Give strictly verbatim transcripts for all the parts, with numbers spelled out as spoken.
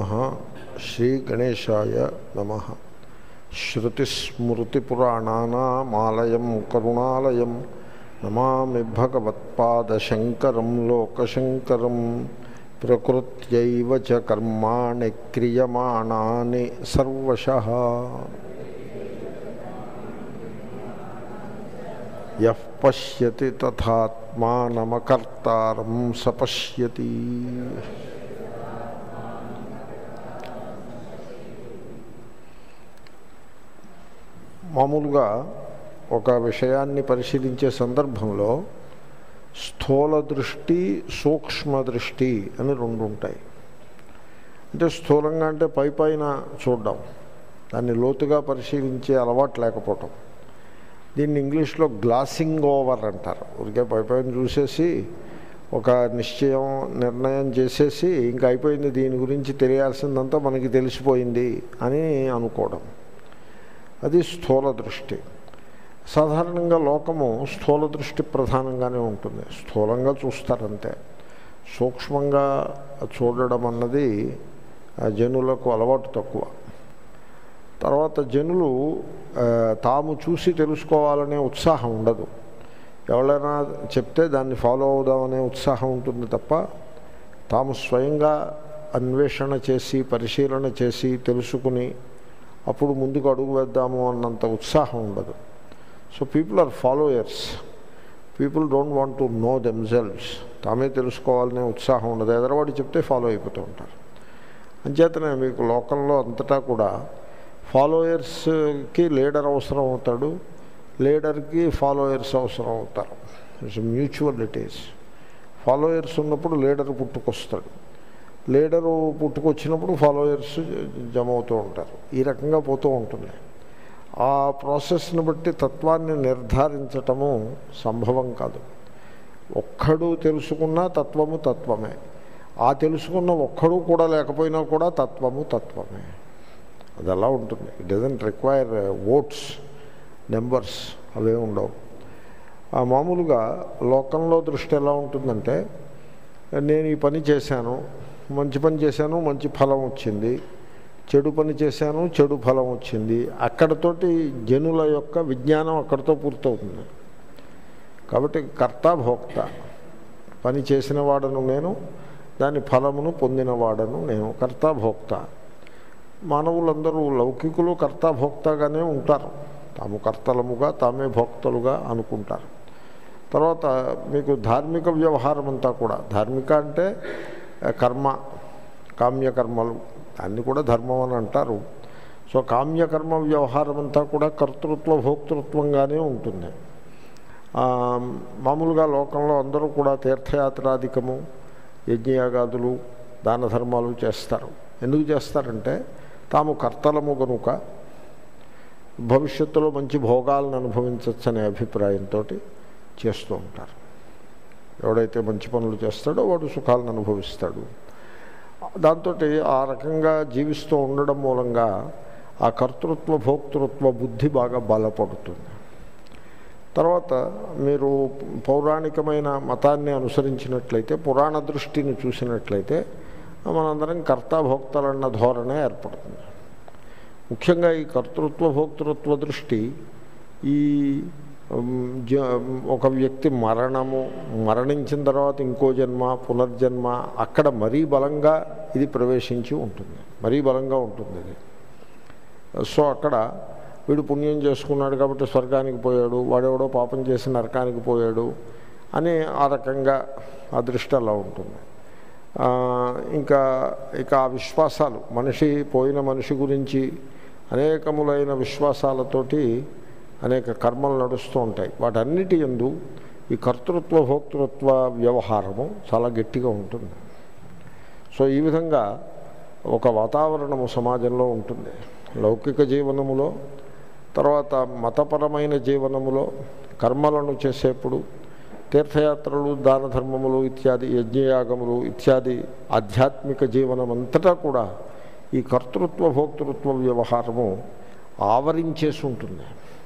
శ్రీ గణేశాయ నమః. శ్రుతిస్మృతిపురాణానామాలయం కరుణాలయం నమామి భగవత్పాదశంకరం లోకశంకరం. ప్రకృత్యైవ చ కర్మాణి క్రియమాణాని సర్వశః యః పశ్యతి తథాత్మానమకర్తారం సపశ్యతి. మామూలుగా ఒక విషయాన్ని పరిశీలించే సందర్భంలో స్థూల దృష్టి, సూక్ష్మ దృష్టి అని రెండు ఉంటాయి. అంటే స్థూలంగా అంటే పై పైన చూడడం, దాన్ని లోతుగా పరిశీలించే అలవాటు లేకపోవటం. దీన్ని ఇంగ్లీష్లో గ్లాసింగ్ ఓవర్ అంటారు. ఊరికే పై పైన చూసేసి ఒక నిశ్చయం నిర్ణయం చేసేసి ఇంకా అయిపోయింది, దీని గురించి తెలియాల్సిందంతా మనకి తెలిసిపోయింది అని అనుకోవడం, అది స్థూల దృష్టి. సాధారణంగా లోకము స్థూల దృష్టి ప్రధానంగానే ఉంటుంది, స్థూలంగా చూస్తారంతే. సూక్ష్మంగా చూడడం అన్నది జనులకు అలవాటు తక్కువ. తర్వాత జనులు తాము చూసి తెలుసుకోవాలనే ఉత్సాహం ఉండదు. ఎవరైనా చెప్తే దాన్ని ఫాలో అవుదామనే ఉత్సాహం ఉంటుంది తప్ప తాము స్వయంగా అన్వేషణ చేసి పరిశీలన చేసి తెలుసుకుని అప్పుడు ముందుకు అడుగు వేద్దాము అన్నంత ఉత్సాహం ఉండదు. So people are followers. People don't want to know themselves. తామే తెలుసుకోవాలనే ఉత్సాహం ఉండదు. ఎదరవాడు చెప్తే ఫాలో అయిపోతూ ఉంటారు. అంచేతనే మీకు లోకంలో అంతటా కూడా ఫాలోయర్స్కి లీడర్ అవసరం అవుతాడు, లీడర్కి ఫాలోయర్స్ అవసరం అవుతారు. It's mutual it is. Followers ఉన్నప్పుడు లీడర్ పుట్టుకొస్తాడు, లీడరు పుట్టుకొచ్చినప్పుడు ఫాలోయర్స్ జమ అవుతూ ఉంటారు. ఈ రకంగా పోతూ ఉంటుంది. ఆ ప్రాసెస్ని బట్టి తత్వాన్ని నిర్ధారించటము సంభవం కాదు. ఒక్కడు తెలుసుకున్నా తత్వము తత్వమే. ఆ తెలుసుకున్న ఒక్కడు కూడా లేకపోయినా కూడా తత్వము తత్వమే. అది అలా ఉంటుంది. It doesn't require votes, numbers అవే ఉండవు. ఆ మామూలుగా లోకంలో దృష్టి ఎలా ఉంటుందంటే, నేను ఈ పని చేశాను, మంచి పని చేశాను, మంచి ఫలం వచ్చింది, చెడు పని చేశాను, చెడు ఫలం వచ్చింది. అక్కడతోటి జనుల యొక్క విజ్ఞానం అక్కడితో పూర్తవుతుంది. కాబట్టి కర్త భోక్త, పని చేసిన వాడను నేను, దాని ఫలమును పొందినవాడను నేను. కర్త భోక్త. మానవులందరూ లౌకికులు కర్త భోక్తగానే ఉంటారు. తాము కర్తలముగా తామే భోక్తలుగా అనుకుంటారు. తర్వాత మీకు ధార్మిక వ్యవహారం అంతా కూడా, ధార్మిక అంటే కర్మ, కామ్యకర్మలు, దాన్ని కూడా ధర్మం అని అంటారు. సో కామ్యకర్మ వ్యవహారం అంతా కూడా కర్తృత్వ భోక్తృత్వంగానే ఉంటుంది. మామూలుగా లోకంలో అందరూ కూడా తీర్థయాత్రాధికము, యజ్ఞయాగాదులు, దాన ధర్మాలు చేస్తారు. ఎందుకు చేస్తారంటే తాము కర్తలము కనుక భవిష్యత్తులో మంచి భోగాలను అనుభవించవచ్చనే అభిప్రాయంతో చేస్తూ ఉంటారు. ఎవడైతే మంచి పనులు చేస్తాడో వాడు సుఖాలను అనుభవిస్తాడు. దాంతో ఆ రకంగా జీవిస్తూ ఉండడం మూలంగా ఆ కర్తృత్వ భోక్తృత్వ బుద్ధి బాగా బలపడుతుంది. తర్వాత మీరు పౌరాణికమైన మతాన్ని అనుసరించినట్లయితే, పురాణ దృష్టిని చూసినట్లయితే మనందరం కర్తాభోక్తలన్న ధోరణే ఏర్పడుతుంది. ముఖ్యంగా ఈ కర్తృత్వ భోక్తృత్వ దృష్టి, ఈ ఒక వ్యక్తి మరణము, మరణించిన తర్వాత ఇంకో జన్మ, పునర్జన్మ, అక్కడ మరీ బలంగా ఇది ప్రవేశించి ఉంటుంది, మరీ బలంగా ఉంటుంది ఇది. సో అక్కడ వీడు పుణ్యం చేసుకున్నాడు కాబట్టి స్వర్గానికి పోయాడు, వాడెవడో పాపం చేసి నరకానికి పోయాడు అని ఆ రకంగా ఆ దృష్టి అలా ఉంటుంది. ఇంకా ఇక ఆ విశ్వాసాలు, మనిషి పోయిన మనిషి గురించి అనేకములైన విశ్వాసాలతోటి అనేక కర్మలు నడుస్తూ ఉంటాయి. వాటన్నిటి యందు ఈ కర్తృత్వ భోక్తృత్వ వ్యవహారము చాలా గట్టిగా ఉంటుంది. సో ఈ విధంగా ఒక వాతావరణము సమాజంలో ఉంటుంది. లౌకిక జీవనములో, తర్వాత మతపరమైన జీవనములో కర్మలను చేసేప్పుడు, తీర్థయాత్రలు, దాన ధర్మములు ఇత్యాది, యజ్ఞయాగములు ఇత్యాది ఆధ్యాత్మిక జీవనం అంతటా కూడా ఈ కర్తృత్వ భోక్తృత్వ వ్యవహారము ఆవరించేసి ఉంటుంది.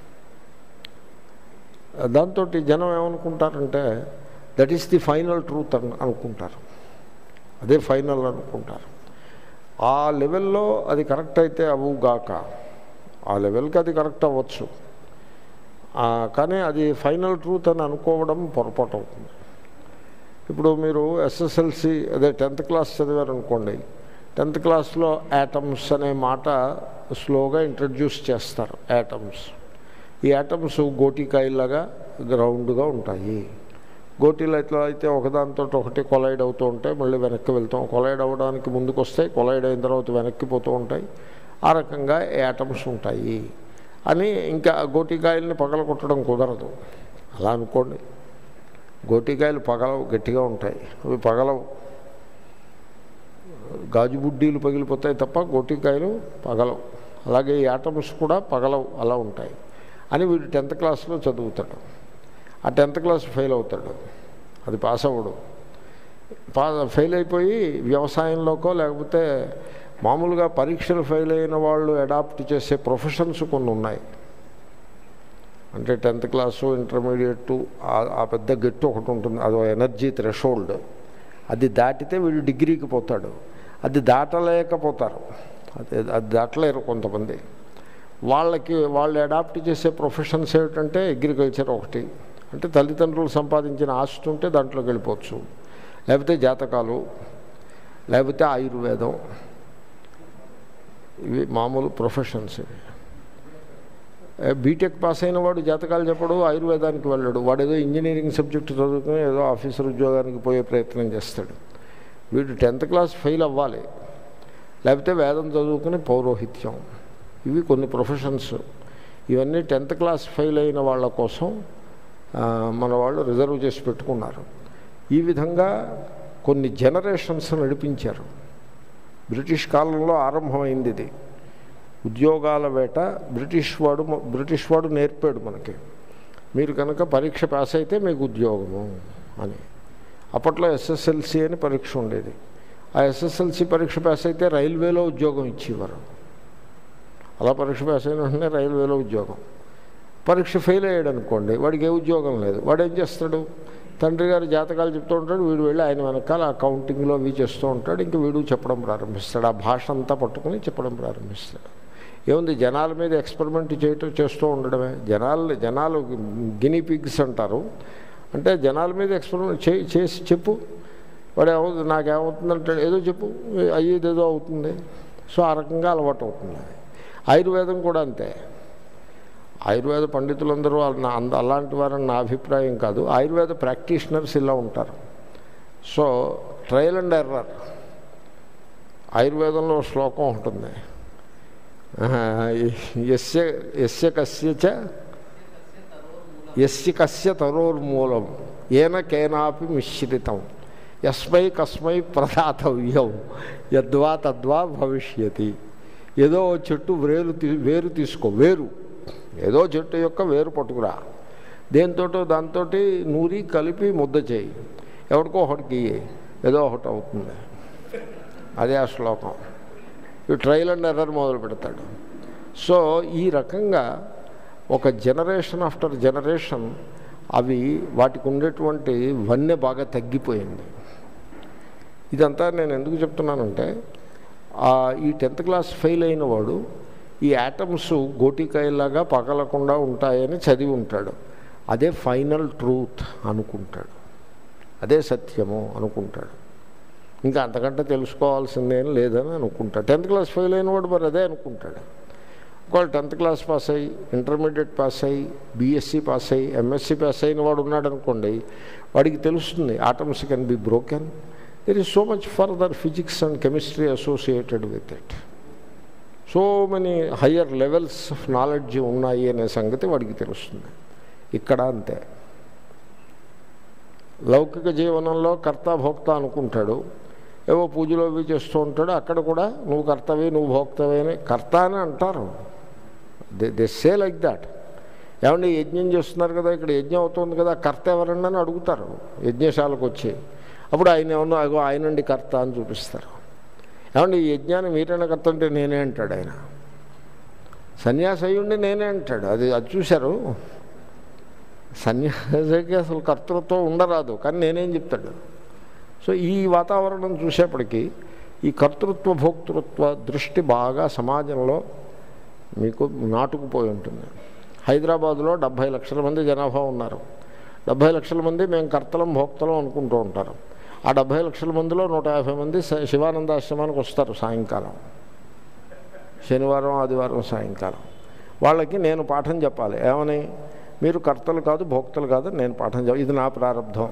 దాంతో జనం ఏమనుకుంటారంటే that is the final truth అని అనుకుంటారు. అదే ఫైనల్ అనుకుంటారు. ఆ లెవెల్లో అది కరెక్ట్ అయితే అవుగాక, ఆ లెవెల్కి అది కరెక్ట్ అవ్వచ్చు, కానీ అది ఫైనల్ ట్రూత్ అని అనుకోవడం పొరపాటు అవుతుంది. ఇప్పుడు మీరు ఎస్ఎస్ఎల్సి అదే టెన్త్ క్లాస్ చదివారనుకోండి, టెన్త్ క్లాస్లో యాటమ్స్ అనే మాట స్లోగా ఇంట్రడ్యూస్ చేస్తారు. యాటమ్స్, ఈ యాటమ్స్ గోటికాయలాగా గ్రౌండ్గా ఉంటాయి. గోటీలు ఎట్లా అయితే ఒకదానితో ఒకటి కొలైడ్ అవుతూ ఉంటాయి, మళ్ళీ వెనక్కి వెళ్తాం. కొలైడ్ అవ్వడానికి ముందుకు వస్తాయి, కొలైడ్ అయిన తర్వాత వెనక్కి పోతూ ఉంటాయి. ఆ రకంగా యాటమ్స్ ఉంటాయి అని. ఇంకా గోటికాయలని పగల కొట్టడం కుదరదు అలా అనుకోండి. గోటికాయలు పగలవు, గట్టిగా ఉంటాయి, అవి పగలవు. గాజు బుడ్డీలు పగిలిపోతాయి తప్ప గోటికాయలు పగలవు. అలాగే ఈ యాటమ్స్ కూడా పగలవు, అలా ఉంటాయి అని వీడు టెన్త్ క్లాస్లో చదువుతాడు. ఆ టెన్త్ క్లాస్ ఫెయిల్ అవుతాడు, అది పాస్ అవ్వడు. పా ఫెయిల్ అయిపోయి వ్యవసాయంలోకో లేకపోతే మామూలుగా పరీక్షలు ఫెయిల్ అయిన వాళ్ళు అడాప్ట్ చేసే ప్రొఫెషన్స్ కొన్ని ఉన్నాయి. అంటే టెన్త్ క్లాసు, ఇంటర్మీడియట్, ఆ పెద్ద గట్టు ఒకటి ఉంటుంది, అదో ఎనర్జీ థ్రెషోల్డ్. అది దాటితే వీడు డిగ్రీకి పోతాడు. అది దాటలేకపోతారు, అది అది దాటలేరు కొంతమంది. వాళ్ళకి వాళ్ళు అడాప్ట్ చేసే ప్రొఫెషన్స్ ఏమిటంటే అగ్రికల్చర్ ఒకటి, అంటే తల్లిదండ్రులు సంపాదించిన ఆస్తి ఉంటే దాంట్లోకి వెళ్ళిపోవచ్చు, లేకపోతే జాతకాలు, లేకపోతే ఆయుర్వేదం. ఇవి మామూలు ప్రొఫెషన్స్. ఇవి బీటెక్ పాస్ అయిన వాడు జాతకాలు చెప్పడు, ఆయుర్వేదానికి వెళ్ళడు. వాడు ఏదో ఇంజనీరింగ్ సబ్జెక్టు చదువుకుని ఏదో ఆఫీసర్ ఉద్యోగానికి పోయే ప్రయత్నం చేస్తాడు. వీడు టెన్త్ క్లాస్ ఫెయిల్ అవ్వాలి, లేకపోతే వేదం చదువుకుని పౌరోహిత్యం. ఇవి కొన్ని ప్రొఫెషన్స్. ఇవన్నీ టెన్త్ క్లాస్ ఫెయిల్ అయిన వాళ్ళ కోసం మన వాళ్ళు రిజర్వ్ చేసి పెట్టుకున్నారు. ఈ విధంగా కొన్ని జనరేషన్స్ నడిపించారు. బ్రిటిష్ కాలంలో ఆరంభమైంది ఇది. ఉద్యోగాల వేట బ్రిటిష్ వాడు బ్రిటిష్ వాడు నేర్పాడు మనకి. మీరు కనుక పరీక్ష పాస్ అయితే మీకు ఉద్యోగము అని. అప్పట్లో ఎస్ఎస్ఎల్సి అని పరీక్ష ఉండేది. ఆ ఎస్ఎస్ఎల్సి పరీక్ష పాస్ అయితే రైల్వేలో ఉద్యోగం ఇచ్చేవారు. అలా పరీక్ష పాస్ అయిన వెంటనే రైల్వేలో ఉద్యోగం. పరీక్ష ఫెయిల్ అయ్యాడు అనుకోండి, వాడికి ఏ ఉద్యోగం లేదు. వాడు ఏం చేస్తాడు? తండ్రి గారు జాతకాలు చెప్తూ ఉంటాడు, వీడు వెళ్ళి ఆయన వెనకాల అకౌంటింగ్లో అవి చేస్తూ ఉంటాడు. ఇంక వీడు చెప్పడం ప్రారంభిస్తాడు, ఆ భాష అంతా పట్టుకుని చెప్పడం ప్రారంభిస్తాడు. ఏముంది, జనాల మీద ఎక్స్పెరిమెంట్ చేయటం చేస్తూ ఉండడమే. జనాలు జనాలు గినీ పిగ్స్ అంటారు. అంటే జనాల మీద ఎక్స్పెరిమెంట్ చే చేసి చెప్పు, వాడు ఏమవుతుంది, నాకేమవుతుందంటే ఏదో చెప్పు, అయ్యేది ఏదో అవుతుంది. సో ఆ రకంగా అలవాటు అవుతుంది. ఆయుర్వేదం కూడా అంతే. ఆయుర్వేద పండితులందరూ అలాంటి వారని నా అభిప్రాయం కాదు. ఆయుర్వేద ప్రాక్టీషనర్స్ ఇలా ఉంటారు. So trial and error. ఆయుర్వేదంలో శ్లోకం ఉంటుంది, యస్య యస్య కస్య చ యస్య కస్య తరోర్మూలం ఏన కేనాపి మిశ్రితం యస్మై కస్మై ప్రదాతవ్యం యద్వా తద్వా భవిష్యతి. ఏదో చెట్టు వేరు తీ వేరు తీసుకో వేరు ఏదో చెట్టు యొక్క వేరు పట్టుకురా, దేంతోటో దాంతో నూరి కలిపి ముద్ద చేయి, ఎవరికో ఒకటికి ఏదో ఒకటి అవుతుంది. అదే ఆ శ్లోకం. ఈ ట్రయల్ అండ్ ఎర్రర్ మొదలు పెడతాడు. సో ఈ రకంగా ఒక జనరేషన్ ఆఫ్టర్ జనరేషన్ అవి వాటికి ఉండేటువంటి వన్నె బాగా తగ్గిపోయింది. ఇదంతా నేను ఎందుకు చెప్తున్నానంటే, ఈ టెన్త్ క్లాస్ ఫెయిల్ అయిన వాడు ఈ యాటమ్స్ గోటికాయలాగా పగలకుండా ఉంటాయని చదివి ఉంటాడు. అదే ఫైనల్ ట్రూత్ అనుకుంటాడు, అదే సత్యము అనుకుంటాడు. ఇంకా అంతకంటే తెలుసుకోవాల్సిందేం లేదని అనుకుంటాడు. టెన్త్ క్లాస్ ఫెయిల్ అయిన వాడు మరి అదే అనుకుంటాడు. ఒకవేళ టెన్త్ క్లాస్ పాస్ అయ్యి, ఇంటర్మీడియట్ పాస్ అయ్యి, బీఎస్సీ పాస్ అయ్యి, ఎంఎస్సీ పాస్ అయిన వాడు ఉన్నాడు అనుకోండి, వాడికి తెలుస్తుంది atoms can be broken. There is so much further physics and chemistry associated with it. So many higher levels of knowledge ఉన్నాయి అనే సంగతి వాడికి తెలుస్తుంది. ఇక్కడ అంతే. లౌకిక జీవనంలో కర్త భోక్త అనుకుంటాడు, ఏవో పూజలు అవి చేస్తూ ఉంటాడు. అక్కడ కూడా నువ్వు కర్తవే నువ్వు భోక్తవే అని కర్త అని అంటారు. They they say like that. ఏమంటే యజ్ఞం చేస్తున్నారు కదా, ఇక్కడ యజ్ఞం అవుతుంది కదా, కర్త ఎవరండి అని అడుగుతారు యజ్ఞశాలకు వచ్చి. అప్పుడు ఆయన ఏమన్నా అగో ఆయనండి కర్త అని చూపిస్తారు. ఏమంటే ఈ యజ్ఞాన్ని మీరైనా కర్త అంటే నేనే అంటాడు ఆయన. సన్యాసి అయ్యుండి నేనే అంటాడు. అది అది చూశారు. సన్యాసికి అసలు కర్తృత్వం ఉండరాదు, కానీ నేనేం చెప్తాడు. సో ఈ వాతావరణం చూసేప్పటికీ ఈ కర్తృత్వ భోక్తృత్వ దృష్టి బాగా సమాజంలో మీకు నాటుకుపోయి ఉంటుంది. హైదరాబాదులో డెబ్భై లక్షల మంది జనాభా ఉన్నారు. డెబ్భై లక్షల మంది మేము కర్తలం భోక్తలం అనుకుంటూ ఉంటారు. ఆ డెబ్భై లక్షల మందిలో నూట యాభై మంది శివానంద ఆశ్రమానికి వస్తారు సాయంకాలం, శనివారం ఆదివారం సాయంకాలం. వాళ్ళకి నేను పాఠం చెప్పాలి. ఏమని? మీరు కర్తలు కాదు భోక్తలు కాదు, నేను పాఠం చెప్పాలి. ఇది నా ప్రారంభం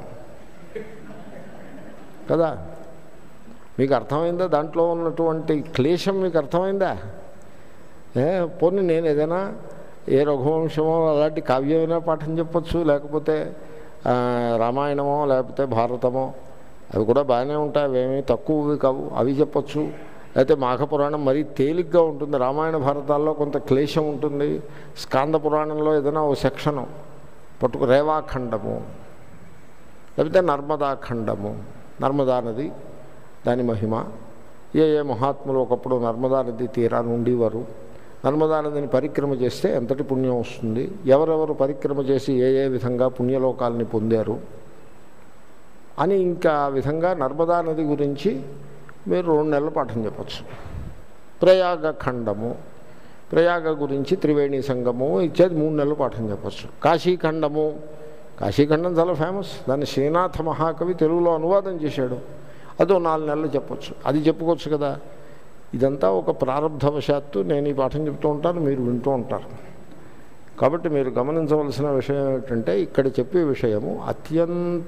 కదా. మీకు అర్థమైందా? దాంట్లో ఉన్నటువంటి క్లేశం మీకు అర్థమైందా? ఏ పోనీ నేను ఏదైనా ఏ రఘువంశమో అలాంటి కావ్యమైనా పాఠం చెప్పచ్చు, లేకపోతే రామాయణమో లేకపోతే భారతమో, అవి కూడా బాగానే ఉంటాయి, అవేమీ తక్కువవి కావు, అవి చెప్పచ్చు. అయితే మాఘపురాణం మరీ తేలిగ్గా ఉంటుంది. రామాయణ భారతాల్లో కొంత క్లేశం ఉంటుంది. స్కాంద పురాణంలో ఏదైనా ఓ సెక్షను పట్టుకు రేవాఖండము లేకపోతే నర్మదాఖండము, నర్మదా నది దాని మహిమ, ఏ ఏ మహాత్ములు ఒకప్పుడు నర్మదా నది తీరాన్ని ఉండేవారు, నర్మదా నదిని పరిక్రమ చేస్తే ఎంతటి పుణ్యం వస్తుంది, ఎవరెవరు పరిక్రమ చేసి ఏ ఏ విధంగా పుణ్యలోకాలని పొందారు అని, ఇంకా ఆ విధంగా నర్మదా నది గురించి మీరు రెండు నెలలు పాఠం చెప్పచ్చు. ప్రయాగ ఖండము, ప్రయాగ గురించి త్రివేణి సంగము ఇచ్చేది మూడు నెలలు పాఠం చెప్పచ్చు. కాశీఖండము, కాశీఖండం చాలా ఫేమస్, దాన్ని శ్రీనాథ మహాకవి తెలుగులో అనువాదం చేశాడు, అదో నాలుగు నెలలు చెప్పచ్చు. అది చెప్పుకోవచ్చు కదా. ఇదంతా ఒక ప్రారంభవశాత్తు నేను ఈ పాఠం చెప్తూ ఉంటాను, మీరు వింటూ ఉంటారు. కాబట్టి మీరు గమనించవలసిన విషయం ఏమిటంటే, ఇక్కడ చెప్పే విషయము అత్యంత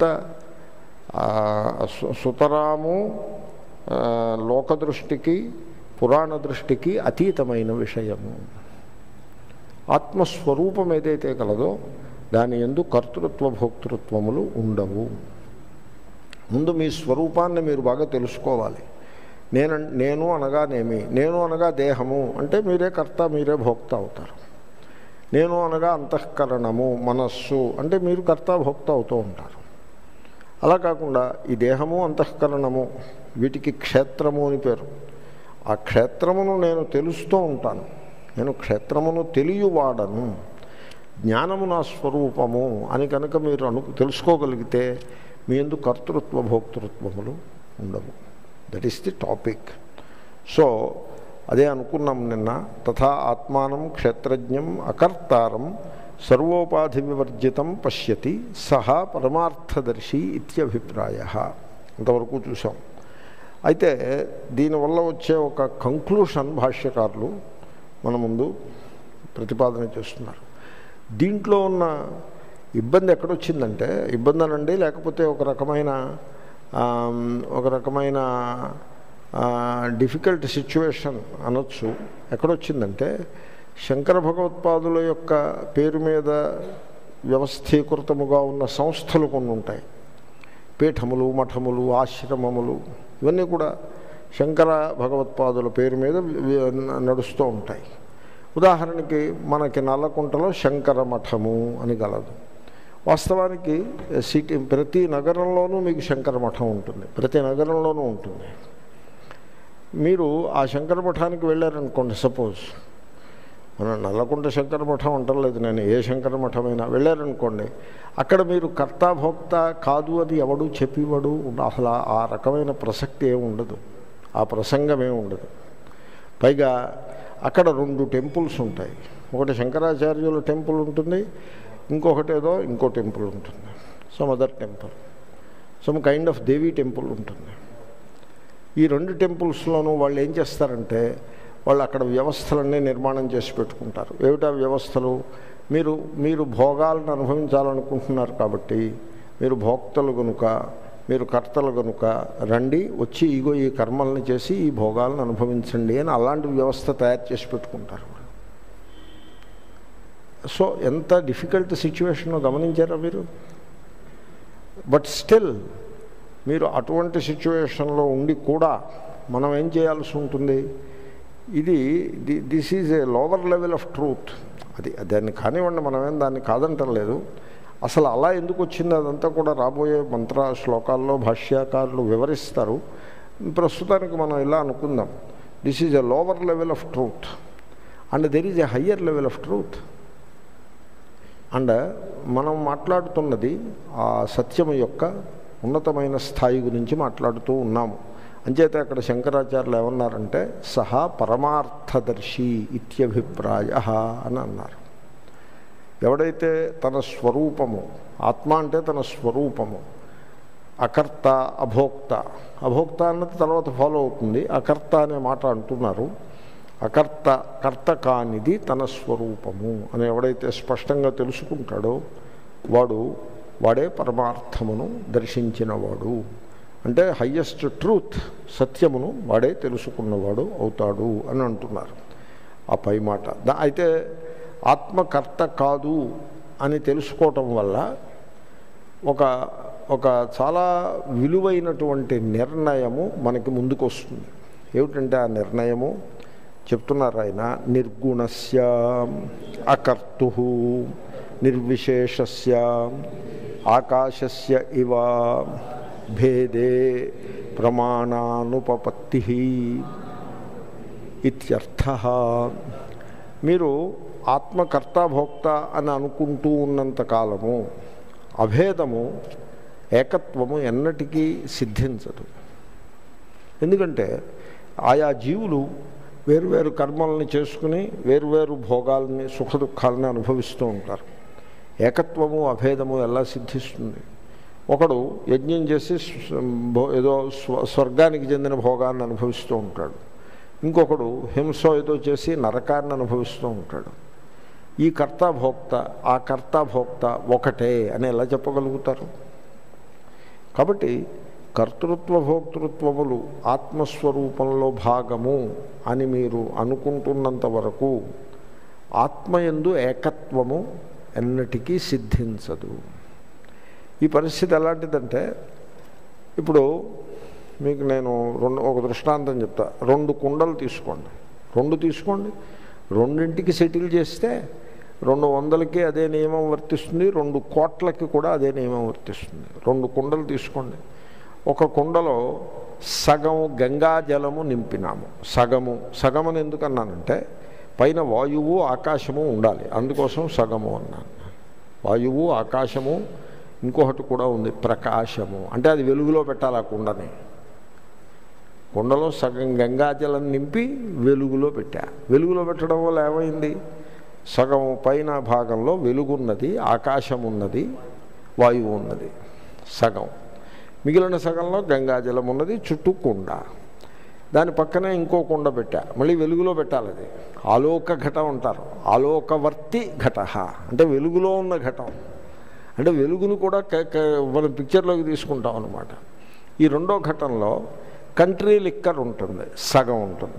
సుతరాము, లోకదృష్టికి పురాణ దృష్టికి అతీతమైన విషయము. ఆత్మస్వరూపం ఏదైతే కలదో దాని యందు కర్తృత్వ భోక్తృత్వములు ఉండవు. ముందు మీ స్వరూపాన్ని మీరు బాగా తెలుసుకోవాలి. నేను నేను అనగానేమి, నేను అనగా దేహము అంటే మీరే కర్త మీరే భోక్త అవుతారు. నేను అనగా అంతఃకరణము మనస్సు అంటే మీరు కర్త భోక్త అవుతూ ఉంటారు. అలా కాకుండా ఈ దేహము అంతఃకరణము వీటికి క్షేత్రము అని పేరు. ఆ క్షేత్రమును నేను తెలుస్తూ ఉంటాను, నేను క్షేత్రమును తెలియవాడను, జ్ఞానము నా స్వరూపము అని కనుక మీరు అను తెలుసుకోగలిగితే మీ యందు కర్తృత్వ భోక్తృత్వములు ఉండవు. That is the topic. So అదే అనుకున్నాం నిన్న. తథా ఆత్మానం క్షేత్రజ్ఞం అకర్తారం సర్వోపాధి వివర్జితం పశ్యతి సహా పరమార్థదర్శి ఇత్యభిప్రాయ. అంతవరకు చూసాం. అయితే దీనివల్ల వచ్చే ఒక కంక్లూషన్ భాష్యకారులు మన ముందు ప్రతిపాదన చేస్తున్నారు. దీంట్లో ఉన్న ఇబ్బంది ఎక్కడొచ్చిందంటే, ఇబ్బంది అనండి లేకపోతే ఒక రకమైన ఒక రకమైన డిఫికల్ట్ సిచ్యువేషన్ అనొచ్చు. ఎక్కడొచ్చిందంటే, శంకర భగవత్పాదుల యొక్క పేరు మీద వ్యవస్థీకృతముగా ఉన్న సంస్థలు కొన్ని ఉంటాయి. పీఠములు, మఠములు, ఆశ్రమములు ఇవన్నీ కూడా శంకర భగవత్పాదుల పేరు మీద నడుస్తూ ఉంటాయి. ఉదాహరణకి మనకి నల్లకుంటలో శంకర మఠము అని గలదు. వాస్తవానికి సిటీ ప్రతి నగరంలోనూ మీకు శంకర మఠం ఉంటుంది, ప్రతి నగరంలోనూ ఉంటుంది. మీరు ఆ శంకర మఠానికి వెళ్ళారనుకోండి, సపోజ్ మన నల్లకుంట శంకర మఠం అంటలేదు నేను, ఏ శంకర మఠమైనా వెళ్ళారనుకోండి, అక్కడ మీరు కర్త భోక్త కాదు అని ఎవడు చెప్పివాడు అసలు ఆ రకమైన ప్రసక్తి ఏమి ఉండదు, ఆ ప్రసంగమే ఉండదు. పైగా అక్కడ రెండు టెంపుల్స్ ఉంటాయి. ఒకటి శంకరాచార్యుల టెంపుల్ ఉంటుంది, ఇంకొకటి ఏదో ఇంకో టెంపుల్ ఉంటుంది, some other temple, some kind of Devi temple ఉంటుంది. ఈ రెండు టెంపుల్స్లోనూ వాళ్ళు ఏం చేస్తారంటే, వాళ్ళు అక్కడ వ్యవస్థలన్నీ నిర్మాణం చేసి పెట్టుకుంటారు. ఏమిటా వ్యవస్థలు? మీరు మీరు భోగాలను అనుభవించాలనుకుంటున్నారు కాబట్టి, మీరు భోక్తలు కనుక, మీరు కర్తలు కనుక రండి, వచ్చి ఇగో ఈ కర్మల్ని చేసి ఈ భోగాలను అనుభవించండి అని అలాంటి వ్యవస్థ తయారు చేసి పెట్టుకుంటారు. సో ఎంత డిఫికల్ట్ సిచ్యువేషనో గమనించారా మీరు? బట్ స్టిల్ మీరు అటువంటి సిచ్యువేషన్లో ఉండి కూడా మనం ఏం చేయాల్సి ఉంటుంది? ఇది this is a lower level of truth. అది దాన్ని కానివ్వండి, మనమేం దాన్ని కాదంటలేదు. అసలు అలా ఎందుకు వచ్చింది అదంతా కూడా రాబోయే మంత్ర శ్లోకాల్లో భాష్యకారులు వివరిస్తారు. ప్రస్తుతానికి మనం ఇలా అనుకుందాం, this is a lower level of truth and there is a higher level of truth. And మనం మాట్లాడుతున్నది ఆ సత్యం యొక్క ఉన్నతమైన స్థాయి గురించి మాట్లాడుతూ ఉన్నాము. అంచేత అక్కడ శంకరాచార్యులు ఏమన్నారంటే సహా పరమార్థదర్శి ఇత్యభిప్రాయ అని అన్నారు. ఎవడైతే తన స్వరూపము, ఆత్మ అంటే తన స్వరూపము, అకర్త అభోక్త, అభోక్త అన్నది తర్వాత ఫాలో అవుతుంది, అకర్త అనే మాట అంటున్నారు. అకర్త కర్త కానిది తన స్వరూపము అని ఎవడైతే స్పష్టంగా తెలుసుకుంటాడో వాడు వాడే పరమార్థమును దర్శించినవాడు. అంటే హయ్యెస్ట్ ట్రూత్, సత్యమును వాడే తెలుసుకున్నవాడు అవుతాడు అని అంటున్నారు. ఆ పై మాట దా అయితే ఆత్మకర్త కాదు అని తెలుసుకోవటం వల్ల ఒక ఒక చాలా విలువైనటువంటి నిర్ణయము మనకి ముందుకు వస్తుంది. ఏమిటంటే ఆ నిర్ణయము చెప్తున్నారు ఆయన, నిర్గుణస్య అకర్తు నిర్విశేషస్య ఆకాశస్య ఇవ భేదే ప్రమాణానుపపత్తి ఇత్యర్థః. మీరు ఆత్మకర్త భోక్త అని అనుకుంటూ ఉన్నంతకాలము అభేదము, ఏకత్వము ఎన్నటికీ సిద్ధించదు. ఎందుకంటే ఆయా జీవులు వేరువేరు కర్మల్ని చేసుకుని వేరువేరు భోగాల్ని, సుఖ దుఃఖాలని అనుభవిస్తూ ఉంటారు. ఏకత్వము అభేదము ఎలా సిద్ధిస్తుంది? ఒకడు యజ్ఞం చేసి ఏదో స్వర్గానికి చెందిన భోగాన్ని అనుభవిస్తూ ఉంటాడు, ఇంకొకడు హింస ఏదో చేసి నరకాన్ని అనుభవిస్తూ ఉంటాడు. ఈ కర్త భోక్త, ఆ కర్త భోక్త ఒకటే అని ఎలా చెప్పగలుగుతారు? కాబట్టి కర్తృత్వ భోక్తృత్వములు ఆత్మస్వరూపంలో భాగము అని మీరు అనుకుంటున్నంత వరకు ఆత్మయందు ఏకత్వము ఎన్నటికీ సిద్ధించదు. ఈ పరిస్థితి ఎలాంటిదంటే, ఇప్పుడు మీకు నేను రెండు ఒక దృష్టాంతం చెప్తా. రెండు కుండలు తీసుకోండి, రెండు తీసుకోండి, రెండింటికి సెటిల్ చేస్తే రెండు వందలకి అదే నియమం వర్తిస్తుంది, రెండు కోట్లకి కూడా అదే నియమం వర్తిస్తుంది. రెండు కుండలు తీసుకోండి, ఒక కుండలో సగం గంగాజలము నింపినాము. సగము సగమని ఎందుకన్నానంటే పైన వాయువు ఆకాశము ఉండాలి, అందుకోసం సగము అన్నాను. వాయువు ఆకాశము, ఇంకొకటి కూడా ఉంది ప్రకాశము, అంటే అది వెలుగులో పెట్టాలి. ఆ కుండని, కుండలో సగం గంగాజలం నింపి వెలుగులో పెట్టా. వెలుగులో పెట్టడం వల్ల ఏమైంది? సగం పైన భాగంలో వెలుగున్నది, ఆకాశం ఉన్నది, వాయువు ఉన్నది సగం. మిగిలిన సగంలో గంగాజలం ఉన్నది, చుట్టూ కుండ. దాని పక్కనే ఇంకో కుండ పెట్టా, మళ్ళీ వెలుగులో పెట్టాలి. అది ఆలోక ఘటం అంటారు. ఆలోకవర్తి ఘట అంటే వెలుగులో ఉన్న ఘటం, అంటే వెలుగును కూడా మనం పిక్చర్లోకి తీసుకుంటాం అన్నమాట. ఈ రెండో ఘటంలో కంట్రీ లిక్కర్ ఉంటుంది, సగం ఉంటుంది.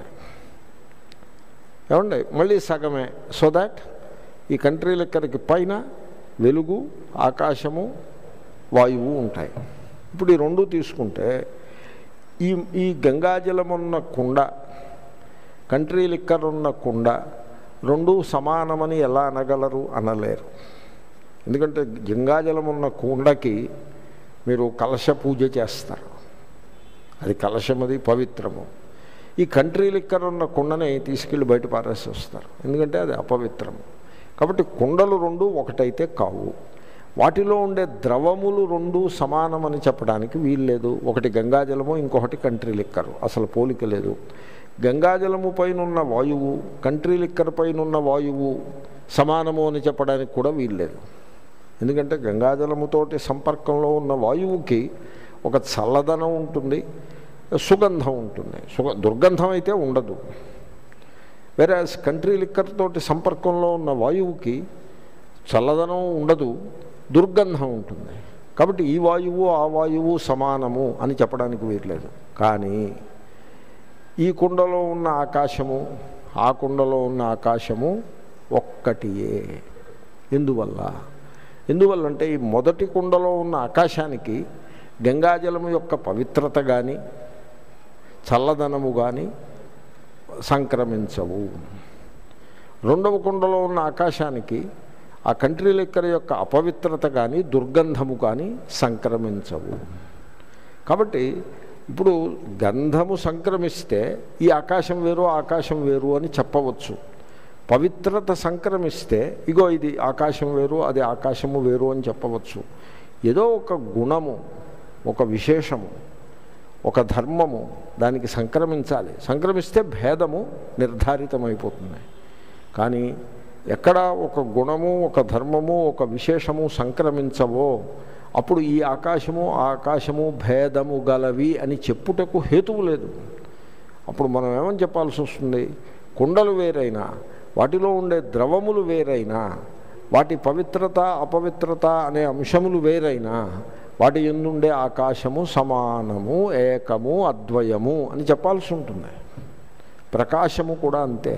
ఏమండి, మళ్ళీ సగమే. సో దాట్ ఈ కంట్రీ లిక్కర్కి పైన వెలుగు, ఆకాశము, వాయువు ఉంటాయి. ఇప్పుడు ఈ రెండు తీసుకుంటే ఈ ఈ గంగాజలం ఉన్న కుండ, కంట్రీ లిక్కర్ ఉన్న కుండ రెండు సమానమని ఎలా అనగలరు? అనలేరు. ఎందుకంటే గంగాజలం ఉన్న కుండకి మీరు కలశ పూజ చేస్తారు, అది కలశమది పవిత్రము. ఈ కంట్రీ లిక్కర్ ఉన్న కుండని తీసుకెళ్ళి బయట పారేసి వస్తారు, ఎందుకంటే అది అపవిత్రము. కాబట్టి కుండలు రెండు ఒకటైతే కావు. వాటిలో ఉండే ద్రవములు రెండు సమానమని చెప్పడానికి వీల్లేదు. ఒకటి గంగాజలము, ఇంకొకటి కంట్రీ లిక్కరు, అసలు పోలిక లేదు. గంగాజలము పైన ఉన్న వాయువు, కంట్రీ లిక్కర్ పైన ఉన్న వాయువు సమానము అని చెప్పడానికి కూడా వీల్లేదు. ఎందుకంటే గంగాజలముతోటి సంపర్కంలో ఉన్న వాయువుకి ఒక చల్లదనం ఉంటుంది, సుగంధం ఉంటుంది. సుగ దుర్గంధం అయితే ఉండదు. వేరే కంట్రీ లిక్కర్ తోటి సంపర్కంలో ఉన్న వాయువుకి చల్లదనం ఉండదు, దుర్గంధం ఉంటుంది. కాబట్టి ఈ వాయువు ఆ వాయువు సమానము అని చెప్పడానికి వీల్లేదు. కానీ ఈ కుండలో ఉన్న ఆకాశము, ఆ కుండలో ఉన్న ఆకాశము ఒక్కటియే. ఎందువల్ల? ఎందువల్లంటే ఈ మొదటి కుండలో ఉన్న ఆకాశానికి గంగాజలము యొక్క పవిత్రత కానీ చల్లదనము కానీ సంక్రమించవు. రెండవ కుండలో ఉన్న ఆకాశానికి ఆ కంట్రీ లిక్కర్ యొక్క అపవిత్రత కానీ దుర్గంధము కానీ సంక్రమించవు. కాబట్టి ఇప్పుడు గంధము సంక్రమిస్తే ఈ ఆకాశం వేరు ఆకాశం వేరు అని చెప్పవచ్చు. పవిత్రత సంక్రమిస్తే ఇగో ఇది ఆకాశం వేరు అది ఆకాశము వేరు అని చెప్పవచ్చు. ఏదో ఒక గుణము, ఒక విశేషము, ఒక ధర్మము దానికి సంక్రమించాలి. సంక్రమిస్తే భేదము నిర్ధారితమైపోతుంది. కానీ ఎక్కడ ఒక గుణము, ఒక ధర్మము, ఒక విశేషము సంక్రమించవో అప్పుడు ఈ ఆకాశము ఆ ఆకాశము భేదము గలవి అని చెప్పుటకు హేతువు లేదు. అప్పుడు మనం ఏమని చెప్పాల్సి వస్తుంది? కుండలు వేరైనా, వాటిలో ఉండే ద్రవములు వేరైనా, వాటి పవిత్రత అపవిత్రత అనే అంశములు వేరైనా, వాటి యందుండే ఆకాశము సమానము, ఏకము, అద్వయము అని చెప్పాల్సి ఉంటుంది. ప్రకాశము కూడా అంతే.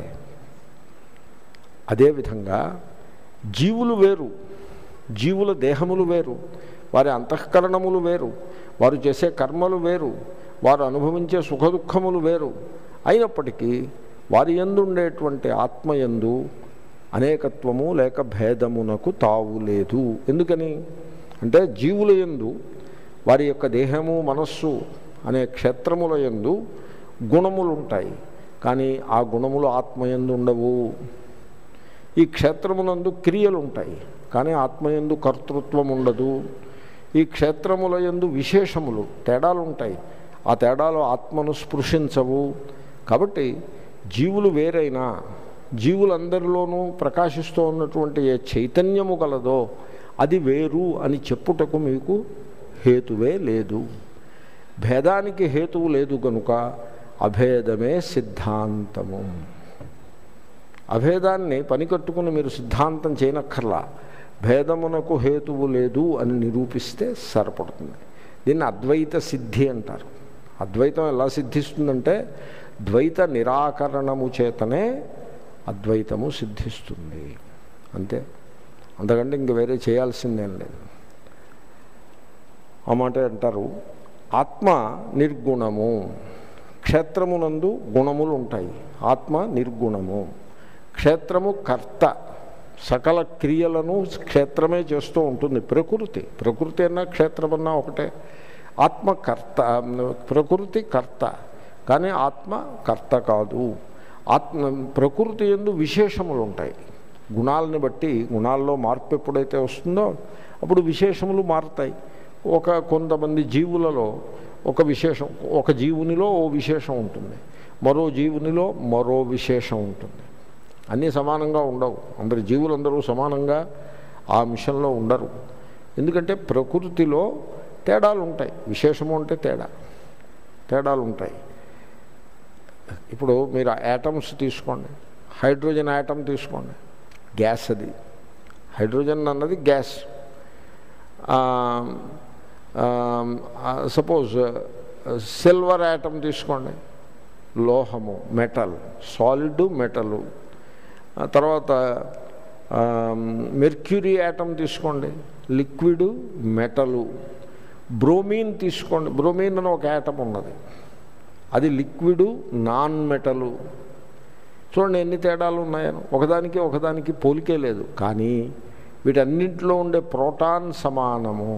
అదేవిధంగా జీవులు వేరు, జీవుల దేహములు వేరు, వారి అంతఃకరణములు వేరు, వారు చేసే కర్మలు వేరు, వారు అనుభవించే సుఖదుఖములు వేరు. అయినప్పటికీ వారి యందు ఉండేటువంటి ఆత్మయందు అనేకత్వము లేక భేదమునకు తావు లేదు. ఎందుకని అంటే జీవుల యందు వారి యొక్క దేహము మనస్సు అనే క్షేత్రముల యందు గుణములు ఉంటాయి, కానీ ఆ గుణములు ఆత్మయందు ఉండవు. ఈ క్షేత్రమునందు క్రియలు ఉంటాయి, కానీ ఆత్మయందు కర్తృత్వం ఉండదు. ఈ క్షేత్రముల యందు విశేషములు తేడాలు ఉంటాయి, ఆ తేడాలు ఆత్మను స్పృశించవు. కాబట్టి జీవులు వేరైనా జీవులందరిలోనూ ప్రకాశిస్తూ ఉన్నటువంటి ఏ చైతన్యము కలదో అది వేరు అని చెప్పుటకు మీకు హేతువే లేదు. భేదానికి హేతువు లేదు కనుక అభేదమే సిద్ధాంతము. అభేదాన్ని పనికట్టుకుని మీరు సిద్ధాంతం చేయనక్కర్లా, భేదమునకు హేతువు లేదు అని నిరూపిస్తే సరిపడుతుంది. దీన్ని అద్వైత సిద్ధి అంటారు. అద్వైతం ఎలా సిద్ధిస్తుందంటే ద్వైత నిరాకరణము చేతనే అద్వైతము సిద్ధిస్తుంది, అంతే. అంతకంటే ఇంక వేరే చేయాల్సిందేం లేదు. ఆ మాట అంటారు, ఆత్మ నిర్గుణము, క్షేత్రమునందు గుణములు ఉంటాయి, ఆత్మ నిర్గుణము. క్షేత్రము కర్త, సకల క్రియలను క్షేత్రమే చేస్తూ ఉంటుంది. ప్రకృతి ప్రకృతి అన్నా క్షేత్రమన్నా ఒకటే. ఆత్మ కర్త, ప్రకృతి కర్త, కానీ ఆత్మ కర్త కాదు. ఆత్మ ప్రకృతి యందు విశేషములు ఉంటాయి, గుణాలని బట్టి. గుణాల్లో మార్పు ఎప్పుడైతే వస్తుందో అప్పుడు విశేషములు మారుతాయి. ఒక కొంతమంది జీవులలో ఒక విశేషం, ఒక జీవునిలో ఓ విశేషం ఉంటుంది, మరో జీవునిలో మరో విశేషం ఉంటుంది. అన్నీ సమానంగా ఉండవు, అందరు జీవులందరూ సమానంగా ఆ అంశంలో ఉండరు. ఎందుకంటే ప్రకృతిలో తేడాలు ఉంటాయి, విశేషము అంటే తేడా తేడాలు ఉంటాయి. ఇప్పుడు మీరు యాటమ్స్ తీసుకోండి, హైడ్రోజన్ యాటమ్ తీసుకోండి, గ్యాస్ అది. హైడ్రోజన్ అన్నది గ్యాస్. సపోజ్ సిల్వర్ యాటమ్ తీసుకోండి, లోహము, మెటల్, సాలిడ్ మెటలు. తర్వాత మెర్క్యూరీ యాటమ్ తీసుకోండి, లిక్విడ్ మెటలు. బ్రోమీన్ తీసుకోండి, బ్రోమీన్ అని ఒక యాటమ్ ఉన్నది, అది లిక్విడ్ నాన్ మెటలు. చూడండి ఎన్ని తేడాలు ఉన్నాయని. ఒకదానికి ఒకదానికి పోలికే లేదు, కానీ వీటన్నింటిలో ఉండే ప్రోటాన్ సమానము,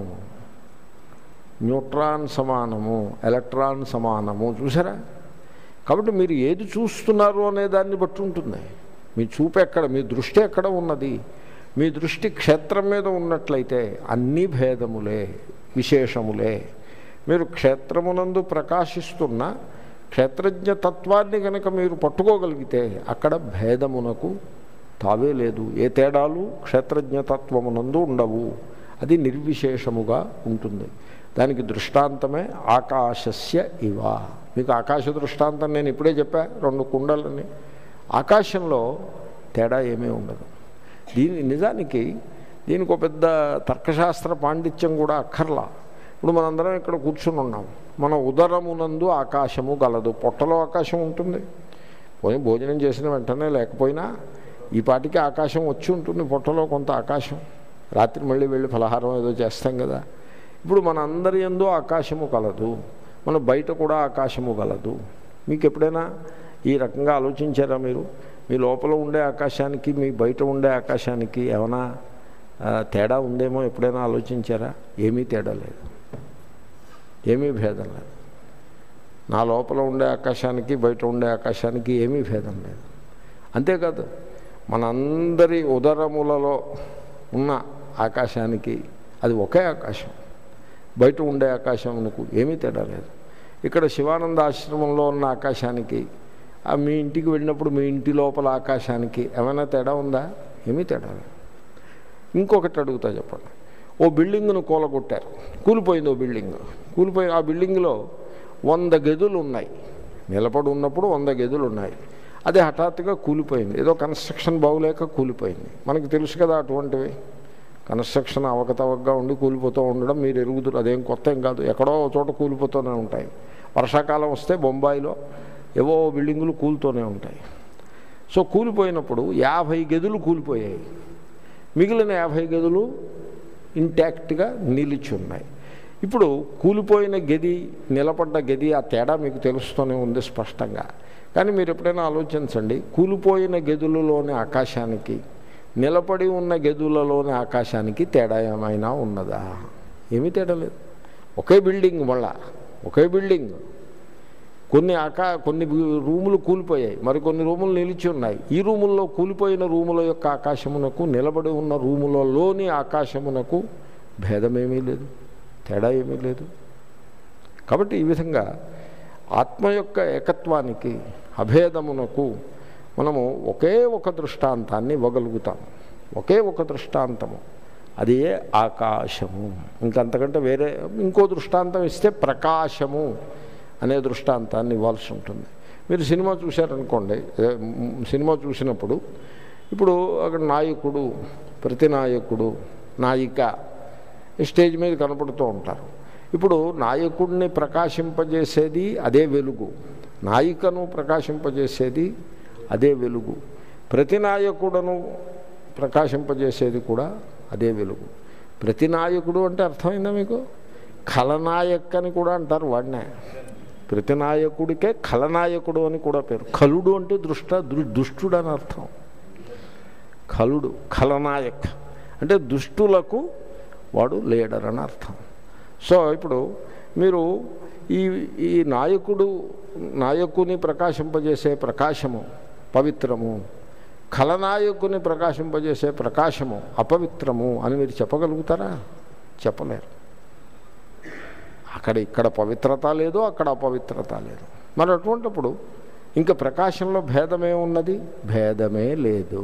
న్యూట్రాన్ సమానము, ఎలక్ట్రాన్ సమానము. చూసారా? కాబట్టి మీరు ఏది చూస్తున్నారు అనే దాన్ని బట్టి ఉంటుంది. మీ చూపు ఎక్కడ, మీ దృష్టి ఎక్కడ ఉన్నది. మీ దృష్టి క్షేత్రం మీద ఉన్నట్లయితే అన్నీ భేదములే, విశేషములే. మీరు క్షేత్రమునందు ప్రకాశిస్తున్న క్షేత్రజ్ఞ తత్వాన్ని కనుక మీరు పట్టుకోగలిగితే అక్కడ భేదమునకు తావే లేదు. ఏ తేడాలు క్షేత్రజ్ఞతత్వమునందు ఉండవు, అది నిర్విశేషముగా ఉంటుంది. దానికి దృష్టాంతమే ఆకాశస్య ఇవ. మీకు ఆకాశ దృష్టాంతం నేను ఇప్పుడే చెప్పా, రెండు కుండలని. ఆకాశంలో తేడా ఏమీ ఉండదు. దీని నిజానికి దీనికి ఒక పెద్ద తర్కశాస్త్ర పాండిత్యం కూడా అక్కర్లా. ఇప్పుడు మనందరం ఇక్కడ కూర్చుని ఉన్నాం, మన ఉదరమునందు ఆకాశము గలదు. పొట్టలో ఆకాశం ఉంటుంది, పోయి భోజనం చేసిన వెంటనే లేకపోయినా ఈ పాటికి ఆకాశం వచ్చి ఉంటుంది, పొట్టలో కొంత ఆకాశం. రాత్రి మళ్ళీ వెళ్ళి ఫలహారం ఏదో చేస్తాం కదా. ఇప్పుడు మన అందరి యందు ఆకాశము కలదు, మన బయట కూడా ఆకాశము గలదు. మీకు ఎప్పుడైనా ఈ రకంగా ఆలోచించారా మీరు? మీ లోపల ఉండే ఆకాశానికి మీ బయట ఉండే ఆకాశానికి ఏమైనా తేడా ఉందేమో ఎప్పుడైనా ఆలోచించారా? ఏమీ తేడా లేదు, ఏమీ భేదం లేదు. నా లోపల ఉండే ఆకాశానికి బయట ఉండే ఆకాశానికి ఏమీ భేదం లేదు. అంతేకాదు మనందరి ఉదరములలో ఉన్న ఆకాశానికి అది ఒకే ఆకాశం, బయట ఉండే ఆకాశంకు ఏమీ తేడా లేదు. ఇక్కడ శివానంద ఆశ్రమంలో ఉన్న ఆకాశానికి మీ ఇంటికి వెళ్ళినప్పుడు మీ ఇంటి లోపల ఆకాశానికి ఏమైనా తేడా ఉందా? ఏమీ తేడా లేదు. ఇంకొకటి అడుగుతా చెప్పండి. ఓ బిల్డింగ్ను కూలగొట్టారు, కూలిపోయింది. ఓ బిల్డింగ్ కూలిపోయి ఆ బిల్డింగ్లో వంద గదులు ఉన్నాయి. నిలబడి ఉన్నప్పుడు వంద గదులు ఉన్నాయి. అదే హఠాత్తుగా కూలిపోయింది. ఏదో కన్స్ట్రక్షన్ బాగులేక కూలిపోయింది. మనకు తెలుసు కదా అటువంటివి. కన్స్ట్రక్షన్ అవకతవకగా ఉండి కూలిపోతూ ఉండడం మీరు ఎరుగుదురు. అదేం కొత్త ఏం కాదు. ఎక్కడో చోట కూలిపోతూనే ఉంటాయి. వర్షాకాలం వస్తే బొంబాయిలో ఏవో బిల్డింగులు కూలుతూనే ఉంటాయి. సో కూలిపోయినప్పుడు యాభై గదులు కూలిపోయాయి. మిగిలిన యాభై గదులు ఇంటాక్ట్గా నిలిచి ఉన్నాయి. ఇప్పుడు కూలిపోయిన గది, నిలబడ్డ గది, ఆ తేడా మీకు తెలుస్తూనే ఉంది స్పష్టంగా. కానీ మీరు ఎప్పుడైనా ఆలోచించండి, కూలిపోయిన గదులలోని ఆకాశానికి నిలబడి ఉన్న గదులలోని ఆకాశానికి తేడా ఏమైనా ఉన్నదా? ఏమీ తేడా లేదు. ఒకే బిల్డింగ్, మళ్ళా ఒకే బిల్డింగ్. కొన్ని ఆకా కొన్ని రూములు కూలిపోయాయి, మరికొన్ని రూములు నిలిచి ఉన్నాయి. ఈ రూముల్లో కూలిపోయిన రూముల యొక్క ఆకాశమునకు నిలబడి ఉన్న రూములలోని ఆకాశమునకు భేదమేమీ లేదు, తేడా ఏమీ లేదు. కాబట్టి ఈ విధంగా ఆత్మ యొక్క ఏకత్వానికి, అభేదమునకు మనము ఒకే ఒక దృష్టాంతాన్ని ఇవ్వగలుగుతాము. ఒకే ఒక దృష్టాంతము, అది ఏ ఆకాశము. ఇంకంతకంటే వేరే ఇంకో దృష్టాంతం ఇస్తే ప్రకాశము అనే దృష్టాంతాన్ని ఇవ్వాల్సి ఉంటుంది. మీరు సినిమా చూశారనుకోండి, సినిమా చూసినప్పుడు ఇప్పుడు అక్కడ నాయకుడు, ప్రతినాయకుడు, నాయిక స్టేజ్ మీద కనపడుతూ ఉంటారు. ఇప్పుడు నాయకుడిని ప్రకాశింపజేసేది అదే వెలుగు, నాయికను ప్రకాశింపజేసేది అదే వెలుగు, ప్రతినాయకుడను ప్రకాశింపజేసేది కూడా అదే వెలుగు. ప్రతినాయకుడు అంటే అర్థమైందా మీకు? ఖలనాయక్ అని కూడా అంటారు వాడినే. ప్రతినాయకుడికే ఖలనాయకుడు అని కూడా పేరు. ఖలుడు అంటే దృష్ట దుష్టుడు అని అర్థం. ఖలుడు, ఖలనాయక్ అంటే దుష్టులకు వాడు లీడర్ అని అర్థం. సో ఇప్పుడు మీరు ఈ ఈ నాయకుడు, నాయకుని ప్రకాశింపజేసే ప్రకాశము పవిత్రము, ఖలనాయకుని ప్రకాశింపజేసే ప్రకాశము అపవిత్రము అని మీరు చెప్పగలుగుతారా? చెప్పలేరు. అక్కడ ఇక్కడ పవిత్రత లేదు, అక్కడ అపవిత్రత లేదు. మరి అటువంటిప్పుడు ఇంకా ప్రకాశంలో భేదమే ఉన్నది? భేదమే లేదు.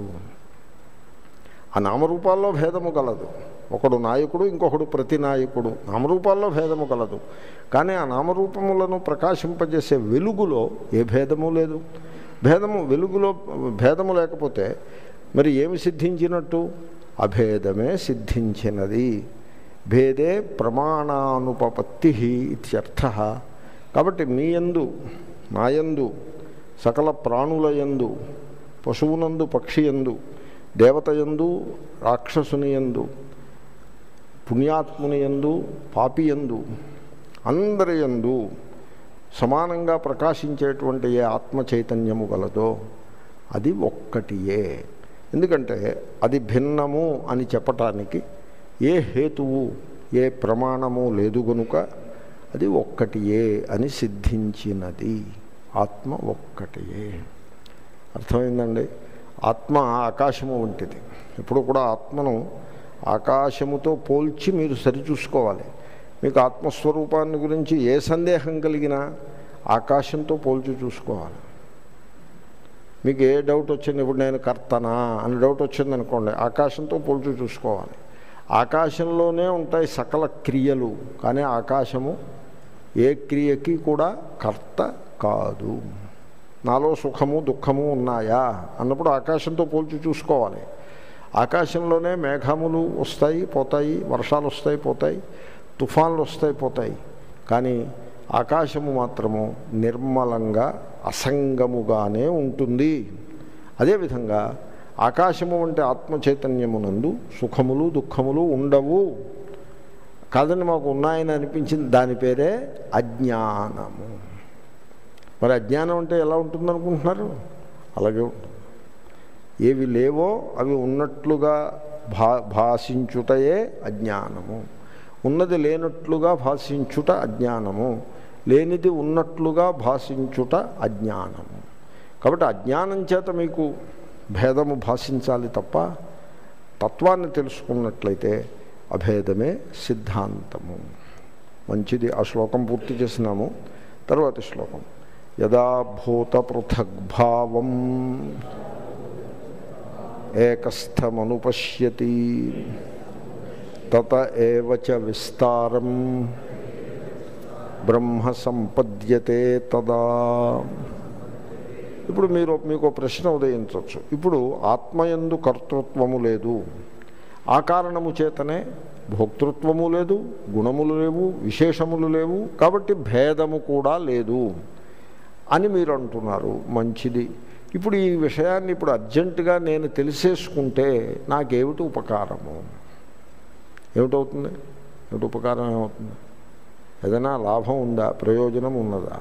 ఆ నామరూపాల్లో భేదము గలదు. ఒకడు నాయకుడు, ఇంకొకడు ప్రతినాయకుడు, నామరూపాల్లో భేదము గలదు. కానీ ఆ నామరూపములను ప్రకాశింపజేసే వెలుగులో ఏ భేదము లేదు. భేదము వెలుగులో భేదము లేకపోతే మరి ఏమి సిద్ధించినట్టు? అభేదమే సిద్ధించినది. భేదే ప్రమాణానుపపత్తి ఇత్యర్థ. కాబట్టి మీ యందు, నాయందు, సకల ప్రాణులయందు, పశువునందు, పక్షియందు, దేవతయందు, రాక్షసునియందు, పుణ్యాత్మునియందు, పాపియందు, అందరి యందు సమానంగా ప్రకాశించేటువంటి ఏ ఆత్మ చైతన్యము గలదో అది ఒక్కటియే. ఎందుకంటే అది భిన్నము అని చెప్పటానికి ఏ హేతువు, ఏ ప్రమాణము లేదు గనుక అది ఒక్కటియే అని సిద్ధించినది. ఆత్మ ఒక్కటియే. అర్థమైందండి? ఆత్మ ఆకాశము వంటిది. ఎప్పుడు కూడా ఆత్మను ఆకాశముతో పోల్చి మీరు సరిచూసుకోవాలి. మీకు ఆత్మస్వరూపాన్ని గురించి ఏ సందేహం కలిగినా ఆకాశంతో పోల్చి చూసుకోవాలి. మీకు ఏ డౌట్ వచ్చింది, ఇప్పుడు నేను కర్తనా అని డౌట్ వచ్చిందనుకోండి, ఆకాశంతో పోల్చి చూసుకోవాలి. ఆకాశంలోనే ఉంటాయి సకల క్రియలు, కానీ ఆకాశము ఏ క్రియకి కూడా కర్త కాదు. నాలో సుఖము దుఃఖము ఉన్నాయా అన్నప్పుడు ఆకాశంతో పోల్చి చూసుకోవాలి. ఆకాశంలోనే మేఘములు వస్తాయి పోతాయి, వర్షాలు వస్తాయి పోతాయి, తుఫాన్లు వస్తాయి పోతాయి, కానీ ఆకాశము మాత్రము నిర్మలంగా అసంగముగానే ఉంటుంది. అదేవిధంగా ఆకాశము అంటే ఆత్మ చైతన్యమునందు సుఖములు దుఃఖములు ఉండవు. కాదని మాకు ఉన్నాయని అనిపించింది, దాని పేరే అజ్ఞానము. మరి అజ్ఞానం అంటే ఎలా ఉంటుందనుకుంటున్నారు? అలాగే ఉంటుంది. ఏవి లేవో అవి ఉన్నట్లుగా భా భాషించుటయే అజ్ఞానము. ఉన్నది లేనట్లుగా భాషించుట అజ్ఞానము, లేనిది ఉన్నట్లుగా భాషించుట అజ్ఞానము. కాబట్టి అజ్ఞానం చేత మీకు భేదము భాషించాలి తప్ప తత్వాన్ని తెలుసుకున్నట్లయితే అభేదమే సిద్ధాంతము. మంచిది. ఆ శ్లోకం పూర్తి చేసినాము. తర్వాతి శ్లోకం యదా భూత పృథగ్భావం ఏకస్థమనుపశ్యతి తత ఏవ చ విస్తారం బ్రహ్మ సంపద్యతే తదా. ఇప్పుడు మీరు మీకు ప్రశ్న ఉదయించవచ్చు. ఇప్పుడు ఆత్మయందు కర్తృత్వము లేదు, ఆ కారణము చేతనే భోక్తృత్వము లేదు, గుణములు లేవు, విశేషములు లేవు, కాబట్టి భేదము కూడా లేదు అని మీరు అంటున్నారు. మంచిది. ఇప్పుడు ఈ విషయాన్ని ఇప్పుడు అర్జెంటుగా నేను తెలిసేసుకుంటే నాకేమిటి ఉపకారము? ఏమిటవుతుంది? ఏమిటి ఉపకారం ఏమవుతుంది? ఏదైనా లాభం ఉందా? ప్రయోజనం ఉన్నదా?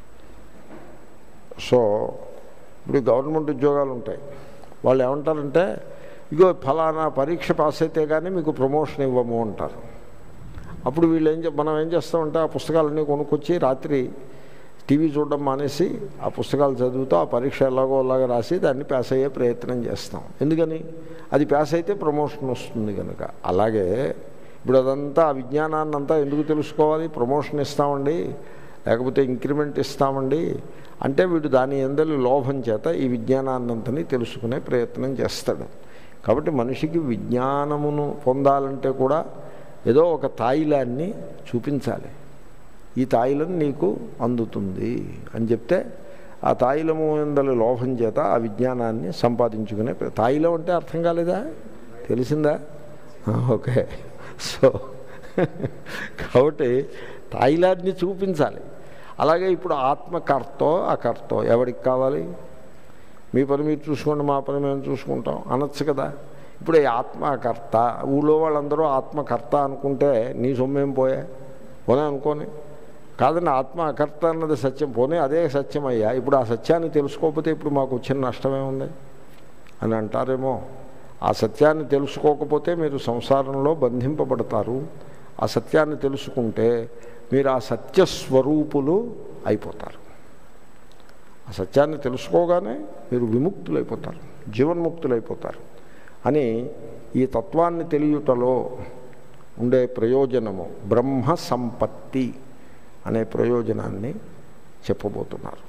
సో ఇప్పుడు గవర్నమెంట్ ఉద్యోగాలు ఉంటాయి. వాళ్ళు ఏమంటారంటే ఇగో ఫలానా పరీక్ష పాస్ అయితే కానీ మీకు ప్రమోషన్ ఇవ్వము అంటారు. అప్పుడు వీళ్ళు ఏం మనం ఏం చేస్తామంటే ఆ పుస్తకాలన్నీ కొనుక్కొచ్చి రాత్రి టీవీ చూడడం మానేసి ఆ పుస్తకాలు చదువుతూ ఆ పరీక్ష ఎలాగో అలాగా రాసి దాన్ని పాస్ అయ్యే ప్రయత్నం చేస్తాం. ఎందుకని? అది పాస్ అయితే ప్రమోషన్ వస్తుంది కనుక. అలాగే ఇప్పుడు అదంతా ఆ విజ్ఞానాన్ని అంతా ఎందుకు తెలుసుకోవాలి? ప్రమోషన్ ఇస్తామండి, లేకపోతే ఇంక్రిమెంట్ ఇస్తామండి అంటే వీడు దాని అందరి లోభం చేత ఈ విజ్ఞానాన్నంతని తెలుసుకునే ప్రయత్నం చేస్తాడు. కాబట్టి మనిషికి విజ్ఞానమును పొందాలంటే కూడా ఏదో ఒక తాయిలాన్ని చూపించాలి. ఈ తాయిలం నీకు అందుతుంది అని చెప్తే ఆ తాయిలము అందరి లోభం చేత ఆ విజ్ఞానాన్ని సంపాదించుకునే. తాయిలం అంటే అర్థం కాలేదా? తెలిసిందా? ఓకే. సో కాబట్టి తాయిలాన్ని చూపించాలి. అలాగే ఇప్పుడు ఆత్మకర్తో అకర్తో ఎవరికి కావాలి? మీ పని మీరు చూసుకోండి, మా పని మేము చూసుకుంటాం అనొచ్చు కదా. ఇప్పుడు ఈ ఆత్మకర్త, ఊళ్ళో వాళ్ళందరూ ఆత్మకర్త అనుకుంటే నీ సొమ్మేం పోయా? పోనే అనుకోని కాదండి, ఆత్మ అకర్త అన్నది సత్యం. పోనీ అదే సత్యం అయ్యా. ఇప్పుడు ఆ సత్యాన్ని తెలుసుకోకపోతే ఇప్పుడు మాకు వచ్చిన నష్టమే ఉంది అని అంటారేమో. ఆ సత్యాన్ని తెలుసుకోకపోతే మీరు సంసారంలో బంధింపబడతారు. ఆ సత్యాన్ని తెలుసుకుంటే మీరు ఆ సత్యస్వరూపులు అయిపోతారు. ఆ సత్యాన్ని తెలుసుకోగానే మీరు విముక్తులైపోతారు, జీవన్ముక్తులైపోతారు అని ఈ తత్వాన్ని తెలియుటలో ఉండే ప్రయోజనము బ్రహ్మ సంపత్తి అనే ప్రయోజనాన్ని చెప్పబోతున్నారు.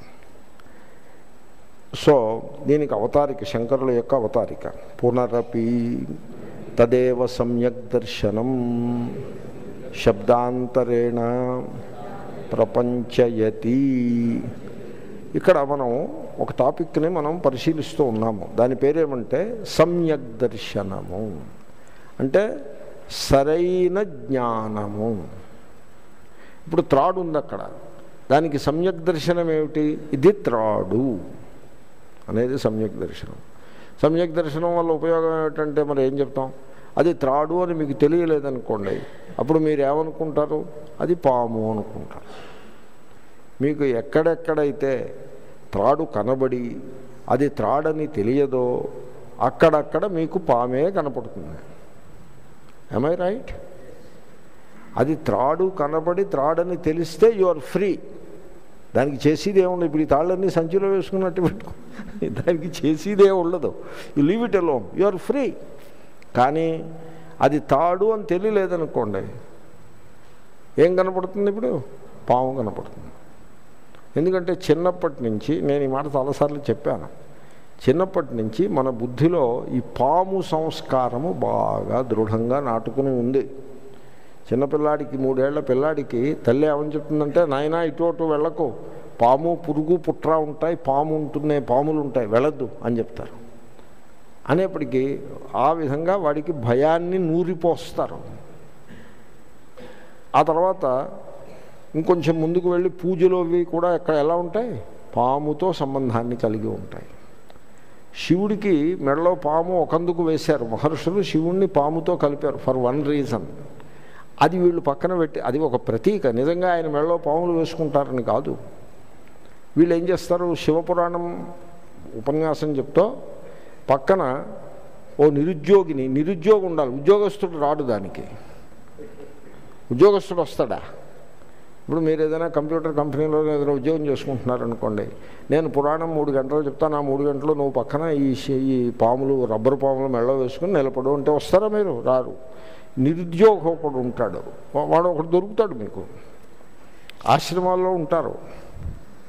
సో దీనికి అవతారిక శంకరుల యొక్క అవతారిక పునరపి తదేవ సమ్యక్ దర్శనం శబ్దాంతరేణ ప్రపంచయతి. ఇక్కడ మనం ఒక టాపిక్ని మనం పరిశీలిస్తూ ఉన్నాము. దాని పేరేమంటే సమ్యక్ దర్శనము, అంటే సరైన జ్ఞానము. ఇప్పుడు త్రాడు ఉంది అక్కడ, దానికి సమ్యక్ దర్శనం ఏమిటి? ఇది త్రాడు అనేది సమ్యక్ దర్శనం. సమ్యక్ దర్శనం వల్ల ఉపయోగం ఏమిటంటే మరి ఏం చెప్తాం? అది త్రాడు అని మీకు తెలియలేదనుకోండి, అప్పుడు మీరు ఏమనుకుంటారు? అది పాము అనుకుంటారు. మీకు ఎక్కడెక్కడైతే త్రాడు కనబడి అది త్రాడని తెలియదో అక్కడక్కడ మీకు పామే కనపడుతుంది. am I right? అది త్రాడు కనబడి త్రాడని తెలిస్తే యు ఆర్ ఫ్రీ. దానికి చేసేదే ఉండదు. ఇప్పుడు ఈ తాళ్ళన్నీ సంచిలో వేసుకున్నట్టు పెట్టుకో, దానికి చేసేదే ఉండదు. You leave it alone, you are free. కానీ అది తాడు అని తెలియలేదనుకోండి, ఏం కనపడుతుంది? ఇప్పుడు పాము కనపడుతుంది. ఎందుకంటే చిన్నప్పటి నుంచి, నేను ఈ మాట చాలాసార్లు చెప్పాను, చిన్నప్పటి నుంచి మన బుద్ధిలో ఈ పాము సంస్కారము బాగా దృఢంగా నాటుకుని ఉంది. చిన్నపిల్లాడికి, మూడేళ్ల పిల్లాడికి తల్లి ఏమని చెప్తుందంటే, నాయనా ఇటు అటు వెళ్ళకు, పాము పురుగు పుట్ర ఉంటాయి, పాము ఉంటున్నాయి, పాములు ఉంటాయి, వెళ్ళద్దు అని చెప్తారు. అనేప్పటికీ ఆ విధంగా వాడికి భయాన్ని నూరిపోస్తారు. ఆ తర్వాత ఇంకొంచెం ముందుకు వెళ్ళి పూజలు అవి కూడా ఎక్కడ ఎలా ఉంటాయి? పాముతో సంబంధాన్ని కలిగి ఉంటాయి. శివుడికి మెడలో పాము ఒకందుకు వేశారు మహర్షులు, శివుణ్ణి పాముతో కలిపారు ఫర్ వన్ రీజన్. అది వీళ్ళు పక్కన పెట్టి, అది ఒక ప్రతీక. నిజంగా ఆయన మెడలో పాములు వేసుకుంటారని కాదు. వీళ్ళు ఏం చేస్తారు? శివపురాణం ఉపన్యాసం చెప్తూ పక్కన ఓ నిరుద్యోగిని, నిరుద్యోగం ఉండాలి, ఉద్యోగస్తుడు రాడు దానికి. ఉద్యోగస్తుడు వస్తాడా? ఇప్పుడు మీరు ఏదైనా కంప్యూటర్ కంపెనీలో ఏదైనా ఉద్యోగం చేసుకుంటున్నారనుకోండి, నేను పురాణం మూడు గంటలు చెప్తాను, ఆ మూడు గంటలు నువ్వు పక్కన ఈ ఈ పాములు, రబ్బరు పాములు మెడలో వేసుకుని నిలబడు అంటే వస్తారా? మీరు రారు. నిరుద్యోగం ఒకడు ఉంటాడు, వాడు ఒకడు దొరుకుతాడు మీకు. ఆశ్రమాల్లో ఉంటారు,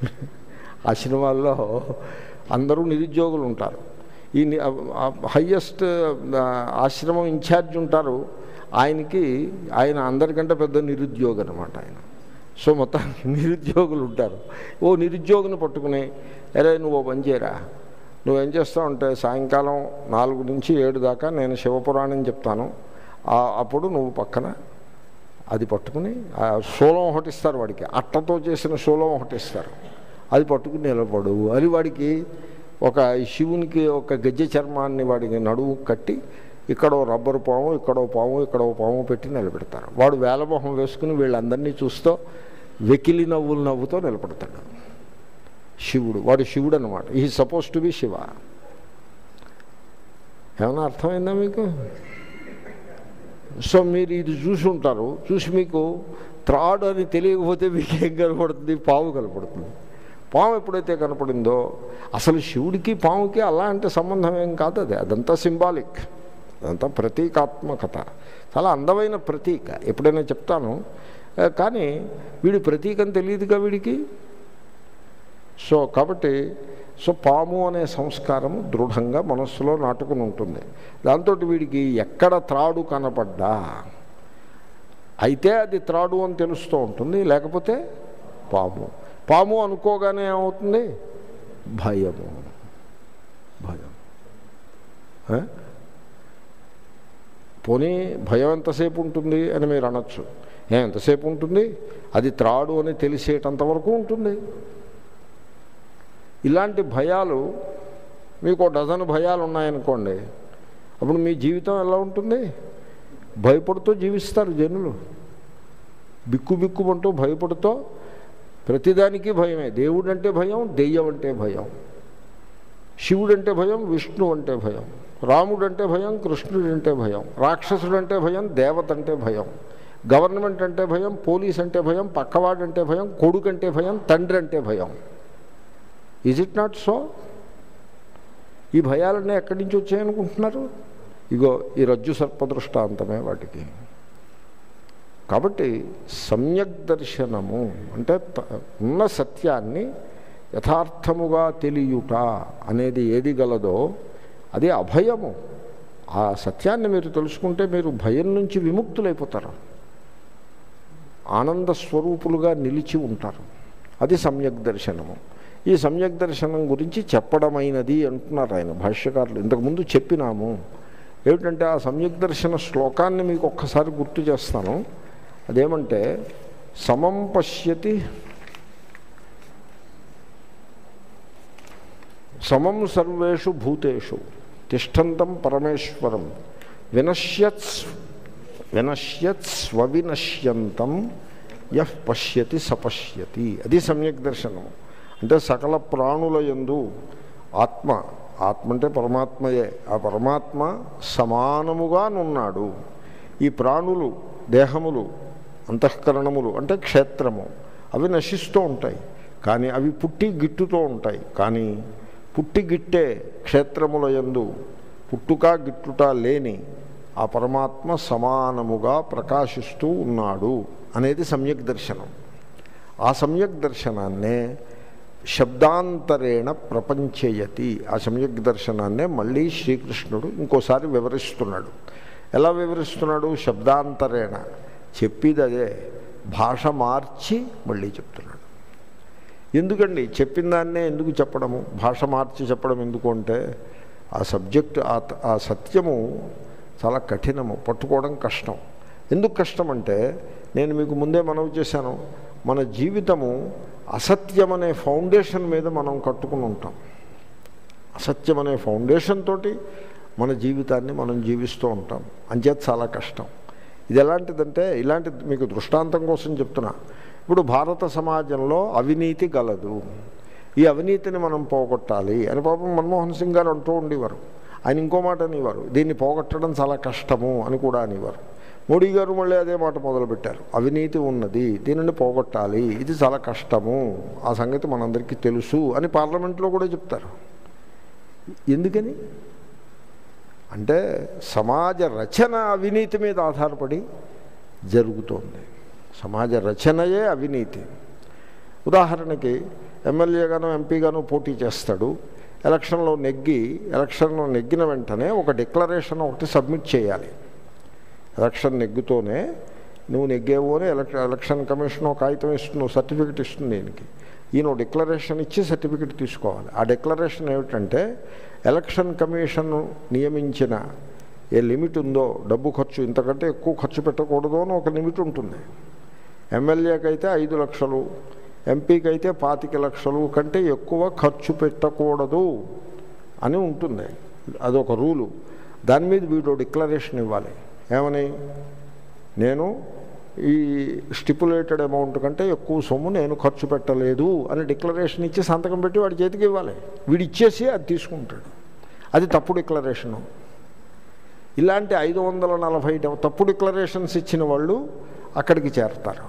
ఆశ్రమాల్లో అందరూ నిరుద్యోగులు ఉంటారు. ఈ హయ్యెస్ట్ ఆశ్రమం ఇన్ఛార్జ్ ఉంటారు, ఆయనకి ఆయన అందరికంటే పెద్ద నిరుద్యోగి అనమాట ఆయన. సో మొత్తం నిరుద్యోగులు ఉంటారు. ఓ నిరుద్యోగిని పట్టుకుని, అరే నువ్వు ఓ పని చేయరా, నువ్వేం చేస్తావు అంటే సాయంకాలం నాలుగు నుంచి ఏడు దాకా నేను శివపురాణం చెప్తాను, అప్పుడు నువ్వు పక్కన అది పట్టుకుని శూలం ఒకటి ఇస్తారు వాడికి, అట్టతో చేసిన శూలం ఒకటి ఇస్తారు, అది పట్టుకుని నిలబడు అని వాడికి ఒక శివునికి ఒక గజ్జె చర్మాన్ని వాడికి నడువు కట్టి ఇక్కడ రబ్బరు పాము, ఇక్కడో పాము, ఇక్కడో పాము పెట్టి నిలబెడతారు. వాడు వేలమొహం వేసుకుని వీళ్ళందరినీ చూస్తూ వెకిలి నవ్వులు నవ్వుతో నిలబడతాడు. శివుడు, వాడు శివుడు అనమాట. ఈ సపోజ్ టు బి శివ. ఏమైనా అర్థమైందా మీకు? సో మీరు ఇది చూసి ఉంటారు, చూసి మీకు త్రాడు అని తెలియకపోతే మీకు ఏం కనపడుతుంది? పాము కనపడుతుంది. పాము ఎప్పుడైతే కనపడిందో అసలు శివుడికి పాముకి అలా అంటే సంబంధం ఏం కాదు, అది అదంతా సింబాలిక్, అదంతా ప్రతీకాత్మకత, చాలా అందమైన ప్రతీక. ఎప్పుడైనా చెప్తాను, కానీ వీడి ప్రతీక అని తెలియదుగా వీడికి. సో కాబట్టి సో పాము అనే సంస్కారము దృఢంగా మనస్సులో నాటుకుని ఉంటుంది. దాంతో వీడికి ఎక్కడ త్రాడు కనపడ్డా అయితే అది త్రాడు అని తెలుస్తూ ఉంటుంది, లేకపోతే పాము. పాము అనుకోగానే ఏమవుతుంది? భయము. భయం. పోనీ భయం ఎంతసేపు ఉంటుంది అని మీరు అనొచ్చు. ఏ ఎంతసేపు ఉంటుంది? అది త్రాడు అని తెలిసేటంత వరకు ఉంటుంది. ఇలాంటి భయాలు మీకు డజన్ భయాలు ఉన్నాయనుకోండి, అప్పుడు మీ జీవితం ఎలా ఉంటుంది? భయపడుతూ జీవిస్తారు జనులు, బిక్కు బిక్కుమంటూ భయపడుతూ. ప్రతిదానికి భయమే. దేవుడు అంటే భయం, దెయ్యం అంటే భయం, శివుడు అంటే భయం, విష్ణు అంటే భయం, రాముడు అంటే భయం, కృష్ణుడు అంటే భయం, రాక్షసుడు అంటే భయం, దేవత అంటే భయం, గవర్నమెంట్ అంటే భయం, పోలీస్ అంటే భయం, పక్కవాడు అంటే భయం, కొడుకు అంటే భయం, తండ్రి అంటే భయం. Is it not so? ఈ భయాలన్నీ ఎక్కడి నుంచి వచ్చాయనుకుంటున్నారు? ఇగో ఈ రజ్జు సర్పదృష్టాంతమే వాటికి. కాబట్టి సమ్యక్ దర్శనము అంటే ఉన్న సత్యాన్ని యథార్థముగా తెలియుట అనేది ఏది గలదో అది అభయము. ఆ సత్యాన్ని మీరు తెలుసుకుంటే మీరు భయం నుంచి విముక్తులైపోతారు, ఆనంద స్వరూపులుగా నిలిచి ఉంటారు. అది సమ్యక్ దర్శనము. ఈ సమ్యక్ దర్శనం గురించి చెప్పడమైనది అంటున్నారు ఆయన భాష్యకారులు. ఇంతకుముందు చెప్పినాము. ఏమిటంటే ఆ సమ్యక్ దర్శన శ్లోకాన్ని మీకు ఒక్కసారి గుర్తు చేస్తాను. అదేమంటే సమం పశ్యతి సమం సర్వేషు భూతేషు తిష్టంతం పరమేశ్వరం వినశ్యత్ వినశ్యత్ స్వవినశ్యంతం యః పశ్యతి సపశ్యతి. అది సమ్యక్ దర్శనం. అంటే సకల ప్రాణుల యందు ఆత్మ, ఆత్మ అంటే పరమాత్మయే, ఆ పరమాత్మ సమానముగానున్నాడు. ఈ ప్రాణులు, దేహములు, అంతఃకరణములు అంటే క్షేత్రము, అవి నశిస్తూ ఉంటాయి, కానీ అవి పుట్టి గిట్టుతూ ఉంటాయి. కానీ పుట్టి గిట్టే క్షేత్రముల యందు పుట్టుక గిట్టుట లేని ఆ పరమాత్మ సమానముగా ప్రకాశిస్తూ ఉన్నాడు అనేది సమ్యక్ దర్శనం. ఆ సమ్యక్ దర్శనాన్నే శబ్దాంతరేణ ప్రపంచయతి. ఆ సమ్యక్ దర్శనాన్నే మళ్ళీ శ్రీకృష్ణుడు ఇంకోసారి వివరిస్తున్నాడు. ఎలా వివరిస్తున్నాడు? శబ్దాంతరేణ. చెప్పేది అదే, భాష మార్చి మళ్ళీ చెప్తున్నాడు. ఎందుకండి చెప్పిన దాన్నే ఎందుకు చెప్పడము, భాష మార్చి చెప్పడం ఎందుకు అంటే ఆ సబ్జెక్ట్, ఆ సత్యము చాలా కఠినము, పట్టుకోవడం కష్టం. ఎందుకు కష్టం అంటే నేను మీకు ముందే మనవి చేశాను, మన జీవితము అసత్యం అనే ఫౌండేషన్ మీద మనం కట్టుకుని ఉంటాం. అసత్యం అనే ఫౌండేషన్ తోటి మన జీవితాన్ని మనం జీవిస్తూ ఉంటాం. అంచేత చాలా కష్టం. ఇది ఎలాంటిదంటే, ఇలాంటి మీకు దృష్టాంతం కోసం చెప్తున్నా. ఇప్పుడు భారత సమాజంలో అవినీతి గలదు, ఈ అవినీతిని మనం పోగొట్టాలి అని పాపం మన్మోహన్ సింగ్ గారు అంటూ ఉండేవారు. ఆయన ఇంకో మాట అనేవారు, దీన్ని పోగొట్టడం చాలా కష్టము అని కూడా అనేవారు. మోడీ గారు మళ్ళీ అదే మాట మొదలుపెట్టారు, అవినీతి ఉన్నది, దీనిని పోగొట్టాలి, ఇది చాలా కష్టము, ఆ సంగతి మనందరికీ తెలుసు అని పార్లమెంట్లో కూడా చెప్తారు. ఎందుకని అంటే సమాజ రచన అవినీతి మీద ఆధారపడి జరుగుతోంది. సమాజ రచనయే అవినీతి. ఉదాహరణకి ఎమ్మెల్యేగాను ఎంపీగాను పోటీ చేస్తాడు. ఎలక్షన్లో నెగ్గి ఎలక్షన్లో నెగ్గిన వెంటనే ఒక డిక్లరేషన్ ఒకటి సబ్మిట్ చేయాలి. ఎలక్షన్ నెగ్గుతోనే నువ్వు నెగ్గేవో అని ఎలక్ష ఎలక్షన్ కమిషన్ ఒక కాగితం ఇస్తుంది, సర్టిఫికెట్ ఇస్తుంది. దీనికి ఈయన డిక్లరేషన్ ఇచ్చి సర్టిఫికెట్ తీసుకోవాలి. ఆ డిక్లరేషన్ ఏమిటంటే ఎలక్షన్ కమిషన్ నియమించిన ఏ లిమిట్ ఉందో, డబ్బు ఖర్చు ఇంతకంటే ఎక్కువ ఖర్చు పెట్టకూడదు అని ఒక లిమిట్ ఉంటుంది. ఎమ్మెల్యేకి అయితే ఐదు లక్షలు, ఎంపీకి అయితే పాతిక లక్షలు కంటే ఎక్కువ ఖర్చు పెట్టకూడదు అని ఉంటుంది. అదొక రూలు. దాని మీద వీడు డిక్లరేషన్ ఇవ్వాలి. ఏమని, నేను ఈ స్టిపులేటెడ్ అమౌంట్ కంటే ఎక్కువ సొమ్ము నేను ఖర్చు పెట్టలేదు అని డిక్లరేషన్ ఇచ్చి సంతకం పెట్టి వాడి చేతికి ఇవ్వాలి. వీడు ఇచ్చేసి అది తీసుకుంటాడు. అది తప్పు డిక్లరేషను. ఇలాంటి ఐదు వందల నలభై తప్పు డిక్లరేషన్స్ ఇచ్చిన వాళ్ళు అక్కడికి చేరతారు.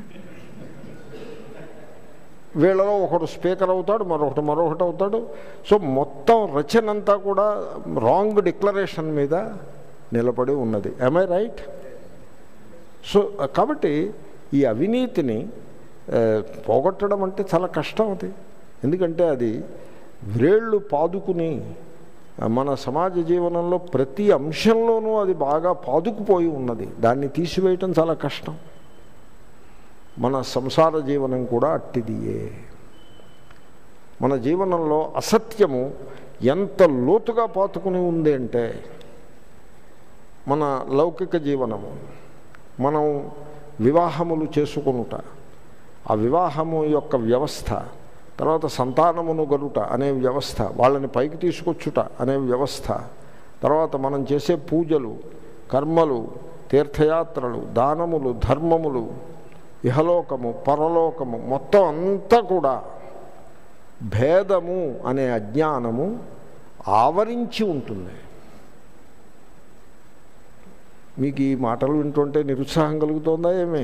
వీళ్ళలో ఒకడు స్పీకర్ అవుతాడు, మరొకటి మరొకటి అవుతాడు. సో మొత్తం రచనంతా కూడా రాంగ్ డిక్లరేషన్ మీద నిలబడి ఉన్నది. am I right? సో కాబట్టి ఈ అవినీతిని పోగొట్టడం అంటే చాలా కష్టం. అది ఎందుకంటే అది వ్రేళ్ళు పాదుకుని మన సమాజ జీవనంలో ప్రతి అంశంలోనూ అది బాగా పాదుకుపోయి ఉన్నది. దాన్ని తీసివేయటం చాలా కష్టం. మన సంసార జీవనం కూడా అట్టిదియే. మన జీవనంలో అసత్యము ఎంత లోతుగా పాతుకుని ఉంది అంటే, మన లౌకిక జీవనము, మనం వివాహములు చేసుకొనుట, ఆ వివాహము యొక్క వ్యవస్థ, తర్వాత సంతానమును గలుట అనే వ్యవస్థ, వాళ్ళని పైకి తీసుకొచ్చుట అనే వ్యవస్థ, తర్వాత మనం చేసే పూజలు, కర్మలు, తీర్థయాత్రలు, దానములు, ధర్మములు, ఇహలోకము, పరలోకము, మొత్తం అంతా కూడా భేదము అనే అజ్ఞానము ఆవరించి ఉంటుంది. మీకు ఈ మాటలు వింటుంటే నిరుత్సాహం కలుగుతుందా ఏమి?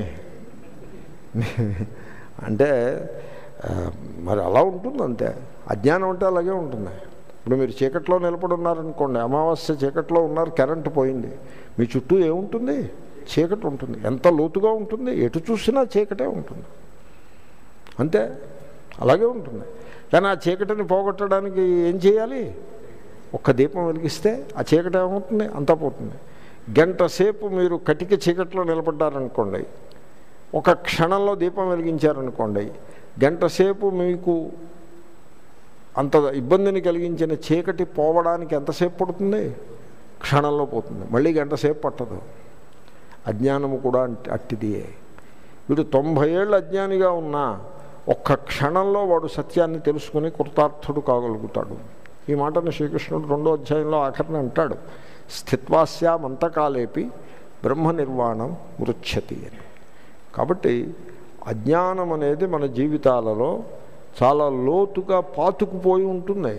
అంటే మరి అలా ఉంటుంది అంతే. అజ్ఞానం అంటే అలాగే ఉంటుంది. ఇప్పుడు మీరు చీకట్లో నిలబడి ఉన్నారనుకోండి, అమావాస్య చీకట్లో ఉన్నారు, కరెంటు పోయింది, మీ చుట్టూ ఏముంటుంది? చీకటి ఉంటుంది. ఎంత లోతుగా ఉంటుంది, ఎటు చూసినా చీకటే ఉంటుంది. అంతే, అలాగే ఉంటుంది. కానీ ఆ చీకటిని పోగొట్టడానికి ఏం చేయాలి? ఒక్క దీపం వెలిగిస్తే ఆ చీకటి ఏమవుతుంది? అంతా పోతుంది. గంట సేపు మీరు కటిక చీకట్లో నిలబడ్డారనుకోండి, ఒక క్షణంలో దీపం వెలిగించారనుకోండి, గంట సేపు మీకు అంత ఇబ్బందిని కలిగించిన చీకటి పోవడానికి ఎంతసేపు పడుతుంది? క్షణంలో పోతుంది. మళ్ళీ గంట సేపు పట్టదు. అజ్ఞానము కూడా అట్టిదియే. వీడు తొంభై ఏళ్ళు అజ్ఞానిగా ఉన్నా ఒక్క క్షణంలో వాడు సత్యాన్ని తెలుసుకుని కృతార్థుడు కాగలుగుతాడు. ఈ మాటను శ్రీకృష్ణుడు రెండో అధ్యాయంలో ఆఖరిని అంటాడు, స్థిత్వాస్యామంతకాలేపి బ్రహ్మ నిర్వాణం మృచ్ఛతి అని. కాబట్టి అజ్ఞానం అనేది మన జీవితాలలో చాలా లోతుగా పాతుకుపోయి ఉంటుంది.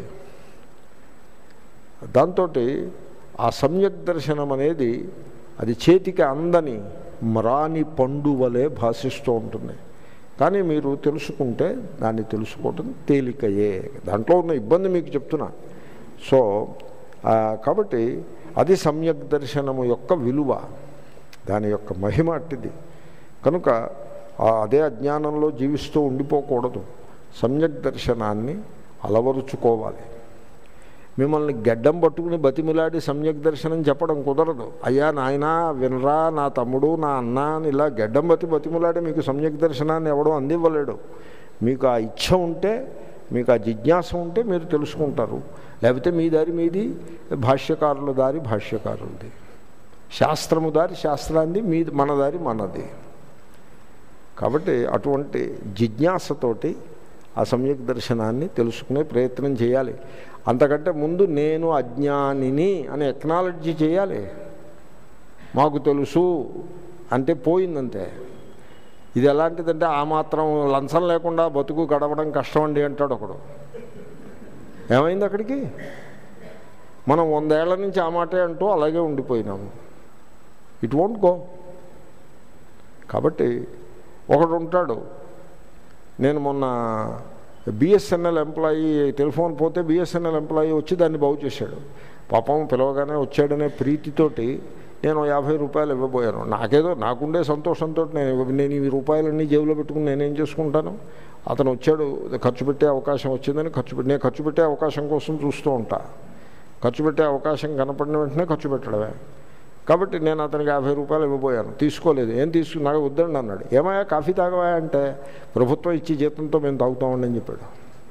దాంతో ఆ సమ్యక్ దర్శనం అనేది అది చేతికి అందని మ్రాని పండు వలె భాషిస్తూ ఉంటుంది. కానీ మీరు తెలుసుకుంటే దాన్ని తెలుసుకోవటం తేలికయే. దాంట్లో ఉన్న ఇబ్బంది మీకు చెప్తున్నా. సో కాబట్టి అది సమ్యక్ దర్శనము యొక్క విలువ, దాని యొక్క మహిమ అట్టిది. కనుక అదే అజ్ఞానంలో జీవిస్తూ ఉండిపోకూడదు. సమ్యక్ దర్శనాన్ని అలవరుచుకోవాలి. మిమ్మల్ని గడ్డం పట్టుకుని బతిమిలాడి సమ్యక్ దర్శనం చెప్పడం కుదరదు. అయ్యా నాయన వినరా, నా తమ్ముడు, నా అన్న అని ఇలా గడ్డం బతి బతిమిలాడి మీకు సమ్యక్ దర్శనాన్ని ఎవడో అందివ్వలేడు. మీకు ఆ ఇచ్ఛ ఉంటే, మీకు ఆ జిజ్ఞాస ఉంటే మీరు తెలుసుకుంటారు. లేకపోతే మీ దారి మీది, భాష్యకారుల దారి భాష్యకారులది, శాస్త్రము దారి శాస్త్రాన్ని, మీ మన దారి మనది. కాబట్టి అటువంటి జిజ్ఞాసతోటి ఆ సమ్యక్ దర్శనాన్ని తెలుసుకునే ప్రయత్నం చేయాలి. అంతకంటే ముందు నేను అజ్ఞానిని అని ఎక్నాలజీ చేయాలి. మాకు తెలుసు అంటే పోయిందంతే. ఇది ఎలాంటిదంటే, ఆ మాత్రం లంచం లేకుండా బతుకు గడవడం కష్టం అండి అంటాడు ఒకడు. ఏమైంది అక్కడికి? మనం వందేళ్ల నుంచి ఆ మాటే అంటూ అలాగే ఉండిపోయినాము. It won't go. కాబట్టి ఒకడు ఉంటాడు, నేను మొన్న బిఎస్ఎన్ఎల్ ఎంప్లాయీ టెలిఫోన్ పోతే బిఎస్ఎన్ఎల్ ఎంప్లాయీ వచ్చి దాన్ని బాగు చేశాడు. పాపం పిలవగానే వచ్చాడనే ప్రీతితోటి నేను యాభై రూపాయలు ఇవ్వబోయాను. నాకేదో నాకుండే సంతోషంతో నేను నేను ఈ రూపాయలన్నీ జేబులో పెట్టుకుని నేనేం చేసుకుంటాను. అతను వచ్చాడు, ఖర్చు పెట్టే అవకాశం వచ్చిందని ఖర్చు పెట్టి నేను ఖర్చు పెట్టే అవకాశం కోసం చూస్తూ ఉంటా. ఖర్చు పెట్టే అవకాశం కనపడిన వెంటనే ఖర్చు పెట్టడమే. కాబట్టి నేను అతనికి యాభై రూపాయలు ఇవ్వబోయాను, తీసుకోలేదు. ఏం తీసుకు నాకు వద్దండి అన్నాడు. ఏమయ్యా కాఫీ తాగవా అంటే ప్రభుత్వం ఇచ్చి జీతంతో మేము తాగుతామండి అని చెప్పాడు.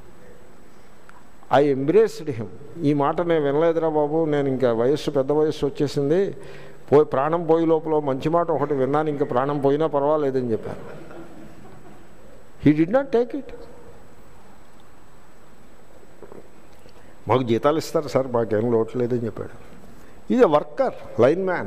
I embraced him. ఈ మాట నేను వినలేదురా బాబు, నేను ఇంకా వయస్సు పెద్ద వయస్సు వచ్చేసింది, పోయి ప్రాణం పోయి లోపల మంచి మాట ఒకటి విన్నాను, ఇంకా ప్రాణం పోయినా పర్వాలేదని చెప్పాను. He did not take it. మాకు జీతాలు ఇస్తారు సార్, మాకేం లోటు లేదని చెప్పాడు. Is a worker, line man,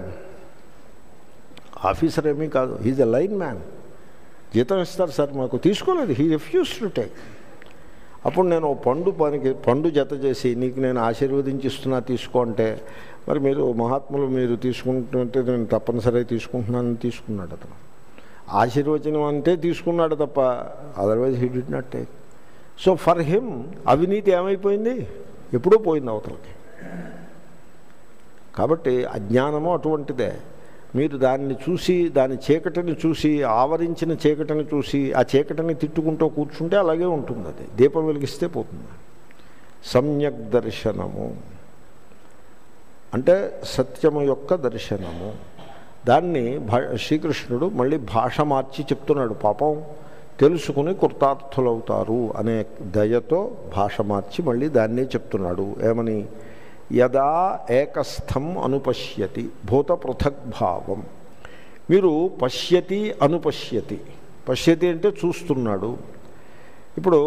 officer ఏమీ కాదు, ఈజ్ ఎ లైన్ మ్యాన్. జీతం ఇస్తారు సార్ మాకు, తీసుకోలేదు. He refuse to take. అప్పుడు నేను పండు పనికి పండు జత చేసి నీకు నేను ఆశీర్వదించిస్తున్నా తీసుకో అంటే, మరి మీరు మహాత్ములు మీరు తీసుకుంటుంటే నేను తప్పనిసరిగా తీసుకుంటున్నానని తీసుకున్నాడు అతను. ఆశీర్వచనం అంటే తీసుకున్నాడు తప్ప otherwise he did not take. So for him అవినీతి ఏమైపోయింది, ఎప్పుడూ పోయింది అవతలకి. కాబట్టి అజ్ఞానము అటువంటిదే. మీరు దాన్ని చూసి, దాని చీకటిని చూసి, ఆవరించిన చీకటిని చూసి ఆ చీకటిని తిట్టుకుంటూ కూర్చుంటే అలాగే ఉంటుంది. అది దీపం వెలిగిస్తే పోతుంది. సమ్యక్ దర్శనము అంటే సత్యము యొక్క దర్శనము. దాన్ని భా శ్రీకృష్ణుడు మళ్ళీ భాష మార్చి చెప్తున్నాడు. పాపం తెలుసుకుని కృతార్థులవుతారు అనే దయతో భాష మార్చి మళ్ళీ దాన్నే చెప్తున్నాడు. ఏమని? యదా ఏకస్థం అనుపశ్యతి భూత పృథగ్భావం. మీరు పశ్యతి అనుపశ్యతి. పశ్యతి అంటే చూస్తున్నాడు. ఇప్పుడు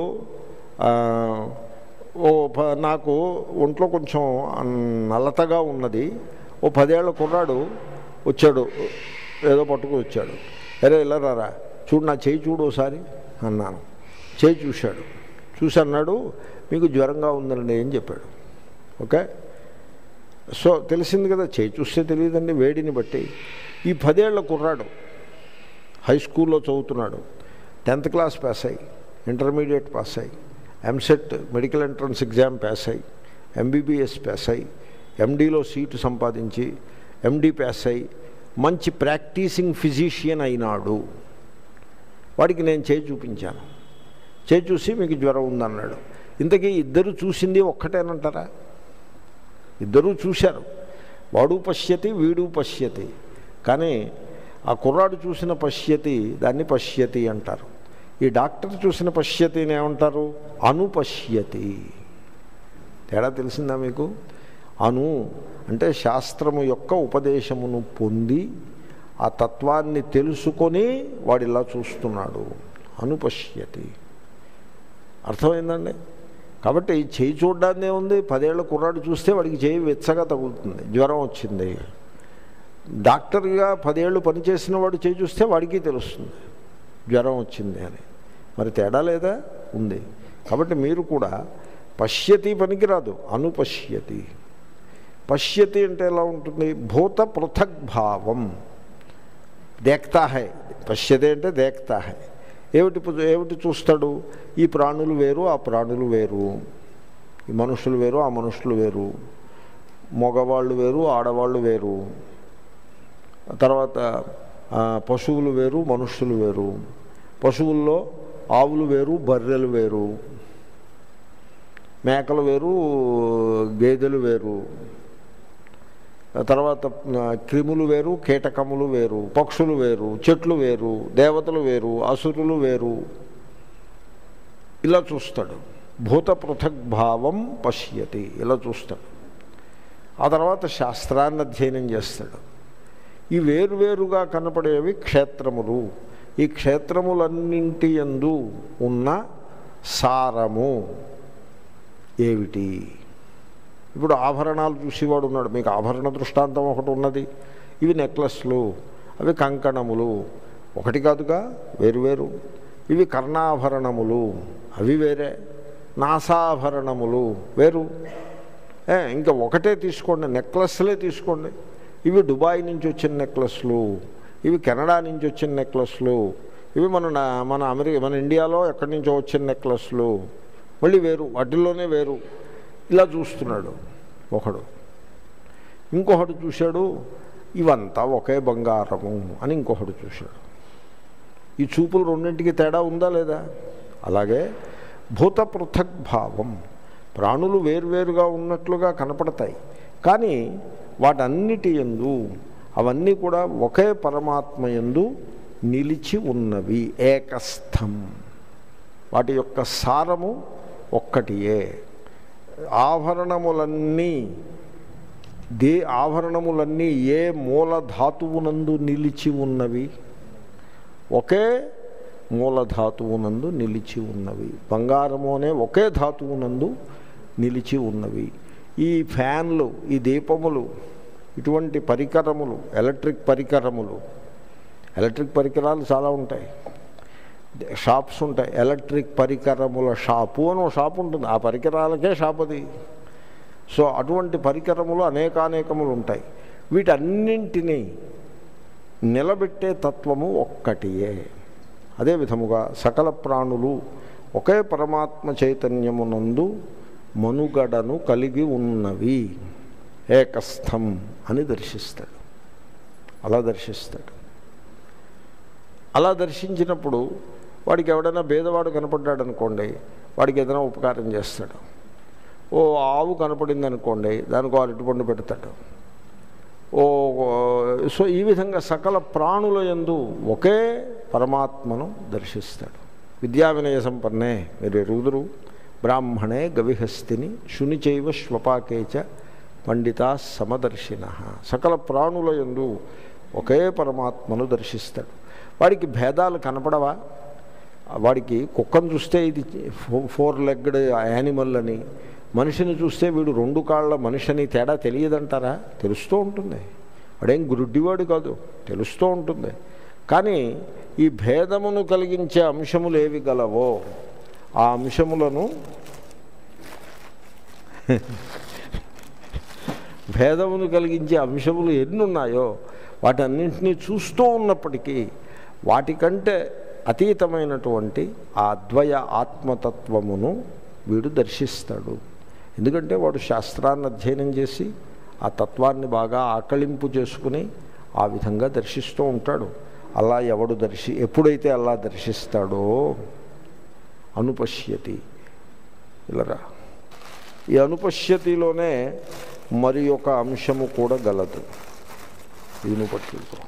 ఓ నాకు ఒంట్లో కొంచెం నల్లతగా ఉన్నది, ఓ పదేళ్ల కుర్రాడు వచ్చాడు, ఏదో పట్టుకుని వచ్చాడు. అరే ఇలా రారా, చూడు నా చేయి చూడు ఒకసారి అన్నాను. చేయి చూశాడు. చూసి అన్నాడు మీకు జ్వరంగా ఉందండి అని చెప్పాడు. ఓకే, సో తెలిసింది కదా, చేయి చూస్తే తెలియదండి వేడిని బట్టి. ఈ పదేళ్ల కుర్రాడు హై స్కూల్లో చదువుతున్నాడు, టెన్త్ క్లాస్ పాస్ అయ్యి, ఇంటర్మీడియట్ పాస్ అయ్యి, EAMCET medical entrance exam pass అయ్యి, ఎంబీబీఎస్ పాస్ అయ్యి, ఎండీలో సీటు సంపాదించి, ఎండీ పాస్ అయ్యి మంచి ప్రాక్టీసింగ్ ఫిజిషియన్ అయినాడు. వాడికి నేను చేయి చూపించాను. చేయి చూసి మీకు జ్వరం ఉందన్నాడు. ఇంతకీ ఇద్దరు చూసింది ఒక్కటేనంటారా? ఇద్దరూ చూశారు. వాడు పశ్యతి, వీడు పశ్యతి. కానీ ఆ కుర్రాడు చూసిన పశ్యతి దాన్ని పశ్యతి అంటారు. ఈ డాక్టర్ చూసిన పశ్యతిని ఏమంటారు? అనుపశ్యతి. తేడా తెలిసిందా మీకు? అను అంటే శాస్త్రము యొక్క ఉపదేశమును పొంది ఆ తత్వాన్ని తెలుసుకొని వాడిలా చూస్తున్నాడు. అనుపశ్యతి. అర్థమైందండి? కాబట్టి చేయి చూడ్డాన్నే ఉంది. పదేళ్ల కుర్రాడు చూస్తే వాడికి చేయి వెచ్చగా తగులుతుంది, జ్వరం వచ్చింది. డాక్టర్గా పదేళ్ళు పనిచేసిన వాడు చేయి చూస్తే వాడికి తెలుస్తుంది జ్వరం వచ్చింది అని. మరి తేడా లేదా? ఉంది. కాబట్టి మీరు కూడా పశ్యతి పనికిరాదు, అనుపశ్యతి. పశ్యతి అంటే ఎలా ఉంటుంది? భూత పృథగ్భావం. దేక్తా హై. పశ్యతి అంటే దేక్తా హై. ఏమిటి ఏమిటి చూస్తాడు? ఈ ప్రాణులు వేరు, ఆ ప్రాణులు వేరు, ఈ మనుషులు వేరు, ఆ మనుషులు వేరు, మగవాళ్ళు వేరు, ఆడవాళ్ళు వేరు, తర్వాత పశువులు వేరు, మనుషులు వేరు, పశువుల్లో ఆవులు వేరు, బర్రెలు వేరు, మేకలు వేరు, గేదెలు వేరు, తర్వాత క్రిములు వేరు, కీటకములు వేరు, పక్షులు వేరు, చెట్లు వేరు, దేవతలు వేరు, అసురులు వేరు. ఇలా చూస్తాడు. భూత పృథగ్భావం పశ్యతి. ఇలా చూస్తాడు. ఆ తర్వాత శాస్త్రాన్ని అధ్యయనం చేస్తాడు. ఈ వేరువేరుగా కనపడేవి క్షేత్రములు. ఈ క్షేత్రములన్నింటి యందు ఉన్న సారము ఏమిటి? ఇప్పుడు ఆభరణాలు చూసేవాడు ఉన్నాడు. మీకు ఆభరణ దృష్టాంతం ఒకటి ఉన్నది. ఇవి నెక్లెస్లు, అవి కంకణములు. ఒకటి కాదుగా, వేరువేరు. ఇవి కర్ణాభరణములు, అవి వేరే. నాసాభరణములు వేరు. ఇంకా ఒకటే తీసుకోండి, నెక్లెస్లే తీసుకోండి. ఇవి దుబాయ్ నుంచి వచ్చిన నెక్లెస్లు, ఇవి కెనడా నుంచి వచ్చిన నెక్లెస్లు, ఇవి మన మన అమెరికా మన ఇండియాలో ఎక్కడి నుంచో వచ్చిన నెక్లెస్లు, మళ్ళీ వేరు, వాటిల్లోనే వేరు. ఇలా చూస్తున్నాడు ఒకడు. ఇంకొకడు చూశాడు ఇవంతా ఒకే బంగారము అని ఇంకొకడు చూశాడు. ఈ చూపులు రెండింటికి తేడా ఉందా లేదా? అలాగే భూత పృథగ్భావం, ప్రాణులు వేర్వేరుగా ఉన్నట్లుగా కనపడతాయి, కానీ వాటన్నిటి యందు అవన్నీ కూడా ఒకే పరమాత్మ యందు నిలిచి ఉన్నవి. ఏకస్థం, వాటి యొక్క సారము ఒక్కటియే. ఆభరణములన్నీ దే ఆభరణములన్నీ ఏ మూలధాతువునందు నిలిచి ఉన్నవి? ఒకే మూలధాతువునందు నిలిచి ఉన్నవి. బంగారము అనే ఒకే ధాతువునందు నిలిచి ఉన్నవి. ఈ ఫ్యాన్లు, ఈ దీపములు, ఇటువంటి పరికరములు, ఎలక్ట్రిక్ పరికరములు, ఎలక్ట్రిక్ పరికరాలు చాలా ఉంటాయి, షాప్స్ ఉంటాయి. ఎలక్ట్రిక్ పరికరముల షాపు అని ఒక షాప్ ఉంటుంది, ఆ పరికరాలకే షాప్ అది. సో అటువంటి పరికరములు అనేకానేకములు ఉంటాయి. వీటన్నింటినీ నిలబెట్టే తత్వము ఒక్కటియే. అదే విధముగా సకల ప్రాణులు ఒకే పరమాత్మ చైతన్యమునందు మనుగడను కలిగి ఉన్నవి. ఏకస్థం అని దర్శిస్తాడు. అలా దర్శిస్తాడు. అలా దర్శించినప్పుడు వాడికి ఎవడైనా భేదవాడు కనపడ్డాడు అనుకోండి, వాడికి ఏదైనా ఉపకారం చేస్తాడు. ఓ ఆవు కనపడింది అనుకోండి, దానికి అరటిపండు పెడతాడు. ఓ సో ఈ విధంగా సకల ప్రాణుల యందు ఒకే పరమాత్మను దర్శిస్తాడు. విద్యా వినయ సంపన్నే మీరు ఎరుగుదురు, బ్రాహ్మణే గవిహస్తిని శునిచైవ శ్వపాకేచ పండితా సమదర్శిన. సకల ప్రాణుల యందు ఒకే పరమాత్మను దర్శిస్తాడు. వాడికి భేదాలు కనపడవా? వాడికి కుక్కను చూస్తే ఇది ఫోర్ లెగ్డ్ యానిమల్ అని, మనిషిని చూస్తే వీడు రెండు కాళ్ళ మనిషి అని తేడా తెలియదంటారా? తెలుస్తూ ఉంటుంది. వాడేం గురుడ్డివాడు కాదు, తెలుస్తూ ఉంటుంది. కానీ ఈ భేదమును కలిగించే అంశములు ఏవి గలవో ఆ అంశములను భేదమును కలిగించే అంశములు ఎన్ని ఉన్నాయో వాటన్నింటినీ చూస్తూ ఉన్నప్పటికీ వాటికంటే అతీతమైనటువంటి ఆ అద్వయ ఆత్మతత్వమును వీడు దర్శిస్తాడు. ఎందుకంటే వాడు శాస్త్రాన్ని అధ్యయనం చేసి ఆ తత్వాన్ని బాగా ఆకళింపు చేసుకుని ఆ విధంగా దర్శిస్తూ ఉంటాడు. అలా ఎవడు దర్శి ఎప్పుడైతే అలా దర్శిస్తాడో అనుపశ్యతి. ఇలారా ఈ అనుపశ్యతిలోనే మరి ఒక అంశము కూడా గలదు. ఇది పట్టుకో,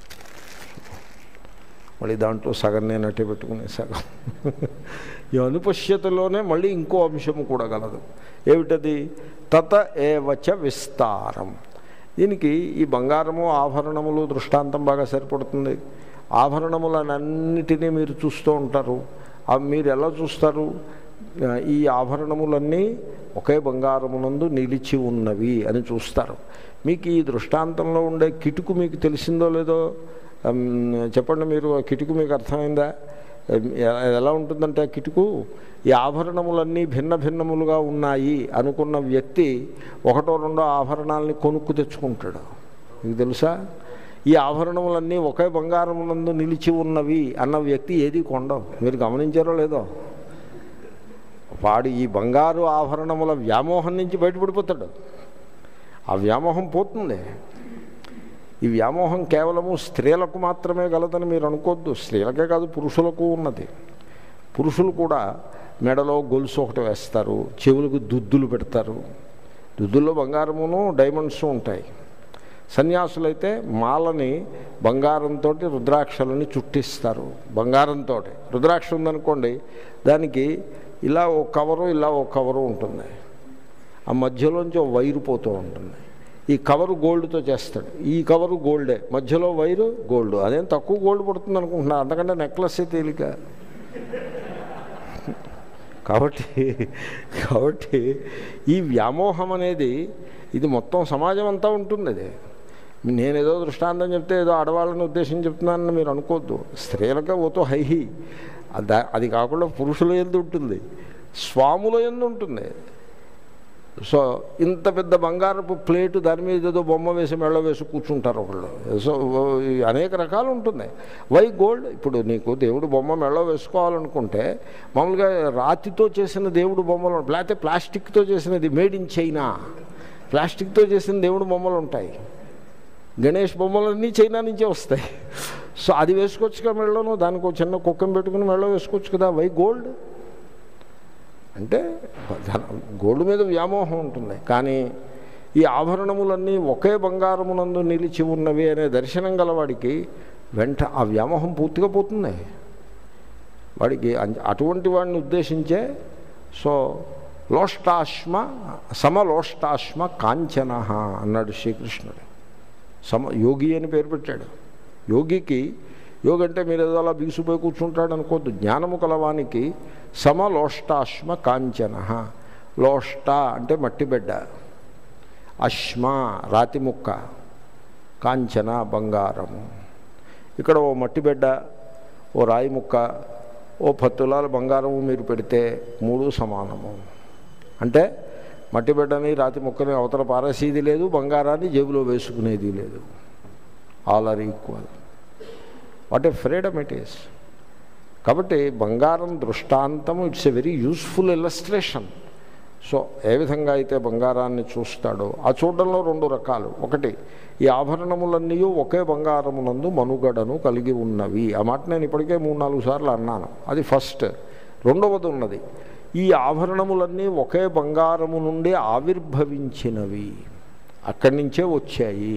మళ్ళీ దాంట్లో సగం నేను అట్టే పెట్టుకునే సగం. ఈ అనుపశ్యతలోనే మళ్ళీ ఇంకో అంశము కూడా గలదు. ఏమిటది? తత ఏవచ విస్తారం. దీనికి ఈ బంగారము ఆభరణములు దృష్టాంతం బాగా సరిపడుతుంది. ఆభరణములన్నిటినీ మీరు చూస్తూ ఉంటారు. మీరు ఎలా చూస్తారు? ఈ ఆభరణములన్నీ ఒకే బంగారమునందు నిలిచి ఉన్నవి అని చూస్తారు. మీకు ఈ దృష్టాంతంలో ఉండే కిటుకు మీకు తెలిసిందో లేదో చెప్పండి. మీరు ఆ కిటుకు మీకు అర్థమైందా? ఎలా ఉంటుందంటే ఆ కిటుకు, ఈ ఆభరణములన్నీ భిన్న భిన్నములుగా ఉన్నాయి అనుకున్న వ్యక్తి ఒకటో రెండో ఆభరణాలని కొనుక్కు తెచ్చుకుంటాడు. మీకు తెలుసా? ఈ ఆభరణములన్నీ ఒకే బంగారమునందు నిలిచి ఉన్నవి అన్న వ్యక్తి ఏది కొండవు. మీరు గమనించారో లేదో? వాడు ఈ బంగారు ఆభరణముల వ్యామోహం నుంచి బయటపడిపోతాడు. ఆ వ్యామోహం పోతుంది. ఈ వ్యామోహం కేవలము స్త్రీలకు మాత్రమే గలదని మీరు అనుకోవద్దు. స్త్రీలకే కాదు, పురుషులకు ఉన్నది. పురుషులు కూడా మెడలో గొలుసు ఒకటి వేస్తారు, చెవులకు దుద్దులు పెడతారు. దుద్దుల్లో బంగారమును డైమండ్స్ ఉంటాయి. సన్యాసులైతే మాలని బంగారంతో రుద్రాక్షలని చుట్టిస్తారు. బంగారంతో రుద్రాక్ష ఉందనుకోండి, దానికి ఇలా ఒక కవరు ఇలా ఒక కవరు ఉంటుంది. ఆ మధ్యలోంచి ఒక వైరు పోతూ ఉంటుంది. ఈ కవరు గోల్డ్తో చేస్తాడు. ఈ కవరు గోల్డే, మధ్యలో వైరు గోల్డ్. అదేం తక్కువ గోల్డ్ పడుతుంది అనుకుంటున్నా, అంతకంటే నెక్లెస్ తేలిక. కాబట్టి కాబట్టి ఈ వ్యామోహం అనేది ఇది మొత్తం సమాజం అంతా ఉంటుంది. అది నేనేదో దృష్టాంతం చెప్తే ఏదో ఆడవాళ్ళని ఉద్దేశం చెప్తున్నానని మీరు అనుకోవద్దు. స్త్రీలకే ఓతో హైహి అది కాకుండా పురుషుల యందు ఉంటుంది, స్వాముల యందు ఉంటుంది. సో ఇంత పెద్ద బంగారపు ప్లేటు, దాని మీద ఏదో బొమ్మ వేసి మెళ్ళ వేసి కూర్చుంటారు ఒకళ్ళు. సో అనేక రకాలు ఉంటుంది. Why gold? ఇప్పుడు నీకు దేవుడు బొమ్మ మెళ్ళ వేసుకోవాలనుకుంటే మామూలుగా రాతితో చేసిన దేవుడు బొమ్మలు, లేకపోతే ప్లాస్టిక్తో చేసినది, మేడ్ ఇన్ చైనా ప్లాస్టిక్తో చేసిన దేవుడు బొమ్మలు ఉంటాయి. గణేష్ బొమ్మలన్నీ చైనా నుంచే వస్తాయి. సో అది వేసుకోవచ్చు కదా మెళ్ళను, దానికి ఒక చిన్న కుక్కం పెట్టుకుని మెళ్ళో వేసుకోవచ్చు కదా. వై గోల్డ్ అంటే గోల్డ్ మీద వ్యామోహం ఉంటుంది. కానీ ఈ ఆభరణములన్నీ ఒకే బంగారమునందు నిలిచి ఉన్నవి అనే దర్శనం గలవాడికి వెంట ఆ వ్యామోహం పూర్తిగా పోతుంది వాడికి. అటువంటి వాడిని ఉద్దేశించే సో లోష్టాశ్మ సమలోష్టాశ్మ కాంచన అన్నాడు శ్రీకృష్ణుడు. సమ యోగి అని పేరు పెట్టాడు. యోగికి యోగి అంటే మీరు ఏదో అలా బిగుసిపోయి కూర్చుంటాడు అనుకోద్దు. జ్ఞానము కలవానికి సమలోష్టాశ్మ కాంచన. లోష్ట అంటే మట్టి బిడ్డ, అశ్మ రాతి ముక్క, కాంచన బంగారము. ఇక్కడ ఓ మట్టి బిడ్డ, ఓ రాయి ముక్క, ఓ పత్తులాల బంగారము మీరు పెడితే మూడు సమానము. అంటే మట్టి బిడ్డని రాతి ముక్కని అవతల పారేసేది లేదు, బంగారాన్ని జేబులో వేసుకునేది లేదు. All are equal. What a freedom it is. కాబట్టి బంగారం దృష్టాంతము it's a very useful illustration. So ఏ విధంగా అయితే బంగారాన్ని చూస్తాడో ఆ చూడడంలో రెండు రకాలు. ఒకటి, ఈ ఆభరణములన్నీ ఒకే బంగారమునందు మనుగడను కలిగి ఉన్నవి. ఆ మాట నేను ఇప్పటికే మూడు నాలుగు సార్లు అన్నాను. అది ఫస్ట్. రెండవది ఉన్నది, ఈ ఆభరణములన్నీ ఒకే బంగారము నుండి ఆవిర్భవించినవి, అక్కడి నుంచే వచ్చాయి.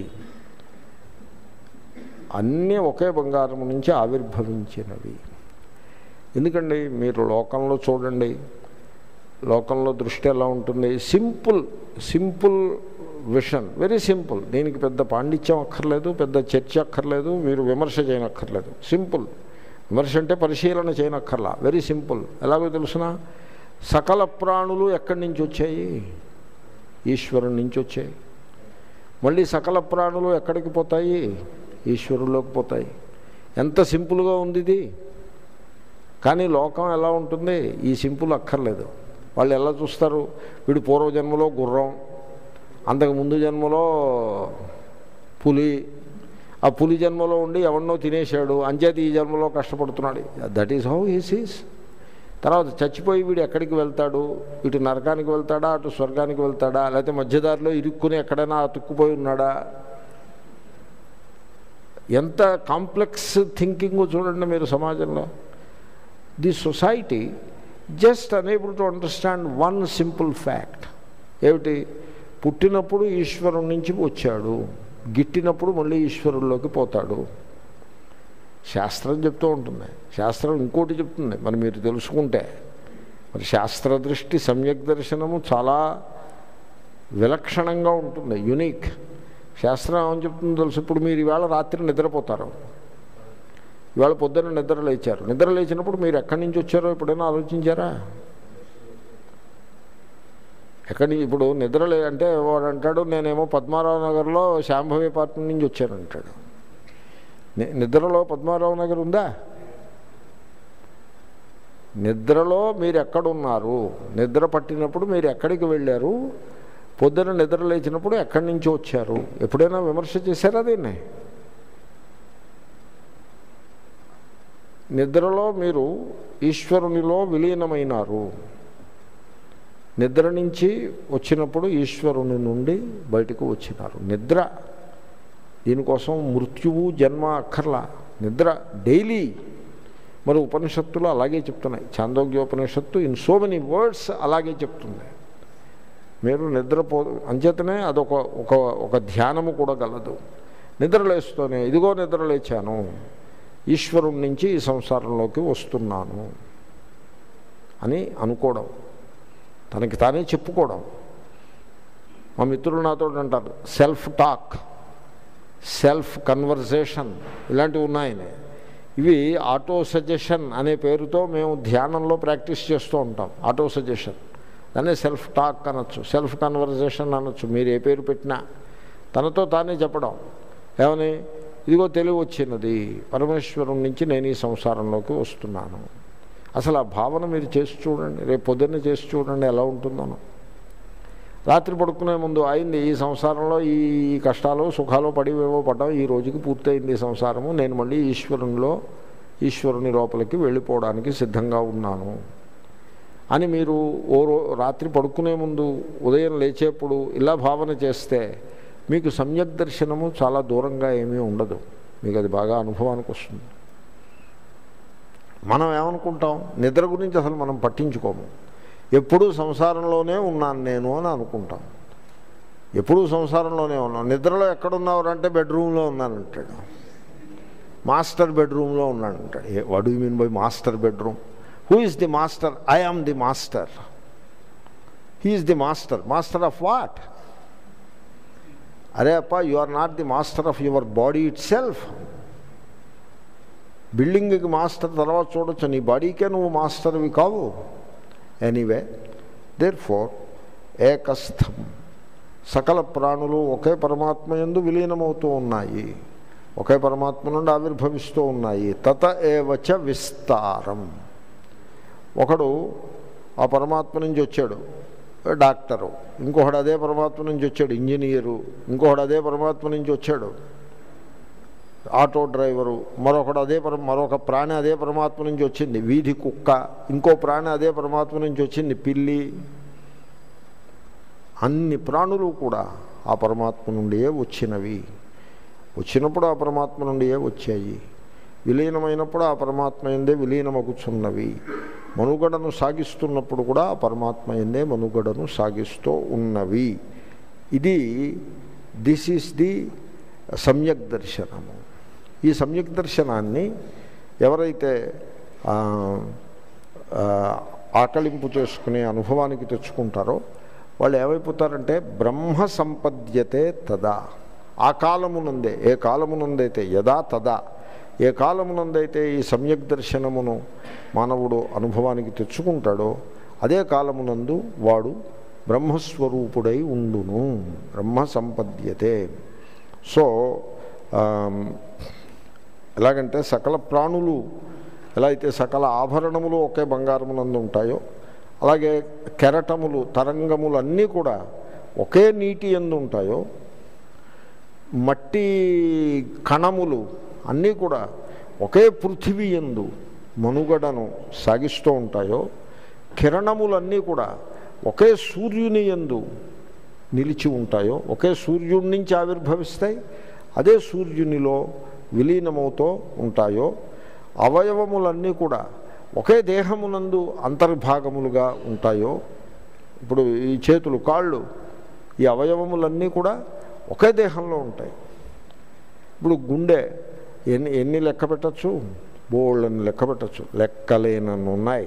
అన్నీ ఒకే బంగారము నుంచి ఆవిర్భవించినవి. ఎందుకండి మీరు లోకంలో చూడండి, లోకంలో దృష్టి ఎలా ఉంటుంది. Simple simple vision, very simple. దీనికి పెద్ద పాండిత్యం అక్కర్లేదు, పెద్ద చర్చ అక్కర్లేదు, మీరు విమర్శ చేయనక్కర్లేదు. సింపుల్. విమర్శ అంటే పరిశీలన చేయనక్కర్లా, వెరీ సింపుల్. ఎలాగో తెలుసిన, సకల ప్రాణులు ఎక్కడి నుంచి వచ్చాయి? ఈశ్వరుని నుంచి వచ్చాయి. మళ్ళీ సకల ప్రాణులు ఎక్కడికి పోతాయి? ఈశ్వరుల్లోకి పోతాయి. ఎంత సింపుల్గా ఉంది ఇది. కానీ లోకం ఎలా ఉంటుంది? ఈ సింపుల్ అక్కర్లేదు. వాళ్ళు ఎలా చూస్తారు? వీడు పూర్వజన్మలో గుర్రం, అంతకు ముందు జన్మలో పులి, ఆ పులి జన్మలో ఉండి ఎవరినో తినేశాడు, అంచేత ఈ జన్మలో కష్టపడుతున్నాడు. That is how he sees. తర్వాత చచ్చిపోయి వీడు ఎక్కడికి వెళ్తాడు? ఇటు నరకానికి వెళ్తాడా, అటు స్వర్గానికి వెళ్తాడా, లేకపోతే మధ్యదారిలో ఇరుక్కుని ఎక్కడైనా అతుక్కుపోయి ఉన్నాడా? ఎంత కాంప్లెక్స్ థింకింగ్ చూడండి మీరు సమాజంలో. The society just unable to understand one simple fact. ఏమిటి? పుట్టినప్పుడు ఈశ్వరుడి నుంచి వచ్చాడు, గిట్టినప్పుడు మళ్ళీ ఈశ్వరుల్లోకి పోతాడు. శాస్త్రం చెప్తూ ఉంటుంది. శాస్త్రం ఇంకోటి చెప్తుంది, మరి మీరు తెలుసుకుంటే. మరి శాస్త్ర దృష్టి సమ్యక్ దర్శనము చాలా విలక్షణంగా ఉంటుంది, యునిక్. శాస్త్రం ఏమని చెప్తుందో తెలుసు. ఇప్పుడు మీరు ఈవేళ రాత్రి నిద్రపోతారు, ఇవాళ పొద్దున్న నిద్ర లేచారు. నిద్ర లేచినప్పుడు మీరు ఎక్కడి నుంచి వచ్చారో ఎప్పుడైనా ఆలోచించారా? ఎక్కడి ఇప్పుడు నిద్ర లే అంటే వాడు అంటాడు, నేనేమో పద్మారావు నగర్లో శాంభవి అపార్ట్మెంట్ నుంచి వచ్చాను అంటాడు. నిద్రలో పద్మారావు నగర్ ఉందా? నిద్రలో మీరు ఎక్కడున్నారు? నిద్ర పట్టినప్పుడు మీరు ఎక్కడికి వెళ్ళారు? పొద్దున నిద్ర లేచినప్పుడు ఎక్కడి నుంచి వచ్చారు? ఎప్పుడైనా విమర్శ చేశారా దీన్ని? నిద్రలో మీరు ఈశ్వరునిలో విలీనమైనారు. నిద్ర నుంచి వచ్చినప్పుడు ఈశ్వరుని నుండి బయటకు వచ్చినారు. నిద్ర, దీనికోసం మృత్యువు జన్మ అక్కర్లా. నిద్ర డైలీ. మరి ఉపనిషత్తులు అలాగే చెప్తున్నాయి. ఛాందోగ్యోపనిషత్తు ఇన్ సో మెనీ వర్డ్స్ అలాగే చెప్తుంది. మీరు నిద్రపో అంచేతనే అదొక ఒక ఒక ధ్యానము కూడా గలదు. నిద్రలేస్తూనే ఇదిగో నిద్ర లేచాను, ఈశ్వరుడి నుంచి ఈ సంసారంలోకి వస్తున్నాను అని అనుకోవడం, తనకి తానే చెప్పుకోవడం. మా మిత్రులు నాతో అంటారు సెల్ఫ్ టాక్, సెల్ఫ్ కన్వర్జేషన్ ఇలాంటివి ఉన్నాయని. ఇవి ఆటో సజెషన్ అనే పేరుతో మేము ధ్యానంలో ప్రాక్టీస్ చేస్తూ ఉంటాం. ఆటో సజెషన్, దాన్ని సెల్ఫ్ టాక్ అనొచ్చు, సెల్ఫ్ కన్వర్జేషన్ అనొచ్చు, మీరు ఏ పేరు పెట్టినా. తనతో తానే చెప్పడం ఏమని, ఇదిగో తెలివి వచ్చినది, పరమేశ్వరుని నుంచి నేను ఈ సంసారంలోకి వస్తున్నాను. అసలు ఆ భావన మీరు చేసి చూడండి, రేపు పొద్దున్నే చేసి చూడండి ఎలా ఉంటుందోనో. రాత్రి పడుకునే ముందు అయింది ఈ సంసారంలో ఈ కష్టాలు సుఖాలు పడివేవో పడ్డాం, ఈ రోజుకి పూర్తయింది సంసారము, నేను మళ్ళీ ఈశ్వరునిలో ఈశ్వరుని లోపలికి వెళ్ళిపోవడానికి సిద్ధంగా ఉన్నాను అని మీరు ఓ రాత్రి పడుకునే ముందు ఉదయం లేచేప్పుడు ఇలా భావన చేస్తే మీకు సమ్యక్ దర్శనము చాలా దూరంగా ఏమీ ఉండదు. మీకు అది బాగా అనుభవానికి వస్తుంది. మనం ఏమనుకుంటాం, నిద్ర గురించి అసలు మనం పట్టించుకోము. ఎప్పుడూ సంసారంలోనే ఉన్నాను నేను అని అనుకుంటాం. ఎప్పుడూ సంసారంలోనే ఉన్నాం. నిద్రలో ఎక్కడున్నావు అంటే బెడ్రూమ్లో ఉన్నానంటాడు, మాస్టర్ బెడ్రూమ్లో ఉన్నాడంటాడు. What do you mean by master bedroom? Who is the master? I am the master. He is the master. Master of what? అరే అప్ప, you are not the master of your body itself. బిల్డింగ్కి master తర్వాత చూడొచ్చు, నీ బాడీకే నువ్వు మాస్టర్వి కావు. Anyway, there four ఏకస్థం, సకల ప్రాణులు ఒకే పరమాత్మ యందు విలీనమవుతూ ఉన్నాయి, ఒకే పరమాత్మ నుండి ఆవిర్భవిస్తూ ఉన్నాయి. తత ఏవచ విస్తారం. ఒకడు ఆ పరమాత్మ నుంచి వచ్చాడు డాక్టరు, ఇంకొకడు అదే పరమాత్మ నుంచి వచ్చాడు ఇంజనీరు, ఇంకొకడు అదే పరమాత్మ నుంచి వచ్చాడు ఆటో డ్రైవరు, మరొకడు అదే పర మరొక ప్రాణి అదే పరమాత్మ నుంచి వచ్చింది వీధి కుక్క, ఇంకో ప్రాణి అదే పరమాత్మ నుంచి వచ్చింది పిల్లి. అన్ని ప్రాణులు కూడా ఆ పరమాత్మ నుండియే వచ్చినవి. వచ్చినప్పుడు ఆ పరమాత్మ నుండియే వచ్చాయి, విలీనమైనప్పుడు ఆ పరమాత్మ యందే విలీనమగుచున్నవి. మనుగడను సాగిస్తున్నప్పుడు కూడా ఆ పరమాత్మ యందే మనుగడను సాగిస్తూ ఉన్నవి. ఇది దిస్ ఈజ్ ది సమ్యక్ దర్శనము. ఈ సమ్యక్ దర్శనాన్ని ఎవరైతే ఆకలింపు చేసుకునే అనుభవానికి తెచ్చుకుంటారో వాళ్ళు ఏమైపోతారంటే బ్రహ్మ సంపద్యతే తదా. ఆ కాలమునందే, ఏ కాలమునందైతే యదా తదా, ఏ కాలమునందైతే ఈ సమ్యక్ దర్శనమును మానవుడు అనుభవానికి తెచ్చుకుంటాడో అదే కాలమునందు వాడు బ్రహ్మస్వరూపుడై ఉండును. బ్రహ్మ సంపద్యతే. సో ఎలాగంటే సకల ప్రాణులు ఎలా అయితే సకల ఆభరణములు ఒకే బంగారమునందు ఉంటాయో అలాగే కెరటములు తరంగములు అన్నీ కూడా ఒకే నీటి యందు ఉంటాయో, మట్టి కణములు అన్నీ కూడా ఒకే పృథివీ యందు మనుగడను సాగిస్తూ ఉంటాయో, కిరణములన్నీ కూడా ఒకే సూర్యుని యందు నిలిచి ఉంటాయో, ఒకే సూర్యుడి నుంచి ఆవిర్భవిస్తాయి, అదే సూర్యునిలో విలీనమవుతూ ఉంటాయో, అవయవములన్నీ కూడా ఒకే దేహమునందు అంతర్భాగములుగా ఉంటాయో. ఇప్పుడు ఈ చేతులు కాళ్ళు ఈ అవయవములన్నీ కూడా ఒకే దేహంలో ఉంటాయి. ఇప్పుడు గుండె ఎన్ని ఎన్ని లెక్క పెట్టచ్చు, బోళ్ళని లెక్క పెట్టచ్చు, లెక్కలేనన్ని ఉన్నాయి.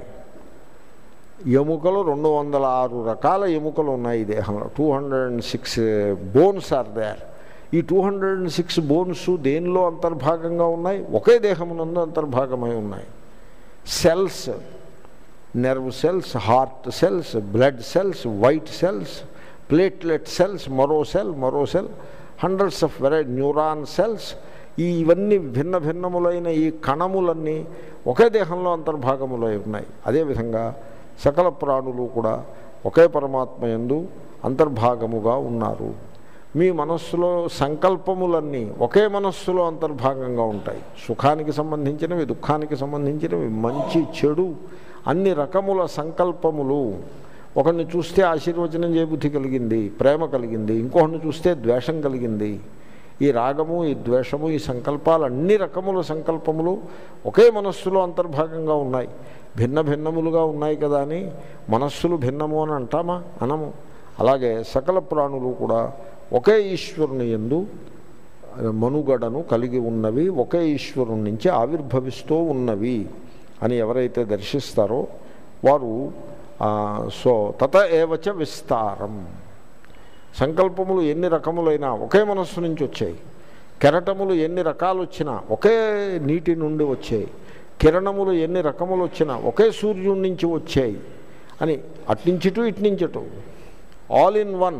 ఎముకలు రెండు వందల ఆరు రకాల ఎముకలు ఉన్నాయి ఈ దేహంలో. Two hundred and six bones are there. ఈ two hundred and six bones దేనిలో అంతర్భాగంగా ఉన్నాయి? ఒకే దేహమునందు అంతర్భాగమై ఉన్నాయి. Cells, nerve cells, heart cells, blood cells, white cells, platelet cells, మరో సెల్ మరో cell, hundreds of variety neuron cells, ఈ ఇవన్నీ భిన్న భిన్నములైన ఈ కణములన్నీ ఒకే దేహంలో అంతర్భాగములై ఉన్నాయి. అదేవిధంగా సకల ప్రాణులు కూడా ఒకే పరమాత్మ యందు అంతర్భాగముగా ఉన్నారు. మీ మనస్సులో సంకల్పములన్నీ ఒకే మనస్సులో అంతర్భాగంగా ఉంటాయి. సుఖానికి సంబంధించినవి, దుఃఖానికి సంబంధించినవి, మంచి చెడు అన్ని రకముల సంకల్పములు. ఒకరిని చూస్తే ఆశీర్వచనం చేయబుద్ధి కలిగింది, ప్రేమ కలిగింది, ఇంకొకరిని చూస్తే ద్వేషం కలిగింది. ఈ రాగము, ఈ ద్వేషము, ఈ సంకల్పాలు అన్ని రకముల సంకల్పములు ఒకే మనస్సులో అంతర్భాగంగా ఉన్నాయి. భిన్న భిన్నములుగా ఉన్నాయి కదా అని మనస్సులు భిన్నము అని అంటామా? అనము. అలాగే సకల ప్రాణులు కూడా ఒకే ఈశ్వరుని యందు మనుగడను కలిగి ఉన్నవి, ఒకే ఈశ్వరుని నుంచి ఆవిర్భవిస్తూ ఉన్నవి అని ఎవరైతే దర్శిస్తారో వారు సో తత ఏవచ విస్తారం. సంకల్పములు ఎన్ని రకములైనా ఒకే మనస్సు నుంచి వచ్చాయి, కెరటములు ఎన్ని రకాలు వచ్చినా ఒకే నీటి నుండి వచ్చాయి, కిరణములు ఎన్ని రకములు వచ్చినా ఒకే సూర్యుడి నుంచి వచ్చాయి అని అట్నుంచిటు ఇట్నుంచిటు all in one,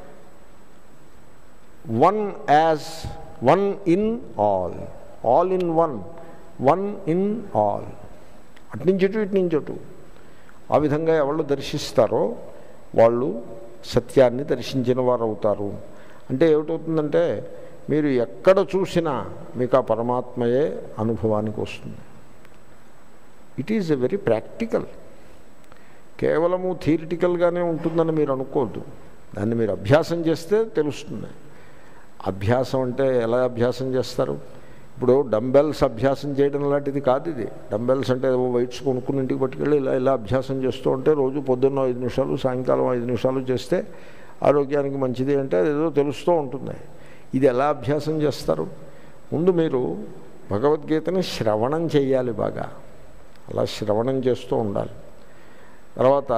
one as one in all, all in one, one in all, అట్నుంచిటు ఇట్నుంచిటు. ఆ విధంగా ఎవరు దర్శిస్తారో వాళ్ళు సత్యాన్ని దర్శించిన వారు అవుతారు. అంటే ఏమిటవుతుందంటే మీరు ఎక్కడ చూసినా మీకు ఆ పరమాత్మయే అనుభవానికి వస్తుంది. It is a very practical. కేవలము థియరిటికల్గానే ఉంటుందని మీరు అనుకోవద్దు. దాన్ని మీరు అభ్యాసం చేస్తే తెలుస్తుంది. అభ్యాసం అంటే ఎలా అభ్యాసం చేస్తారు? ఇప్పుడు డంబెల్స్ అభ్యాసం చేయడం లాంటిది కాదు ఇది. డంబెల్స్ అంటే ఏవో వెయిట్స్ కొనుక్కుని ఇంటికి పట్టుకెళ్ళి ఇలా ఇలా అభ్యాసం చేస్తూ ఉంటే రోజు పొద్దున్న ఐదు నిమిషాలు సాయంకాలం ఐదు నిమిషాలు చేస్తే ఆరోగ్యానికి మంచిది అంటే అదేదో తెలుస్తూ ఉంటుంది. ఇది ఎలా అభ్యాసం చేస్తారు? ముందు మీరు భగవద్గీతని శ్రవణం చేయాలి బాగా, అలా శ్రవణం చేస్తూ ఉండాలి. తర్వాత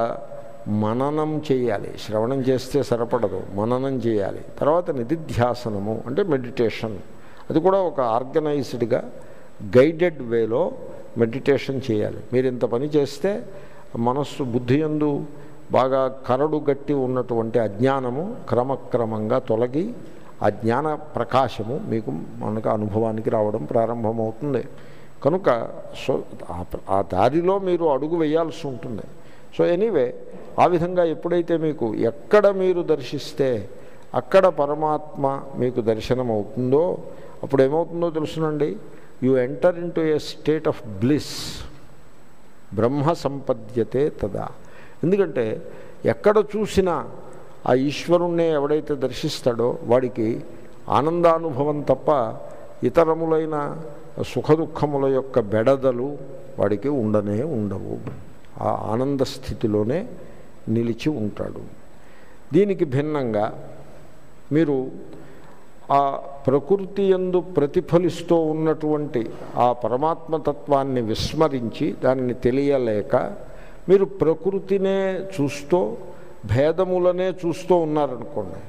మననం చేయాలి. శ్రవణం చేస్తే సరిపడదు, మననం చేయాలి. తర్వాత నిధిధ్యాసనము అంటే మెడిటేషన్, అది కూడా ఒక ఆర్గనైజ్డ్గా గైడెడ్ వేలో మెడిటేషన్ చేయాలి. మీరు ఇంత పని చేస్తే మనస్సు బుద్ధి యందు బాగా కరడు గట్టి ఉన్నటువంటి అజ్ఞానము క్రమక్రమంగా తొలగి ఆ జ్ఞాన ప్రకాశము మీకు మనకు అనుభవానికి రావడం ప్రారంభమవుతుంది. కనుక సో ఆ దారిలో మీరు అడుగు వేయాల్సి ఉంటుంది. సో ఎనీవే, ఆ విధంగా ఎప్పుడైతే మీకు ఎక్కడ మీరు దర్శిస్తే అక్కడ పరమాత్మ మీకు దర్శనం అవుతుందో అప్పుడు ఏమవుతుందో తెలుసునండి, you enter into a state of bliss. బ్రహ్మ సంపద్యతే తదా. ఎందుకంటే ఎక్కడ చూసినా ఆ ఈశ్వరుణ్ణే ఎవడైతే దర్శిస్తాడో వాడికి ఆనందానుభవం తప్ప ఇతరములైన సుఖదుఖముల యొక్క బెడదలు వాడికి ఉండనే ఉండవు. ఆ ఆనంద స్థితిలోనే నిలిచి ఉంటాడు. దీనికి భిన్నంగా మీరు ఆ ప్రకృతి యందు ప్రతిఫలిస్తూ ఉన్నటువంటి ఆ పరమాత్మతత్వాన్ని విస్మరించి దానిని తెలియలేక మీరు ప్రకృతినే చూస్తూ భేదములనే చూస్తూ ఉన్నారనుకోండి.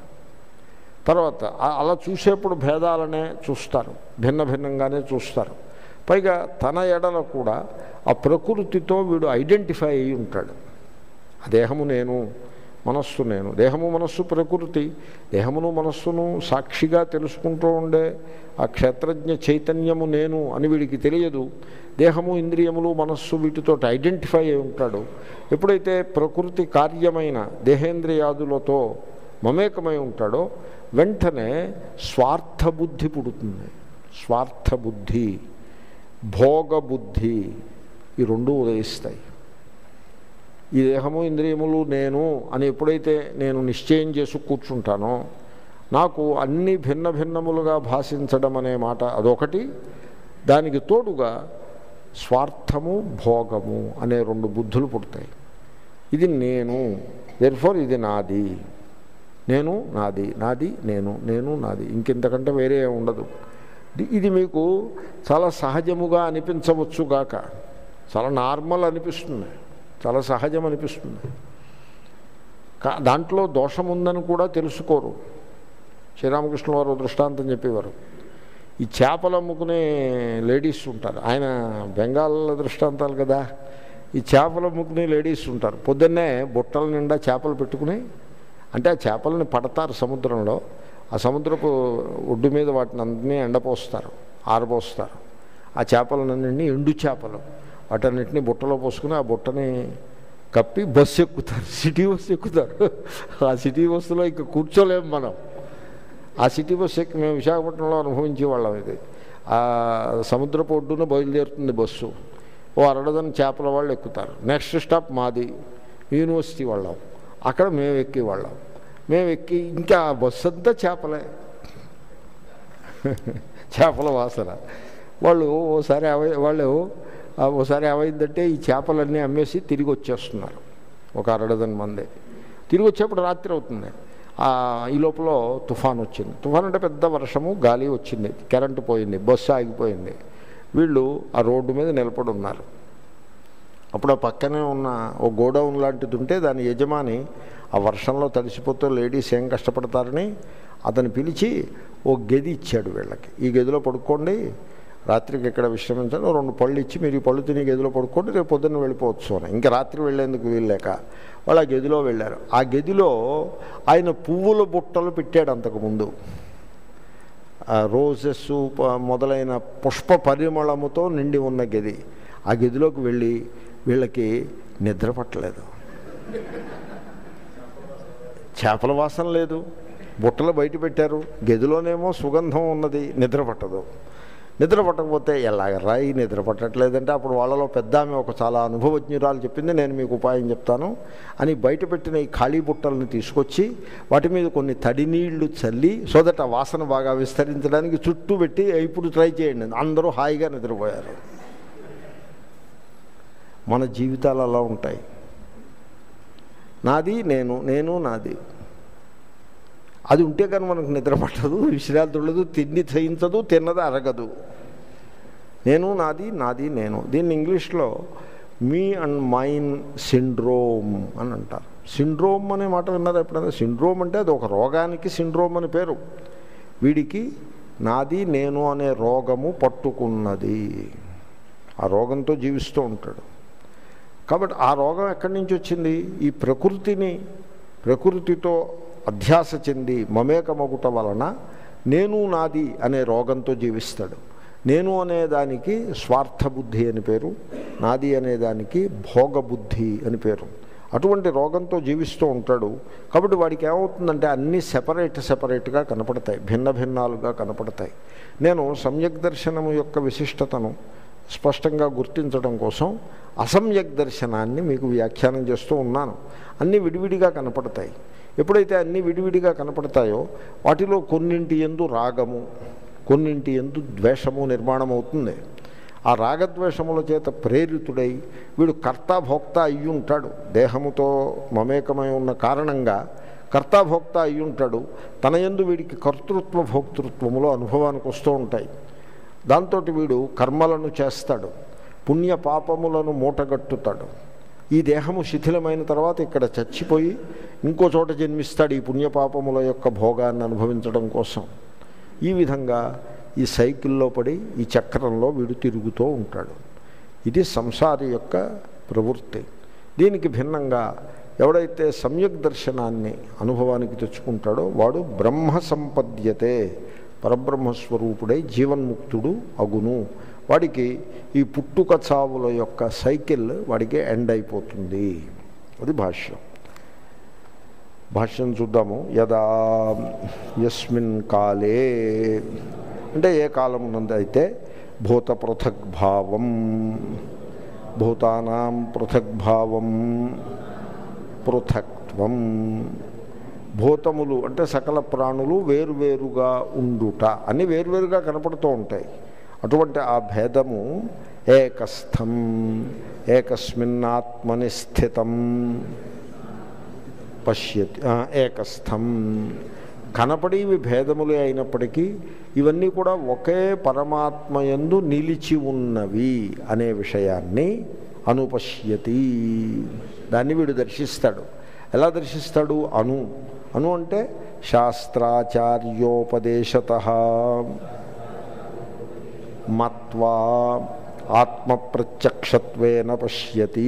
తర్వాత అలా చూసేప్పుడు భేదాలనే చూస్తారు, భిన్న భిన్నంగానే చూస్తారు. పైగా తన ఎడల కూడా ఆ ప్రకృతితో వీడు ఐడెంటిఫై అయ్యి ఉంటాడు. ఆ దేహము నేను, మనస్సు నేను. దేహము మనస్సు ప్రకృతి. దేహమును మనస్సును సాక్షిగా తెలుసుకుంటూ ఉండే ఆ క్షేత్రజ్ఞ చైతన్యము నేను అని వీడికి తెలియదు. దేహము ఇంద్రియములు మనస్సు వీటితో ఐడెంటిఫై అయి ఉంటాడు. ఎప్పుడైతే ప్రకృతి కార్యమైన దేహేంద్రియాదులతో మమేకమై ఉంటాడో వెంటనే స్వార్థబుద్ధి పుడుతుంది. స్వార్థబుద్ధి, భోగబుద్ధి, ఈ రెండు ఉదయిస్తాయి. ఈ దేహము ఇంద్రియములు నేను అని ఎప్పుడైతే నేను నిశ్చయం చేసి కూర్చుంటానో నాకు అన్ని భిన్న భిన్నములుగా భాషించడం అనే మాట అదొకటి, దానికి తోడుగా స్వార్థము భోగము అనే రెండు బుద్ధులు పుడతాయి. ఇది నేను, దేర్ఫోర్ ఇది నాది, నేను నాది, నాది నేను, నేను నాది, ఇంకెంతకంటే వేరే ఉండదు. ఇది మీకు చాలా సహజముగా అనిపించవచ్చుగాక, చాలా నార్మల్ అనిపిస్తుంది, చాలా సహజం అనిపిస్తుంది. దాంట్లో దోషం ఉందని కూడా తెలుసుకోరు. శ్రీరామకృష్ణ వారు దృష్టాంతం చెప్పేవారు. ఈ చేపలు అమ్ముకునే లేడీస్ ఉంటారు, ఆయన బెంగాల్ దృష్టాంతాలు కదా. ఈ చేపలు అమ్ముకునే లేడీస్ ఉంటారు, పొద్దున్నే బుట్టల నిండా చేపలు పెట్టుకుని, అంటే ఆ చేపలని పడతారు సముద్రంలో, ఆ సముద్రపు ఒడ్డు మీద వాటిని అన్నీ ఎండపోస్తారు, ఆరబోస్తారు. ఆ చేపలన్నీ ఎండు చేపలు, వాటన్నిటిని బుట్టలో పోసుకుని ఆ బుట్టని కప్పి బస్సు ఎక్కుతారు, సిటీ బస్సు ఎక్కుతారు. ఆ సిటీ బస్సులో ఇక కూర్చోలేము మనం. ఆ సిటీ బస్సు ఎక్కి మేము విశాఖపట్నంలో అనుభవించే వాళ్ళం. ఇది ఆ సముద్రపు ఒడ్డున బయలుదేరుతుంది బస్సు, ఓ అరడదని చేపల వాళ్ళు ఎక్కుతారు. నెక్స్ట్ స్టాప్ మాది యూనివర్సిటీ వాళ్ళం, అక్కడ మేము ఎక్కేవాళ్ళం. మేము ఎక్కి ఇంకా బస్సు అంతా చేపలే, చేపల వాసన. వాళ్ళు ఓసారి వాళ్ళు ఓసారి ఏమైందంటే ఈ చేపలన్నీ అమ్మేసి తిరిగి వచ్చేస్తున్నారు, ఒక అరడదని మంది. తిరిగి వచ్చేప్పుడు రాత్రి అవుతుంది. ఈ లోపల తుఫాన్ వచ్చింది. తుఫాన్ అంటే పెద్ద వర్షము, గాలి వచ్చింది, కరెంటు పోయింది, బస్సు ఆగిపోయింది. వీళ్ళు ఆ రోడ్డు మీద నిలబడి ఉన్నారు. అప్పుడు ఆ పక్కనే ఉన్న ఓ గోడౌన్ లాంటిది ఉంటే దాని యజమాని ఆ వర్షంలో తడిసిపోతూ లేడీస్ ఏం కష్టపడతారని అతను పిలిచి ఓ గది ఇచ్చాడు వీళ్ళకి. ఈ గదిలో పడుకోండి, రాత్రికి ఎక్కడ విశ్రమించాలి, రెండు పళ్ళు ఇచ్చి మీరు ఈ పళ్ళు తిని గదిలో పడుకోండి, రేపు పొద్దున్న వెళ్ళిపోవచ్చు అని. ఇంకా రాత్రి వెళ్ళేందుకు వీల్లేక వాళ్ళు ఆ గదిలో వెళ్ళారు. ఆ గదిలో ఆయన పువ్వుల బుట్టలు పెట్టాడు అంతకుముందు, రోజెస్ మొదలైన పుష్ప పరిమళముతో నిండి ఉన్న గది. ఆ గదిలోకి వెళ్ళి వీళ్ళకి నిద్ర పట్టలేదు, చేపల వాసన లేదు, బుట్టలు బయట పెట్టారు, గదిలోనేమో సుగంధం ఉన్నది, నిద్ర పట్టదు. నిద్ర పట్టకపోతే ఎలాగరా ఈ నిద్ర పట్టట్లేదంటే అప్పుడు వాళ్ళలో పెద్ద ఆమె ఒక చాలా అనుభవజ్ఞురాలు చెప్పింది, నేను మీకు ఉపాయం చెప్తాను అని బయటపెట్టిన ఈ ఖాళీ బుట్టలను తీసుకొచ్చి వాటి మీద కొన్ని తడి నీళ్లు చల్లి సో దట్ ఆ వాసన బాగా విస్తరించడానికి చుట్టూ పెట్టి ఇప్పుడు ట్రై చేయండి. అందరూ హాయిగా నిద్రపోయారు. మన జీవితాలు అలా ఉంటాయి. నాది నేను, నేను నాది. అది ఉంటే కానీ మనకు నిద్ర పట్టదు, విశ్రాంతి ఉండదు, తిండి చేయించదు, తిన్నది అరగదు. నేను నాది, నాది నేను. దీన్ని ఇంగ్లీష్లో మీ అండ్ మైన్ సిండ్రోమ్ అని అంటారు. సిండ్రోమ్ అనే మాట విన్నారు ఎప్పుడైనా? సిండ్రోమ్ అంటే అది ఒక రోగానికి సిండ్రోమ్ అని పేరు. వీడికి నాది నేను అనే రోగము పట్టుకున్నది. ఆ రోగంతో జీవిస్తూ ఉంటాడు. కాబట్టి ఆ రోగం ఎక్కడి నుంచి వచ్చింది? ఈ ప్రకృతిని ప్రకృతితో అధ్యాస చెంది మమేకమగుట వలన నేను నాది అనే రోగంతో జీవిస్తాడు. నేను అనేదానికి స్వార్థబుద్ధి అని పేరు, నాది అనేదానికి భోగబుద్ధి అని పేరు. అటువంటి రోగంతో జీవిస్తూ ఉంటాడు. కాబట్టి వాడికి ఏమవుతుందంటే అన్నీ సెపరేట్ సెపరేట్గా కనపడతాయి, భిన్న భిన్నాలుగా కనపడతాయి. నేను సమ్యక్ దర్శనము యొక్క విశిష్టతను స్పష్టంగా గుర్తించడం కోసం అసమ్యక్ దర్శనాన్ని మీకు వ్యాఖ్యానం చేస్తూ ఉన్నాను. అన్నీ విడివిడిగా కనపడతాయి. ఎప్పుడైతే అన్నీ విడివిడిగా కనపడతాయో వాటిలో కొన్నింటి యందు రాగము, కొన్నింటి యందు ద్వేషము నిర్మాణం అవుతుంది. ఆ రాగద్వేషముల చేత ప్రేరితుడై వీడు కర్తాభోక్త అయ్యి ఉంటాడు. దేహముతో మమేకమై ఉన్న కారణంగా కర్తాభోక్త అయ్యి ఉంటాడు. తన యందు వీడికి కర్తృత్వ భోక్తృత్వములో అనుభవానికి వస్తూ ఉంటాయి. దాంతో వీడు కర్మలను చేస్తాడు, పుణ్య పాపములను మూటగట్టుతాడు. ఈ దేహము శిథిలమైన తర్వాత ఇక్కడ చచ్చిపోయి ఇంకో చోట జన్మిస్తాడు ఈ పుణ్యపాపముల యొక్క భోగాన్ని అనుభవించడం కోసం. ఈ విధంగా ఈ సైకిల్లో పడి ఈ చక్రంలో వీడు తిరుగుతూ ఉంటాడు. ఇది సంసారి యొక్క ప్రవృత్తి. దీనికి భిన్నంగా ఎవడైతే సమ్యక్ దర్శనాన్ని అనుభవానికి తెచ్చుకుంటాడో వాడు బ్రహ్మ సంపద్యతే, పరబ్రహ్మస్వరూపుడై జీవన్ముక్తుడు అగును. వాడికి ఈ పుట్టుక చావుల యొక్క సైకిల్ వాడికి ఎండ్ అయిపోతుంది. అది భాష్యం. భాష్యం చూద్దాము. యదా యస్మిన్ కాలే అంటే ఏ కాలమునందు అయితే భూత పృథగ్భావం, భూతానాం పృథగ్భావం, పృథక్త్వం, భూతములు అంటే సకల ప్రాణులు వేరువేరుగా ఉండుట అన్నీ వేరువేరుగా కనపడుతూ ఉంటాయి. అటువంటి ఆ భేదము ఏకస్థం ఏకస్మిన్నాత్మని స్థితం పశ్యతి. ఏకస్థం కనపడి ఇవి భేదములే అయినప్పటికీ ఇవన్నీ కూడా ఒకే పరమాత్మయందు నిలిచి ఉన్నవి అనే విషయాన్ని అనుపశ్యతి. దాన్ని వీడు దర్శిస్తాడు. ఎలా దర్శిస్తాడు? అను అను అంటే శాస్త్రాచార్యోపదేశతః మత్వా ఆత్మప్రత్యక్షత్వేన పశ్యతి.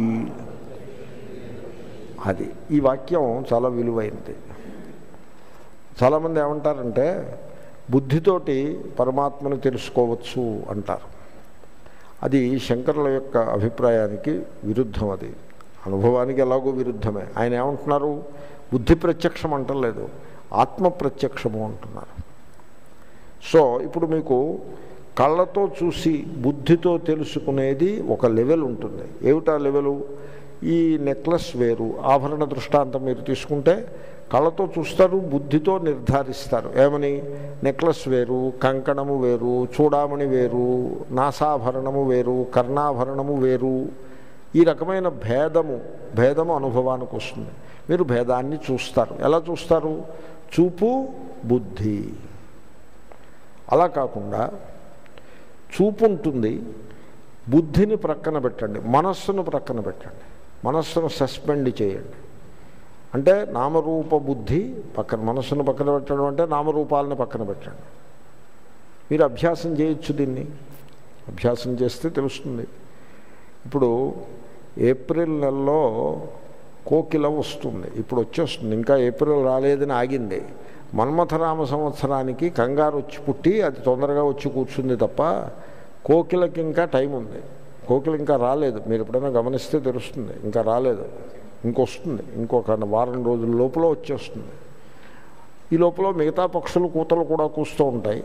అది ఈ వాక్యం చాలా విలువైనది. చాలామంది ఏమంటారంటే బుద్ధితోటి పరమాత్మను తెలుసుకోవచ్చు అంటారు. అది శంకరుల యొక్క అభిప్రాయానికి విరుద్ధం. అది అనుభవానికి ఎలాగో విరుద్ధమే. ఆయన ఏమంటున్నారు? బుద్ధి ప్రత్యక్షం అంటలేదు, ఆత్మ ప్రత్యక్షము అంటున్నారు. సో ఇప్పుడు మీకు కళ్ళతో చూసి బుద్ధితో తెలుసుకునేది ఒక లెవెల్ ఉంటుంది. ఏమిటా లెవెలు? ఈ నెక్లెస్ వేరు, ఆభరణ దృష్టాంతం మీరు తీసుకుంటే కళ్ళతో చూస్తారు, బుద్ధితో నిర్ధారిస్తారు. ఏమని? నెక్లెస్ వేరు, కంకణము వేరు, చూడామణి వేరు, నాసాభరణము వేరు, కర్ణాభరణము వేరు. ఈ రకమైన భేదము భేదము అనుభవానికి వస్తుంది. మీరు భేదాన్ని చూస్తారు. ఎలా చూస్తారు? చూపు బుద్ధి. అలా కాకుండా చూపు ఉంటుంది, బుద్ధిని ప్రక్కన పెట్టండి, మనస్సును ప్రక్కన పెట్టండి, మనస్సును సస్పెండ్ చేయండి. అంటే నామరూప బుద్ధి పక్కన, మనస్సును పక్కన పెట్టడం అంటే నామరూపాలను పక్కన పెట్టండి. మీరు అభ్యాసం చేయొచ్చు. దీన్ని అభ్యాసం చేస్తే తెలుస్తుంది. ఇప్పుడు ఏప్రిల్ నెలలో కోకిల వస్తుంది, ఇప్పుడు వచ్చేస్తుంది. ఇంకా ఏప్రిల్ రాలేదని ఆగింది. మన్మథరామ సంవత్సరానికి కంగారు వచ్చి పుట్టి అది తొందరగా వచ్చి కూర్చుంది తప్ప కోకిలకి ఇంకా టైం ఉంది. కోకిల ఇంకా రాలేదు. మీరు ఎప్పుడైనా గమనిస్తే తెలుస్తుంది. ఇంకా రాలేదు, ఇంకొస్తుంది. ఇంకొక వారం రోజుల లోపల వచ్చేస్తుంది. ఈ లోపల మిగతా పక్షులు కూతలు కూడా కూస్తూ ఉంటాయి.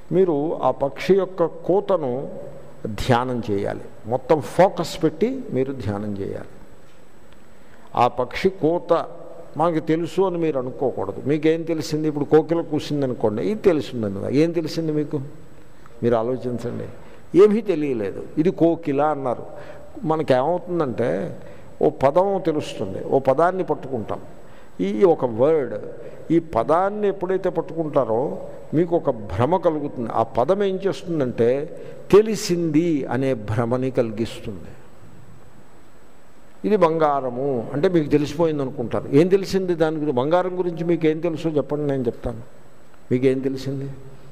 మీరు ఆ పక్షి యొక్క కూతను ధ్యానం చేయాలి. మొత్తం ఫోకస్ పెట్టి మీరు ధ్యానం చేయాలి. ఆ పక్షి కూత మాకు తెలుసు అని మీరు అనుకోకూడదు. మీకేం తెలిసింది? ఇప్పుడు కోకిల కూసింది అనుకోండి, ఇది తెలుస్తుందని. ఏం తెలిసింది మీకు? మీరు ఆలోచించండి. ఏమీ తెలియలేదు. ఇది కోకిల అన్నారు. మనకేమవుతుందంటే ఓ పదం తెలుస్తుంది, ఓ పదాన్ని పట్టుకుంటాం. ఈ ఒక వర్డ్, ఈ పదాన్ని ఎప్పుడైతే పట్టుకుంటారో మీకు ఒక భ్రమ కలుగుతుంది. ఆ పదం ఏం చేస్తుందంటే తెలిసింది అనే భ్రమని కలిగిస్తుంది. ఇది బంగారము అంటే మీకు తెలిసిపోయింది అనుకుంటారు. ఏం తెలిసింది దాని గురించి? బంగారం గురించి మీకు ఏం తెలుసో చెప్పండి, నేను చెప్తాను. మీకేం తెలిసింది?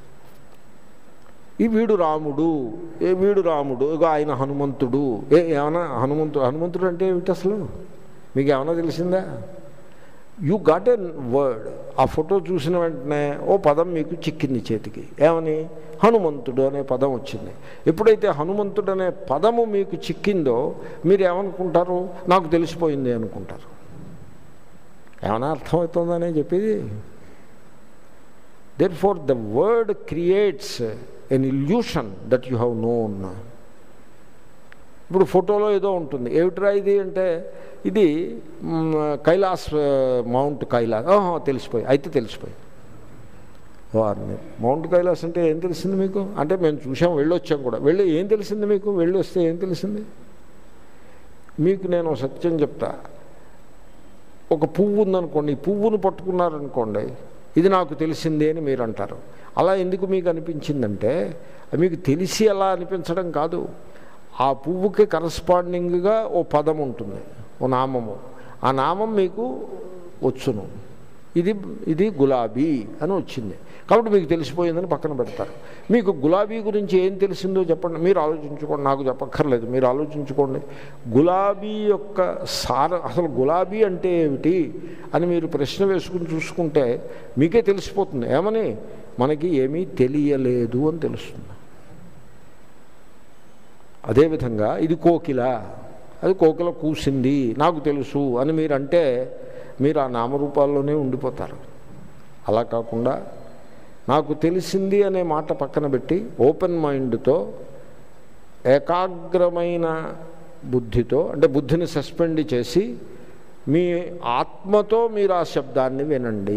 ఈ వీడు రాముడు, ఏ వీడు రాముడు, ఇక ఆయన హనుమంతుడు. ఏ ఏమన్నా హనుమంతుడు హనుమంతుడు అంటే ఏమిటి అసలు? మీకు ఏమన్నా తెలిసిందా? You got a word. ఆ ఫోటో చూసిన వెంటనే ఓ పదం మీకు చిక్కింది చేతికి. ఏమని? హనుమంతుడు అనే పదం వచ్చింది. ఎప్పుడైతే హనుమంతుడు అనే పదము మీకు చిక్కిందో మీరు ఏమనుకుంటారు? నాకు తెలిసిపోయింది అనుకుంటారు. ఏమైనా అర్థమవుతుందనే చెప్పేది. Therefore the word creates an illusion that you have known. ఇప్పుడు ఫోటోలో ఏదో ఉంటుంది. ఏమిట్రా ఇది అంటే ఇది కైలాస్, మౌంట్ కైలాస్. ఓహో తెలిసిపోయి, అయితే తెలిసిపోయి. వారిని మౌంట్ కైలాస్ అంటే ఏం తెలిసింది మీకు? అంటే మేము చూసాం, వెళ్ళొచ్చాం కూడా. వెళ్ళి ఏం తెలిసింది మీకు? వెళ్ళి వస్తే ఏం తెలిసింది మీకు? నేను సత్యం చెప్తా. ఒక పువ్వు ఉందనుకోండి, ఈ పువ్వును పట్టుకున్నారనుకోండి, ఇది నాకు తెలిసిందే అని మీరు అంటారు. అలా ఎందుకు మీకు అనిపించిందంటే మీకు తెలిసి అలా అనిపించడం కాదు. ఆ పువ్వుకి కరస్పాండింగ్గా ఓ పదం ఉంటుంది, ఓ నామము. ఆ నామం మీకు వచ్చును. ఇది ఇది గులాబీ అని వచ్చింది కాబట్టి మీకు తెలిసిపోయిందని పక్కన పెడతారు. మీకు గులాబీ గురించి ఏం తెలిసిందో చెప్పండి, మీరు ఆలోచించుకోండి. నాకు చెప్పక్కర్లేదు, మీరు ఆలోచించుకోండి. గులాబీ యొక్క సార, అసలు గులాబీ అంటే ఏమిటి అని మీరు ప్రశ్న వేసుకుని చూసుకుంటే మీకే తెలిసిపోతుంది. ఏమని? మనకి ఏమీ తెలియలేదు అని తెలుస్తుంది. అదేవిధంగా ఇది కోకిల, అది కోకిల కూసింది నాకు తెలుసు అని మీరు అంటే మీరు ఆ నామరూపాల్లోనే ఉండిపోతారు. అలా కాకుండా నాకు తెలిసింది అనే మాట పక్కన పెట్టి ఓపెన్ మైండ్తో, ఏకాగ్రమైన బుద్ధితో, అంటే బుద్ధిని సస్పెండ్ చేసి మీ ఆత్మతో మీరు ఆ శబ్దాన్ని వినండి.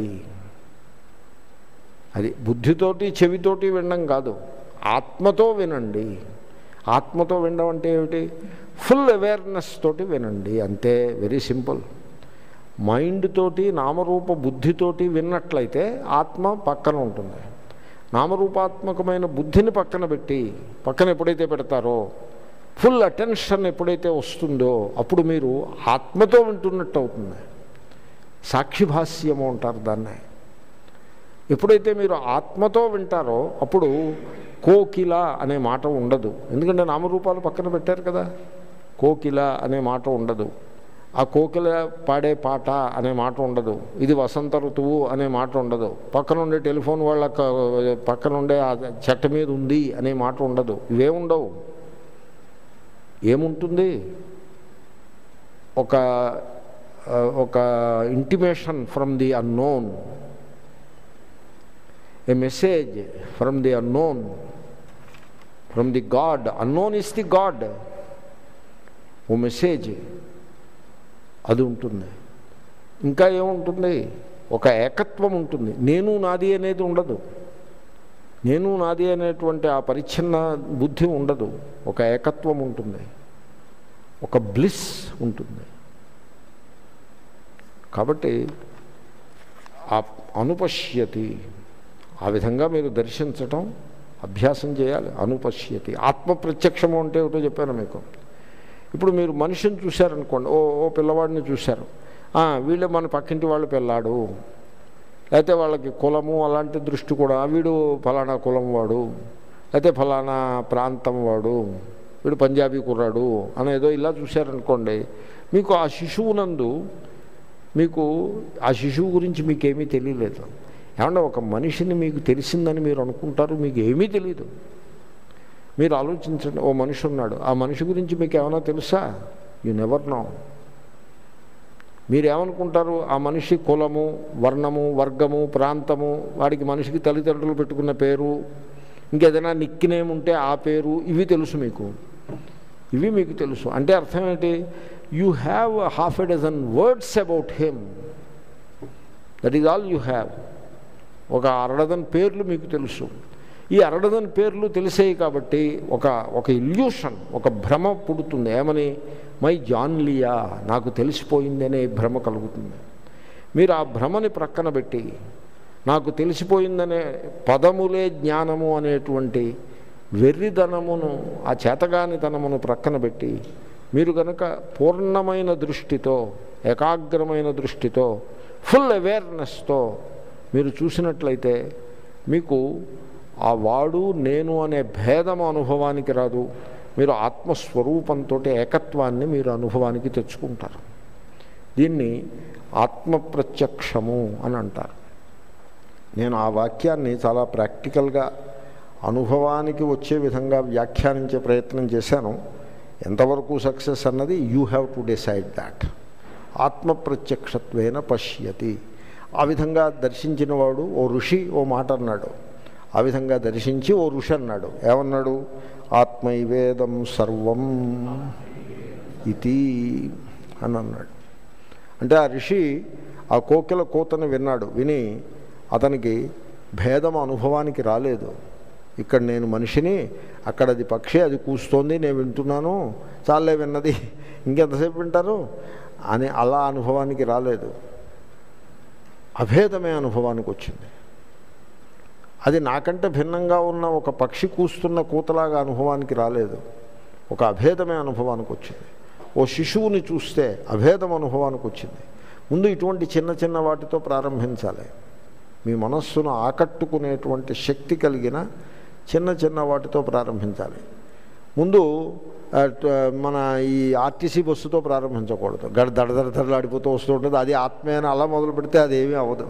అది బుద్ధితోటి చెవితోటి వినడం కాదు, ఆత్మతో వినండి. ఆత్మతో వినడం అంటే ఏమిటి? ఫుల్ అవేర్నెస్ తోటి వినండి, అంతే. Very simple. మైండ్ తోటి, నామరూప బుద్ధితోటి విన్నట్లయితే ఆత్మ పక్కన ఉంటుంది. నామరూపాత్మకమైన బుద్ధిని పక్కన పెట్టి, పక్కన ఎప్పుడైతే పెడతారో ఫుల్ అటెన్షన్ ఎప్పుడైతే వస్తుందో అప్పుడు మీరు ఆత్మతో వింటున్నట్టు అవుతుంది. సాక్షిభాష్యము అంటారు దాన్నే. ఎప్పుడైతే మీరు ఆత్మతో వింటారో అప్పుడు కోకిల అనే మాట ఉండదు. ఎందుకంటే నామరూపాలు పక్కన పెట్టారు కదా. కోకిల అనే మాట ఉండదు. ఆ కోకిల పాడే పాట అనే మాట ఉండదు. ఇది వసంత ఋతువు అనే మాట ఉండదు. పక్కన ఉండే టెలిఫోన్ వాళ్ళ పక్కన ఉండే ఆ చెట్ట మీద ఉంది అనే మాట ఉండదు. ఇవే ఉండవు. ఏముంటుంది? ఒక ఒక intimation from the unknown, a message from the unknown, from the God. Unknown is the God. ఓ మెసేజ్ అది ఉంటుంది. ఇంకా ఏముంటుంది? ఒక ఏకత్వం ఉంటుంది. నేను నాది అనేది ఉండదు. నేను నాది అనేటువంటి ఆ పరిచ్ఛిన్న బుద్ధి ఉండదు. ఒక ఏకత్వం ఉంటుంది, ఒక బ్లిస్ ఉంటుంది. కాబట్టి ఆ అనుపశ్యతి, ఆ విధంగా మీరు దర్శించటం అభ్యాసం చేయాలి. అనుపశ్యతి, ఆత్మ ప్రత్యక్షము అంటే ఏమిటో చెప్పాను మీకు. ఇప్పుడు మీరు మనిషిని చూశారనుకోండి, ఓ ఓ పిల్లవాడిని చూశారు, వీళ్ళే మన పక్కింటి వాళ్ళు పిల్లాడు, లేకపోతే వాళ్ళకి కులము అలాంటి దృష్టి కూడా, వీడు ఫలానా కులం వాడు, లేకపోతే ఫలానా ప్రాంతం వాడు, వీడు పంజాబీ కుర్రాడు అనేదో ఇలా చూశారనుకోండి, మీకు ఆ శిశువునందు మీకు ఆ శిశువు గురించి మీకేమీ తెలియలేదు. ఏమన్నా ఒక మనిషిని మీకు తెలిసిందని మీరు అనుకుంటారు, మీకు ఏమీ తెలియదు. మీరు ఆలోచించండి, ఓ మనిషి ఉన్నాడు, ఆ మనిషి గురించి మీకు ఏమైనా తెలుసా? You never know. మీరేమనుకుంటారు? ఆ మనిషి కులము, వర్ణము, వర్గము, ప్రాంతము, వాడికి మనిషికి తల్లిదండ్రులు పెట్టుకున్న పేరు, ఇంకేదైనా నిక్నేమ్ ఉంటే ఆ పేరు, ఇవి తెలుసు మీకు, ఇవి మీకు తెలుసు. అంటే అర్థం ఏంటి? You have half a dozen words about him, that is all you have. ఒక అరడజన్ పేర్లు మీకు తెలుసు. ఈ అరడజన్ పేర్లు తెలిసేవి కాబట్టి ఒక ఒక ఇల్యూషన్, ఒక భ్రమ పుడుతుంది. ఏమని? మై జాన్లియా, నాకు తెలిసిపోయింది అనే భ్రమ కలుగుతుంది. మీరు ఆ భ్రమని ప్రక్కన పెట్టి నాకు తెలిసిపోయిందనే పదములే జ్ఞానము అనేటువంటి వెర్రిదనమును, ఆ చేతగానితనమును ప్రక్కన పెట్టి మీరు కనుక పూర్ణమైన దృష్టితో, ఏకాగ్రమైన దృష్టితో, ఫుల్ అవేర్నెస్తో మీరు చూసినట్లయితే మీకు ఆ వాడు నేను అనే భేదము అనుభవానికి రాదు. మీరు ఆత్మస్వరూపంతో ఏకత్వాన్ని మీరు అనుభవానికి తెచ్చుకుంటారు. దీన్ని ఆత్మప్రత్యక్షము అని అంటారు. నేను ఆ వాక్యాన్ని చాలా ప్రాక్టికల్గా అనుభవానికి వచ్చే విధంగా వ్యాఖ్యానించే ప్రయత్నం చేశాను. ఎంతవరకు సక్సెస్ అన్నది you have to decide that. ఆత్మప్రత్యక్షత్వేన పశ్యతి. ఆ విధంగా దర్శించిన వాడు ఓ ఋషి ఓ మాట అన్నాడు. ఆ విధంగా దర్శించి ఓ ఋషి అన్నాడు. ఏమన్నాడు? ఆత్మైవేదం సర్వం ఇతి అని అన్నాడు. అంటే ఆ ఋషి ఆ కోకిల కూతని విన్నాడు. విని అతనికి భేదం అనుభవానికి రాలేదు. ఇక్కడ నేను మనిషిని, అక్కడ అది పక్షి, అది కూస్తోంది, నేను వింటున్నాను, చాలే విన్నది, ఇంకెంతసేపు వింటారు అని అలా అనుభవానికి రాలేదు. అభేదమే అనుభవానికి వచ్చింది. అది నాకంటే భిన్నంగా ఉన్న ఒక పక్షి కూస్తున్న కూతలాగా అనుభవానికి రాలేదు. ఒక అభేదమే అనుభవానికి వచ్చింది. ఓ శిశువుని చూస్తే అభేదం అనుభవానికి వచ్చింది. ముందు ఇటువంటి చిన్న చిన్న వాటితో ప్రారంభించాలి. మీ మనస్సును ఆకట్టుకునేటువంటి శక్తి కలిగిన చిన్న చిన్న వాటితో ప్రారంభించాలి. ముందు మన ఈ ఆర్టీసీ బస్సుతో ప్రారంభించకూడదు. గడ దడ దడ దడలాడిపోతూ వస్తూ ఉంటుంది, అది ఆత్మే అని అలా మొదలు పెడితే అది ఏమీ అవ్వదు.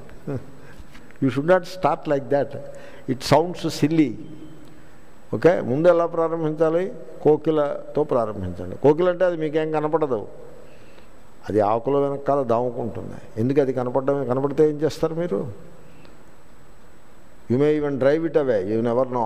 You should not start like that. It sounds silly. Okay, ముందు ఎలా ప్రారంభించాలి? కోకిలతో ప్రారంభించండి. కోకిల అంటే అది మీకేం కనపడదు, అది ఆకుల వెనకాల దాముకుంటుంది. ఎందుకు? అది కనపడమే. కనపడితే ఏం చేస్తారు మీరు? You may even drive it away, you never know.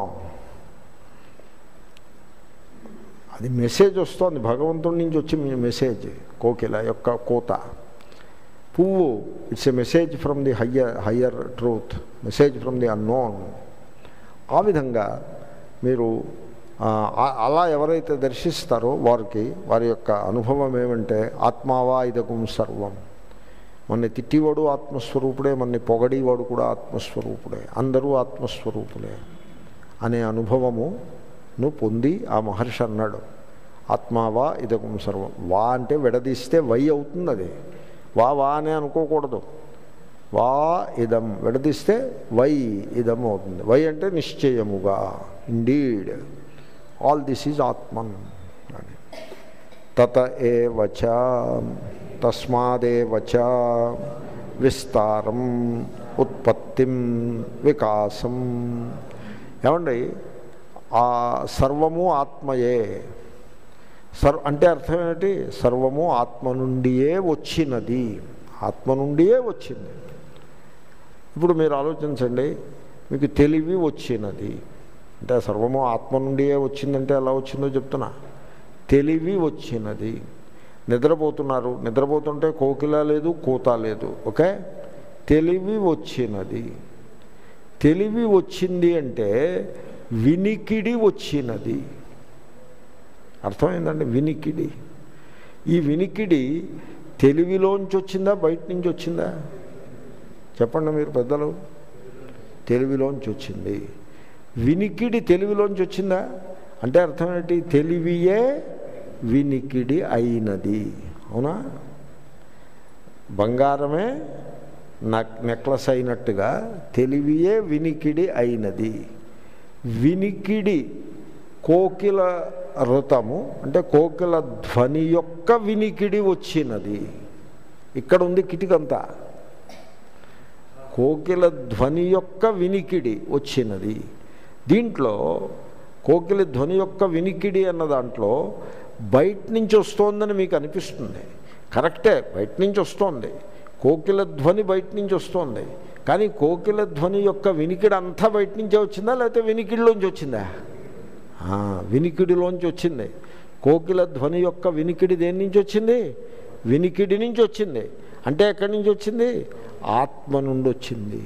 అది మెసేజ్ వస్తుంది భగవంతుడి నుంచి వచ్చి మెసేజ్. కోకిల యొక్క కోత, పువ్వు, it's a message from the higher higher truth, message from the unknown. ఆ విధంగా మీరు అలా ఎవరైతే దర్శిస్తారో వారికి వారి యొక్క అనుభవం ఏమంటే ఆత్మావా ఇదకం సర్వం. మన్ని తిట్టివాడు ఆత్మస్వరూపుడే, మన్ని పొగడివాడు కూడా ఆత్మస్వరూపుడే, అందరూ ఆత్మస్వరూపులే అనే అనుభవమును పొంది ఆ మహర్షి అన్నాడు ఆత్మావా ఇదకం సర్వం. వా అంటే విడదీస్తే వై అవుతుంది. అది వా వా అనే అనుకోకూడదు. వా ఇదం విడదీస్తే వై ఇదం అవుతుంది. వై అంటే నిశ్చయముగా, indeed all this is Atman అని. తత ఏవచ తస్మాదేవచ విస్తారం ఉత్పత్తిం వికాసం. ఏమండి, ఆ సర్వము ఆత్మయే. సర్వ అంటే అర్థం ఏమిటి? సర్వము ఆత్మ నుండియే వచ్చినది, ఆత్మ నుండియే వచ్చింది. ఇప్పుడు మీరు ఆలోచించండి, మీకు తెలివి వచ్చినది అంటే సర్వము ఆత్మ నుండియే వచ్చిందంటే ఎలా వచ్చిందో చెప్తున్నా. తెలివి వచ్చినది. నిద్రపోతున్నారు, నిద్రపోతుంటే కోకిల లేదు, కూత లేదు. ఓకే, తెలివి వచ్చినది. తెలివి వచ్చింది అంటే వినికిడి వచ్చినది. అర్థమైందండి? వినికిడి. ఈ వినికిడి తెలివిలోంచి వచ్చిందా, బయట నుంచి వచ్చిందా? చెప్పండి మీరు పెద్దలు. తెలివిలోంచి వచ్చింది. వినికిడి తెలివిలోంచి వచ్చిందా అంటే అర్థం ఏంటి? తెలివియే వినికిడి అయినది. అవునా? బంగారమే నెక్లెస్ అయినట్టుగా తెలివియే వినికిడి అయినది. వినికిడి కోకిల ఋతము అంటే కోకిల ధ్వని యొక్క వినికిడి వచ్చినది. ఇక్కడ ఉంది కిటికంతా. కోకిల ధ్వని యొక్క వినికిడి వచ్చినది. దీంట్లో కోకిల ధ్వని యొక్క వినికిడి అన్న దాంట్లో బయట నుంచి వస్తోందని మీకు అనిపిస్తుంది. కరెక్టే, బయట నుంచి వస్తోంది. కోకిల ధ్వని బయట నుంచి వస్తుంది, కానీ కోకిల ధ్వని యొక్క వినికిడి అంతా బయట నుంచే వచ్చిందా లేకపోతే వినికిడిలోంచి వచ్చిందా? వినికిడిలోంచి వచ్చింది. కోకిల ధ్వని యొక్క వినికిడి దేని నుంచి వచ్చింది? వినికిడి నుంచి వచ్చింది. అంటే ఎక్కడి నుంచి వచ్చింది? ఆత్మ నుండి వచ్చింది.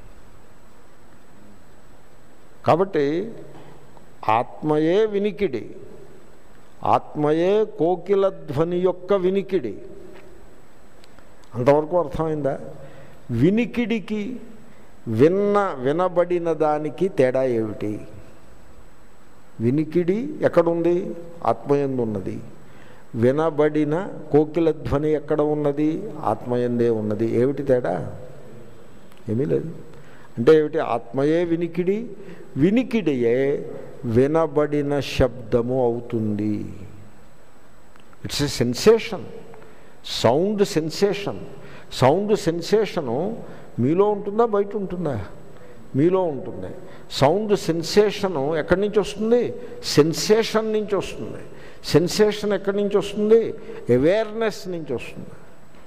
కాబట్టి ఆత్మయే వినికిడి, ఆత్మయే కోకిల ధ్వని యొక్క వినికిడి. అంతవరకు అర్థమైందా? వినికిడికి విన్న వినబడిన దానికి తేడా ఏమిటి? వినికిడి ఎక్కడుంది? ఆత్మయందు ఉన్నది. వినబడిన కోకిల ధ్వని ఎక్కడ ఉన్నది? ఆత్మయందే ఉన్నది. ఏమిటి తేడా? ఏమీ లేదు. అంటే ఏమిటి? ఆత్మయే వినికిడి, వినికిడియే వినబడిన శబ్దము అవుతుంది. It's a sensation, sound sensation. Sound sensation మీలో ఉంటుందా బయట ఉంటుందా? మీలో ఉంటుంది. సౌండ్ సెన్సేషను ఎక్కడి నుంచి వస్తుంది? సెన్సేషన్ నుంచి వస్తుంది. సెన్సేషన్ ఎక్కడి నుంచి వస్తుంది? అవేర్నెస్ నుంచి వస్తుంది.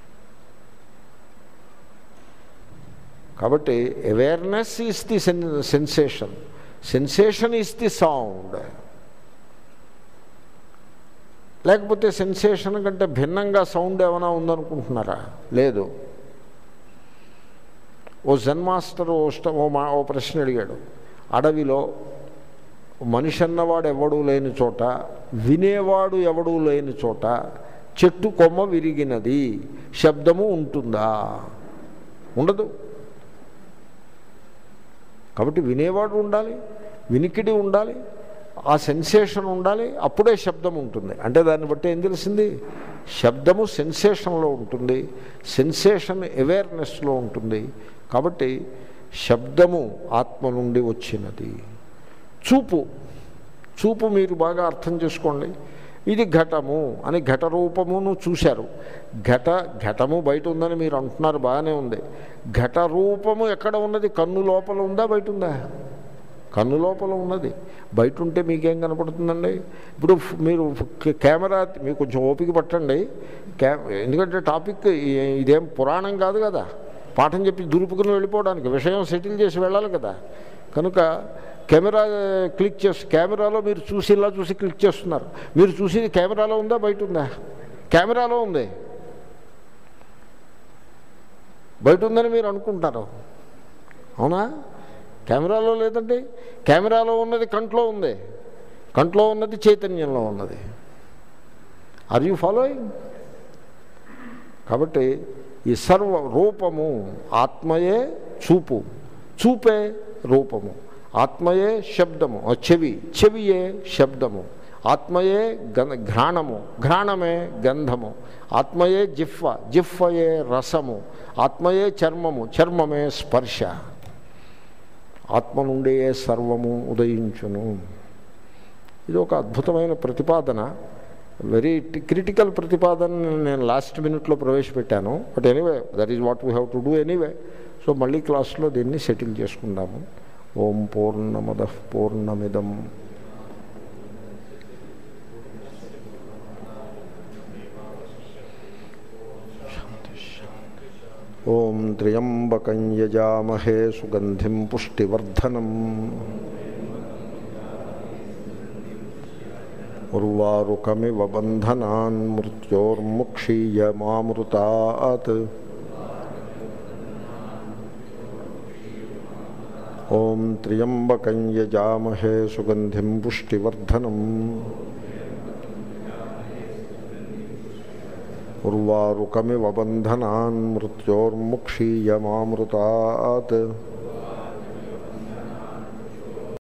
కాబట్టి awareness is the sen sensation, sensation is the sound. లేకపోతే సెన్సేషన్ కంటే భిన్నంగా సౌండ్ ఏమైనా ఉందనుకుంటున్నారా? లేదు. ఓ జెన్ మాస్టర్ ఓ ఓ మా ఓ ప్రశ్న అడిగాడు. అడవిలో మనిషి అన్నవాడు ఎవడూ లేని చోట, వినేవాడు ఎవడూ లేని చోట చెట్టు కొమ్మ విరిగినది, శబ్దము ఉంటుందా? ఉండదు. కాబట్టి వినేవాడు ఉండాలి, వినికిడి ఉండాలి, ఆ సెన్సేషన్ ఉండాలి, అప్పుడే శబ్దం ఉంటుంది. అంటే దాన్ని బట్టి ఏం తెలిసింది? శబ్దము సెన్సేషన్లో ఉంటుంది, సెన్సేషన్ అవేర్నెస్లో ఉంటుంది. కాబట్టి శబ్దము ఆత్మ నుండి వచ్చినది. చూపు, చూపు మీరు బాగా అర్థం చేసుకోండి. ఇది ఘటము అని ఘట రూపమును చూశారు. ఘట ఘటము బయట ఉందని మీరు అంటున్నారు, బాగానే ఉంది. ఘట రూపము ఎక్కడ ఉన్నది? కన్ను లోపల ఉందా బయట ఉందా? కన్ను లోపల ఉన్నది. బయట ఉంటే మీకేం కనపడుతుందండి? ఇప్పుడు మీరు కెమెరా, మీకు కొంచెం ఓపిక పట్టండి. క్యా ఎందుకంటే టాపిక్ ఇదేం పురాణం కాదు కదా, పాఠం చెప్పి దురుపుకుని వెళ్ళిపోవడానికి, విషయం సెటిల్ చేసి వెళ్ళాలి కదా. కనుక కెమెరా క్లిక్ చేసి, కెమెరాలో మీరు చూసి ఇలా చూసి క్లిక్ చేస్తున్నారు. మీరు చూసి కెమెరాలో ఉందా బయట ఉందా? కెమెరాలో ఉంది. బయట ఉందని మీరు అనుకుంటారు, అవునా? కెమెరాలో లేదండి. కెమెరాలో ఉన్నది కంట్లో ఉంది, కంట్లో ఉన్నది చైతన్యంలో ఉన్నది. Are you following? కాబట్టి ఈ సర్వ రూపము ఆత్మయే, చూపు చూపే రూపము, ఆత్మయే శబ్దము, చెవి చెవియే శబ్దము, ఆత్మయే గంధ ఘ్రాణము, ఘ్రాణమే గంధము, ఆత్మయే జిహ్వ, జిహ్వయే రసము, ఆత్మయే చర్మము, చర్మమే స్పర్శ. ఆత్మ నుండే సర్వము ఉదయించును. ఇది ఒక అద్భుతమైన ప్రతిపాదన, వెరీ క్రిటికల్ ప్రతిపాదన. నేను లాస్ట్ మినిట్లో ప్రవేశపెట్టాను. But anyway, that is what we have to do anyway. So మళ్ళీ క్లాస్లో దీన్ని సెటిల్ చేసుకుందాము. ఓం పూర్ణమదః పూర్ణమిదం ఓం త్ర్యంబకం యజామహే సుగంధిం పుష్టివర్ధనం ఉర్వారుకమివ బంధనాన్ మృత్యోర్ముక్షీయమామృతాత్. ఓం త్ర్యంబకం యజామహే సుగంధిం పుష్టివర్ధనం ఉర్వారుకమివ బంధనాన్ మృత్యోర్ముక్షీయమామృతాత్.